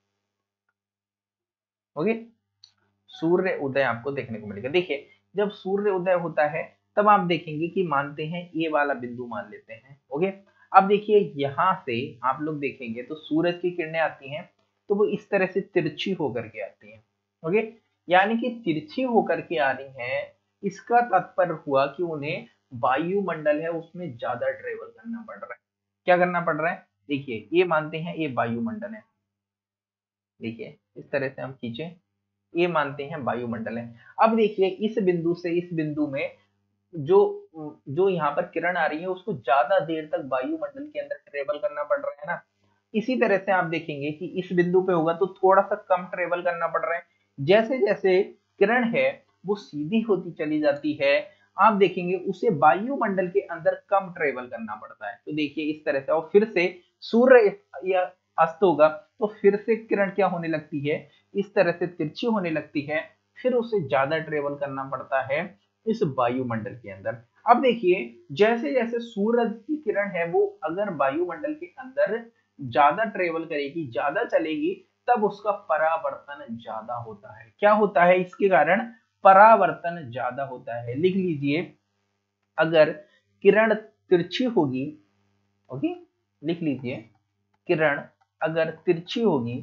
ओके, सूर्य उदय आपको देखने को मिलेगा। देखिए जब सूर्य उदय होता है तब आप देखेंगे कि मानते हैं ये वाला बिंदु मान लेते हैं। ओके, अब देखिए यहाँ से आप लोग देखेंगे तो सूरज की किरणें आती हैं तो वो इस तरह से तिरछी होकर के आती हैं। ओके, यानी कि तिरछी होकर के आ रही हैं, इसका तात्पर्य हुआ कि उन्हें वायुमंडल है उसमें ज्यादा ट्रेवल करना पड़ रहा है। क्या करना पड़ रहा है, देखिए ये मानते हैं ये वायुमंडल है, देखिए इस तरह से हम खींचे, ये मानते हैं वायुमंडल है। अब देखिए इस बिंदु से इस बिंदु में जो जो यहाँ पर किरण आ रही है उसको ज्यादा देर तक वायुमंडल के अंदर ट्रेवल करना पड़ रहा है ना। इसी तरह से आप देखेंगे कि इस बिंदु पे होगा तो थोड़ा सा कम ट्रेवल करना पड़ रहा है। जैसे जैसे किरण है वो सीधी होती चली जाती है, आप देखेंगे उसे वायुमंडल के अंदर कम ट्रेवल करना पड़ता है। तो देखिए इस तरह से, और फिर से सूर्य या अस्त होगा तो फिर से किरण क्या होने लगती है, इस तरह से तिरछी होने लगती है, फिर उसे ज्यादा ट्रेवल करना पड़ता है इस वायुमंडल के अंदर। अब देखिए जैसे जैसे सूरज की किरण है वो अगर वायुमंडल के अंदर ज्यादा ट्रेवल करेगी, ज्यादा चलेगी, तब उसका परावर्तन ज्यादा होता है। क्या होता है इसके कारण, परावर्तन ज्यादा होता है। लिख लीजिए, अगर किरण तिरछी होगी, ओके, लिख लीजिए, किरण अगर तिरछी होगी,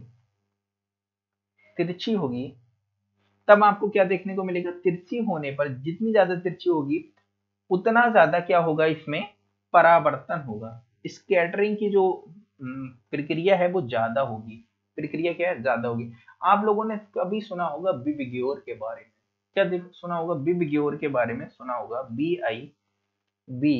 तिरछी होगी, तब आपको क्या देखने को मिलेगा, तिरछी होने पर जितनी ज्यादा तिरछी होगी उतना ज्यादा क्या होगा, इसमें परावर्तन होगा। स्कैटरिंग की जो प्रक्रिया है वो ज्यादा होगी। प्रक्रिया क्या है, ज्यादा होगी। आप लोगों ने कभी सुना होगा विबग्योर के बारे में, क्या सुना होगा, विबग्योर के बारे में सुना होगा, B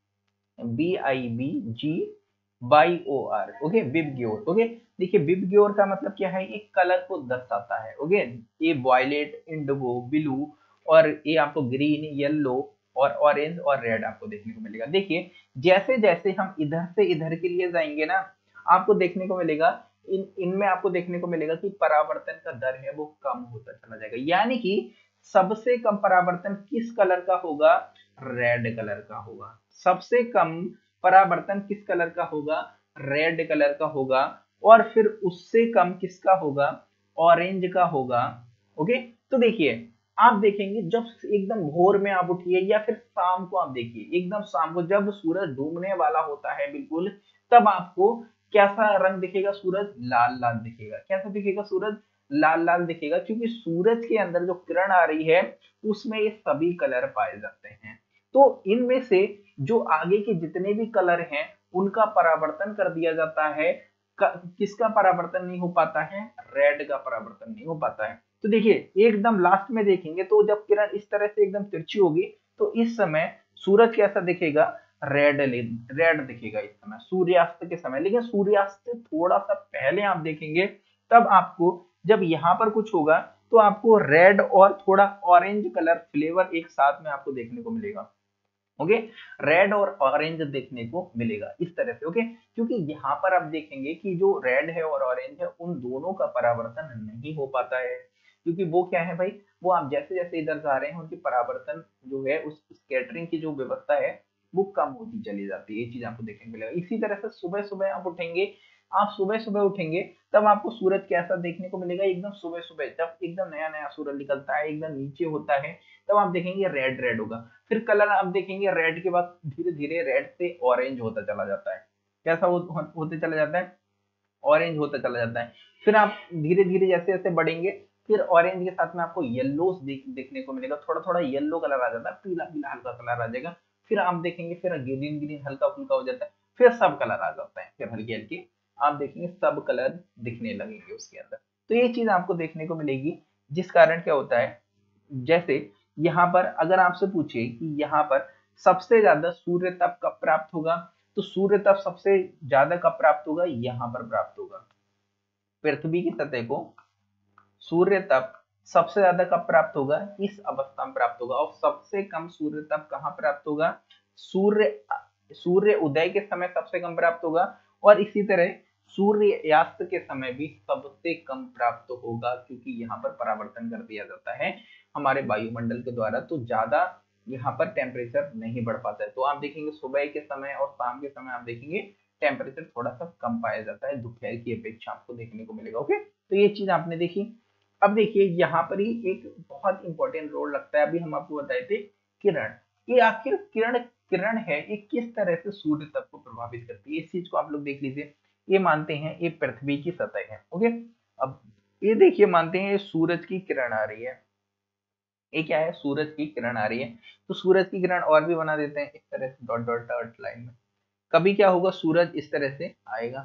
I B G Y O R, okay, VIBGYOR. Okay, देखिए विबग्योर का मतलब क्या है, एक कलर को दर्शाता है। ओके, ये वायलेट, इंडिगो, ब्लू, और ये आपको ग्रीन, येलो और ऑरेंज और रेड आपको देखने को मिलेगा। देखिए जैसे जैसे हम इधर से इधर के लिए जाएंगे ना, आपको देखने को मिलेगा, इनमें आपको देखने को मिलेगा कि परावर्तन का दर है वो कम होता चला जाएगा। यानी कि सबसे कम परावर्तन किस कलर का होगा, रेड कलर का होगा। सबसे कम परावर्तन किस कलर का होगा, रेड कलर का होगा। और फिर उससे कम किसका होगा, ऑरेंज का होगा। ओके, तो देखिए आप देखेंगे जब एकदम भोर में आप उठिए या फिर शाम को आप देखिए, एकदम शाम को जब सूरज डूबने वाला होता है बिल्कुल, तब आपको कैसा रंग दिखेगा, सूरज लाल लाल दिखेगा। कैसा दिखेगा, सूरज लाल लाल दिखेगा, क्योंकि सूरज के अंदर जो किरण आ रही है उसमें ये सभी कलर पाए जाते हैं। तो इनमें से जो आगे के जितने भी कलर हैं उनका परावर्तन कर दिया जाता है। किसका परावर्तन नहीं हो पाता है, रेड का परावर्तन नहीं हो पाता है। तो देखिए एकदम लास्ट में देखेंगे तो जब किरण इस तरह से एकदम तिरछी होगी तो इस समय सूरज कैसा दिखेगा, रेड रेड दिखेगा इस समय, सूर्यास्त के समय। लेकिन सूर्यास्त से थोड़ा सा पहले आप देखेंगे तब आपको, जब यहाँ पर कुछ होगा तो आपको रेड और थोड़ा ऑरेंज कलर फ्लेवर एक साथ में आपको देखने को मिलेगा। ओके, रेड और ऑरेंज देखने को मिलेगा इस तरह से। ओके, क्योंकि यहाँ पर आप देखेंगे कि जो रेड है और ऑरेंज है उन दोनों का परावर्तन नहीं हो पाता है, क्योंकि वो क्या है भाई, वो आप जैसे जैसे इधर जा रहे हैं उनकी परावर्तन जो है, उस स्कैटरिंग की जो व्यवस्था है वो कम होती चली जाती है। ये चीज आपको देखने को मिलेगा। इसी तरह से सुबह सुबह आप उठेंगे, आप सुबह सुबह उठेंगे तब आपको सूरज कैसा देखने को मिलेगा, एकदम सुबह सुबह जब एकदम नया नया सूरज निकलता है, एकदम नीचे होता है, तब आप देखेंगे रेड रेड होगा। फिर कलर आप देखेंगे रेड के बाद धीरे धीरे रेड से ऑरेंज होता चला जाता है। कैसा होते चला जाता है, ऑरेंज होता चला जाता है। फिर आप धीरे धीरे जैसे जैसे बढ़ेंगे फिर ऑरेंज के साथ में आपको येलो देखने को मिलेगा, थोड़ा थोड़ा येलो कलर आ जाता है, पीला पीला हल्का कलर आ जाएगा। फिर आप देखेंगे फिर ग्रीन ग्रीन हल्का फुल्का हो जाता है, फिर सब कलर आ जाता है, फिर हल्की हल्की आप देखेंगे सब कलर दिखने लगेंगे उसके अंदर। तो ये चीज आपको देखने को मिलेगी, जिस कारण क्या होता है, जैसे यहाँ पर अगर आपसे पूछे कि यहाँ पर सबसे ज्यादा सूर्य तप कब प्राप्त होगा, तो सूर्य तप सबसे ज्यादा कब प्राप्त होगा, यहाँ पर प्राप्त होगा। पृथ्वी की सतह को सूर्य तप सबसे ज्यादा कब प्राप्त होगा, इस अवस्था में प्राप्त होगा। और सबसे कम सूर्य तप कहाँ प्राप्त होगा, सूर्य सूर्य उदय के समय सबसे कम प्राप्त होगा। और इसी तरह सूर्यास्त के समय भी सबसे कम प्राप्त होगा, क्योंकि यहाँ पर परावर्तन कर दिया जाता है हमारे वायुमंडल के द्वारा, तो ज्यादा यहाँ पर टेम्परेचर नहीं बढ़ पाता है। तो आप देखेंगे सुबह के समय और शाम के समय आप देखेंगे टेम्परेचर थोड़ा सा कम पाया जाता है, दोपहर की अपेक्षा आपको देखने को मिलेगा। ओके, तो ये चीज आपने देखी। अब देखिए यहाँ पर ही एक बहुत इंपॉर्टेंट रोल लगता है, अभी हम आपको बताए थे किरण। ये आखिर किरण किरण है ये किस तरह से सूर्य तप को प्रभावित करती है, इस चीज को आप लोग देख लीजिए। ये मानते हैं ये पृथ्वी की सतह है। ओके, अब ये देखिए मानते हैं ये सूरज की किरण आ रही है, ये क्या है, सूरज की किरण आ रही है। तो सूरज की किरण और भी बना देते हैं इस तरह से डॉट डॉट डॉट लाइन में। कभी क्या होगा, सूरज इस तरह से आएगा,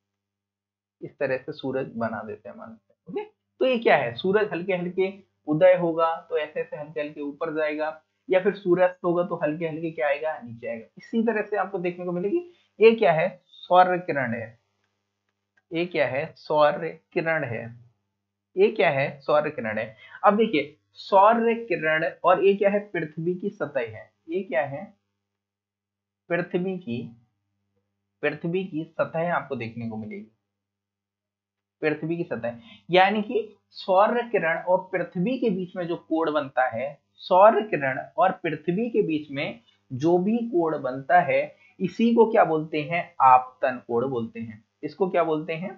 इस तरह से सूरज बना देते हैं मानते हैं। ओके, तो ये क्या है, सूरज हल्के हल्के उदय होगा तो ऐसे ऐसे हल्के हल्के ऊपर जाएगा, या फिर सूर्यास्त होगा तो हल्के हल्के क्या आएगा, नीचे आएगा। इसी तरह से आपको देखने को मिलेगी। ये क्या है, सौर किरण है। ये क्या है, सौर किरण है। ये क्या है, सौर किरण है। अब देखिए सौर किरण, और ये क्या है, पृथ्वी की सतह है। ये क्या है, पृथ्वी की पृथ्वी की सतह आपको देखने को मिलेगी, पृथ्वी की सतह, यानी कि सौर किरण और पृथ्वी के बीच में जो कोण बनता है, सौर किरण और पृथ्वी के बीच में जो भी कोण बनता है, इसी को क्या बोलते हैं, आपतन कोण बोलते हैं। इसको क्या बोलते हैं,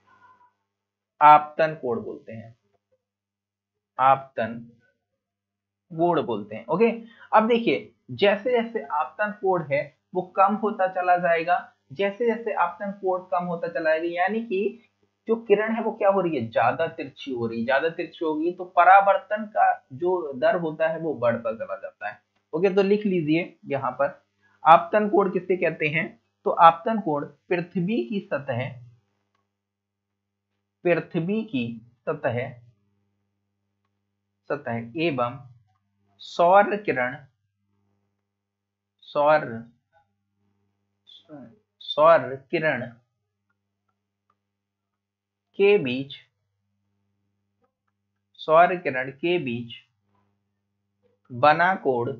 आपतन कोण बोलते हैं, आपतन कोण बोलते हैं। ओके, अब देखिए जैसे जैसे आपतन कोण है वो कम होता चला जाएगा, जैसे जैसे आपतन कोण कम होता चला जाएगा, यानी कि जो किरण है वो क्या हो रही है, ज्यादा तिरछी हो रही है, ज्यादा तिरछी होगी तो परावर्तन का जो दर होता है वो बढ़ता चला जाता है। ओके, तो लिख लीजिए यहाँ पर आपतन कोण किससे कहते हैं, तो आपतन कोण पृथ्वी की सतह, पृथ्वी की सतह, सतह एवं सौर किरण, सौर सौर किरण के बीच, सौर किरण के बीच बना कोण,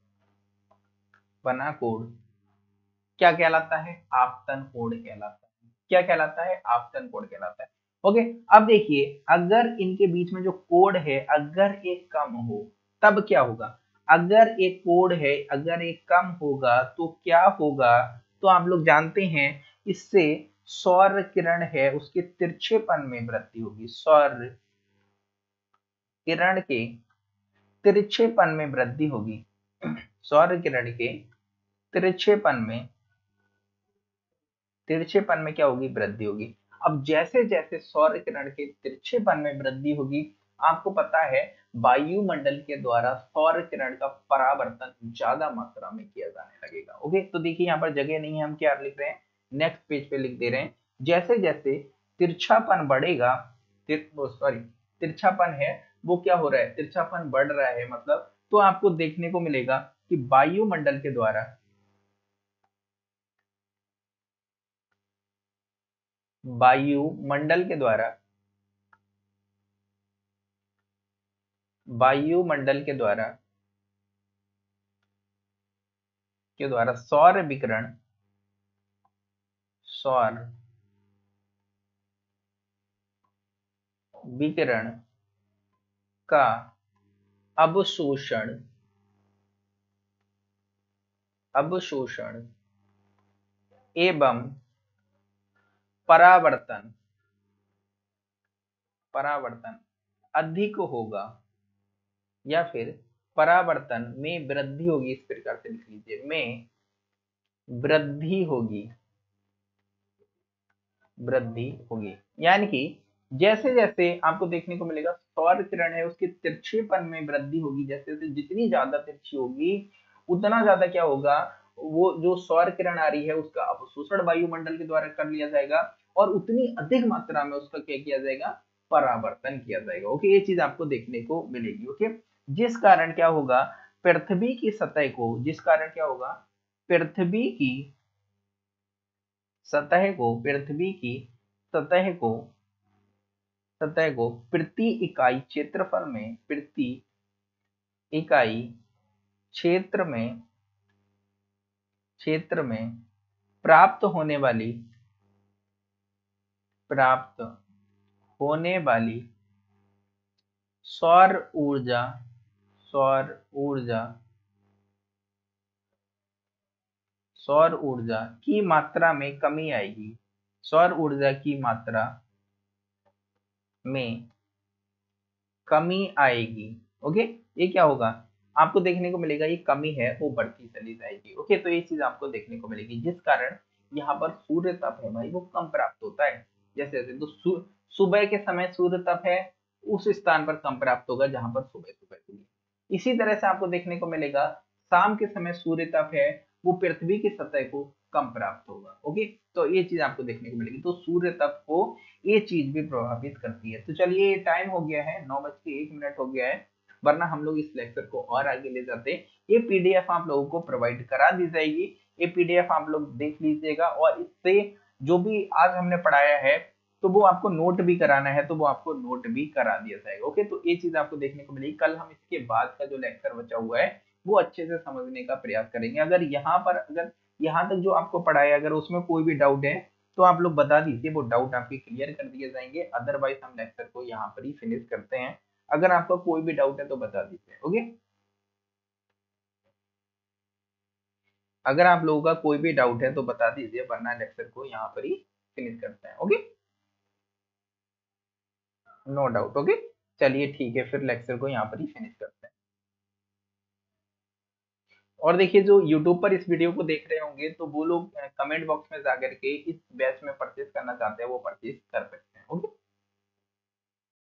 बना कोण क्या कहलाता है, आपतन कोण कहलाता है। क्या कहलाता है, आपतन कोण कहलाता है। ओके, अब देखिए अगर इनके बीच में जो कोण है अगर एक कम हो तब क्या होगा, अगर एक कोण है अगर एक कम होगा तो क्या होगा, तो आप लोग जानते हैं इससे सौर किरण है उसके तिरछेपन में वृद्धि होगी, सौर किरण के तिरछेपन में वृद्धि होगी, सौर किरण के तिरछेपन में, तिरछेपन में क्या होगी, वृद्धि होगी। अब जैसे जैसे सौर किरण के तिरछेपन में वृद्धि होगी, आपको पता है वायुमंडल के द्वारा सौर किरण का परावर्तन ज्यादा मात्रा में किया जाने लगेगा। ओके, तो देखिए यहाँ पर जगह नहीं है, हम क्या लिख रहे हैं, नेक्स्ट पेज पे लिख दे रहे हैं, जैसे जैसे तिरछापन बढ़ेगा, सॉरी तिरछापन है वो क्या हो रहा है, तिरछापन बढ़ रहा है मतलब, तो आपको देखने को मिलेगा कि वायुमंडल के द्वारा, वायुमंडल के द्वारा, वायुमंडल के द्वारा सौर विकिरण, सौर विकिरण का अवशोषण, अवशोषण एवं परावर्तन, परावर्तन अधिक होगा, या फिर परावर्तन में वृद्धि होगी, इस प्रकार से लिख लीजिए, में वृद्धि होगी, वृद्धि होगी, यानी कि जैसे जैसे आपको देखने को मिलेगा सौर किरण है उसके तिरछेपन में वृद्धि होगी, जैसे जैसे जितनी ज्यादा तिरछी होगी उतना ज्यादा क्या होगा, वो जो सौर किरण आ रही है उसका अवशोषण वायुमंडल के द्वारा कर लिया जाएगा और उतनी अधिक मात्रा में उसका क्या किया जाएगा, परावर्तन किया जाएगा। ओके, ये चीज आपको देखने को मिलेगी। ओके, जिस कारण क्या होगा, पृथ्वी की सतह को, जिस कारण क्या होगा, पृथ्वी की सतह को, पृथ्वी की सतह को, सतह को प्रति इकाई क्षेत्रफल में, प्रति इकाई क्षेत्र में, क्षेत्र में प्राप्त होने वाली, प्राप्त होने वाली सौर ऊर्जा, सौर ऊर्जा, सौर ऊर्जा की मात्रा में कमी आएगी, सौर ऊर्जा की मात्रा में कमी आएगी। ओके, ये क्या होगा, आपको देखने को मिलेगा ये कमी है वो बढ़ती चली जाएगी। ओके, तो ये चीज आपको देखने को मिलेगी, जिस कारण यहाँ पर सूर्य तप है भाई वो कम प्राप्त होता है। जैसे जैसे तो सुबह के समय सूर्य तप है उस स्थान पर कम प्राप्त होगा जहां पर सुबह सुबह के लिए। इसी तरह से आपको देखने को मिलेगा शाम के समय सूर्य तप है वो पृथ्वी की सतह को कम प्राप्त होगा। ओके, तो ये चीज आपको देखने को मिलेगी, तो सूर्य तप को ये चीज भी प्रभावित करती है। तो चलिए टाइम हो गया है, 9:01 हो गया है, वरना हम लोग इस लेक्चर को और आगे ले जाते। ये पीडीएफ आप लोगों को प्रोवाइड करा दी जाएगी, ये पीडीएफ आप लोग देख लीजिएगा और इससे जो भी आज हमने पढ़ाया है तो वो आपको नोट भी कराना है तो वो आपको नोट भी करा दिया जाएगा। ओके, तो ये चीज आपको देखने को मिलेगी। कल हम इसके बाद का जो लेक्चर बचा हुआ है वो अच्छे से समझने का प्रयास करेंगे। अगर यहाँ पर अगर यहाँ तक जो आपको पढ़ाया, अगर उसमें कोई भी डाउट है तो आप लोग बता दीजिए, वो डाउट आपके क्लियर कर दिए जाएंगे। अदरवाइज हम लेक्चर को यहाँ पर ही फिनिश करते हैं। अगर आपका कोई भी डाउट है तो बता दीजिए। ओके, अगर आप लोगों का कोई भी डाउट है तो बता दीजिए, वरना लेक्चर को यहाँ पर ही फिनिश करते हैं। Okay, no doubt. ओके, चलिए ठीक है, फिर लेक्चर को यहाँ पर ही फिनिश करते हैं। और देखिए, जो यूट्यूब पर इस वीडियो को देख रहे होंगे तो वो लोग कमेंट बॉक्स में जाकर के इस बैच में परचेज करना चाहते हैं वो परचेज कर सकते हैं। ओके।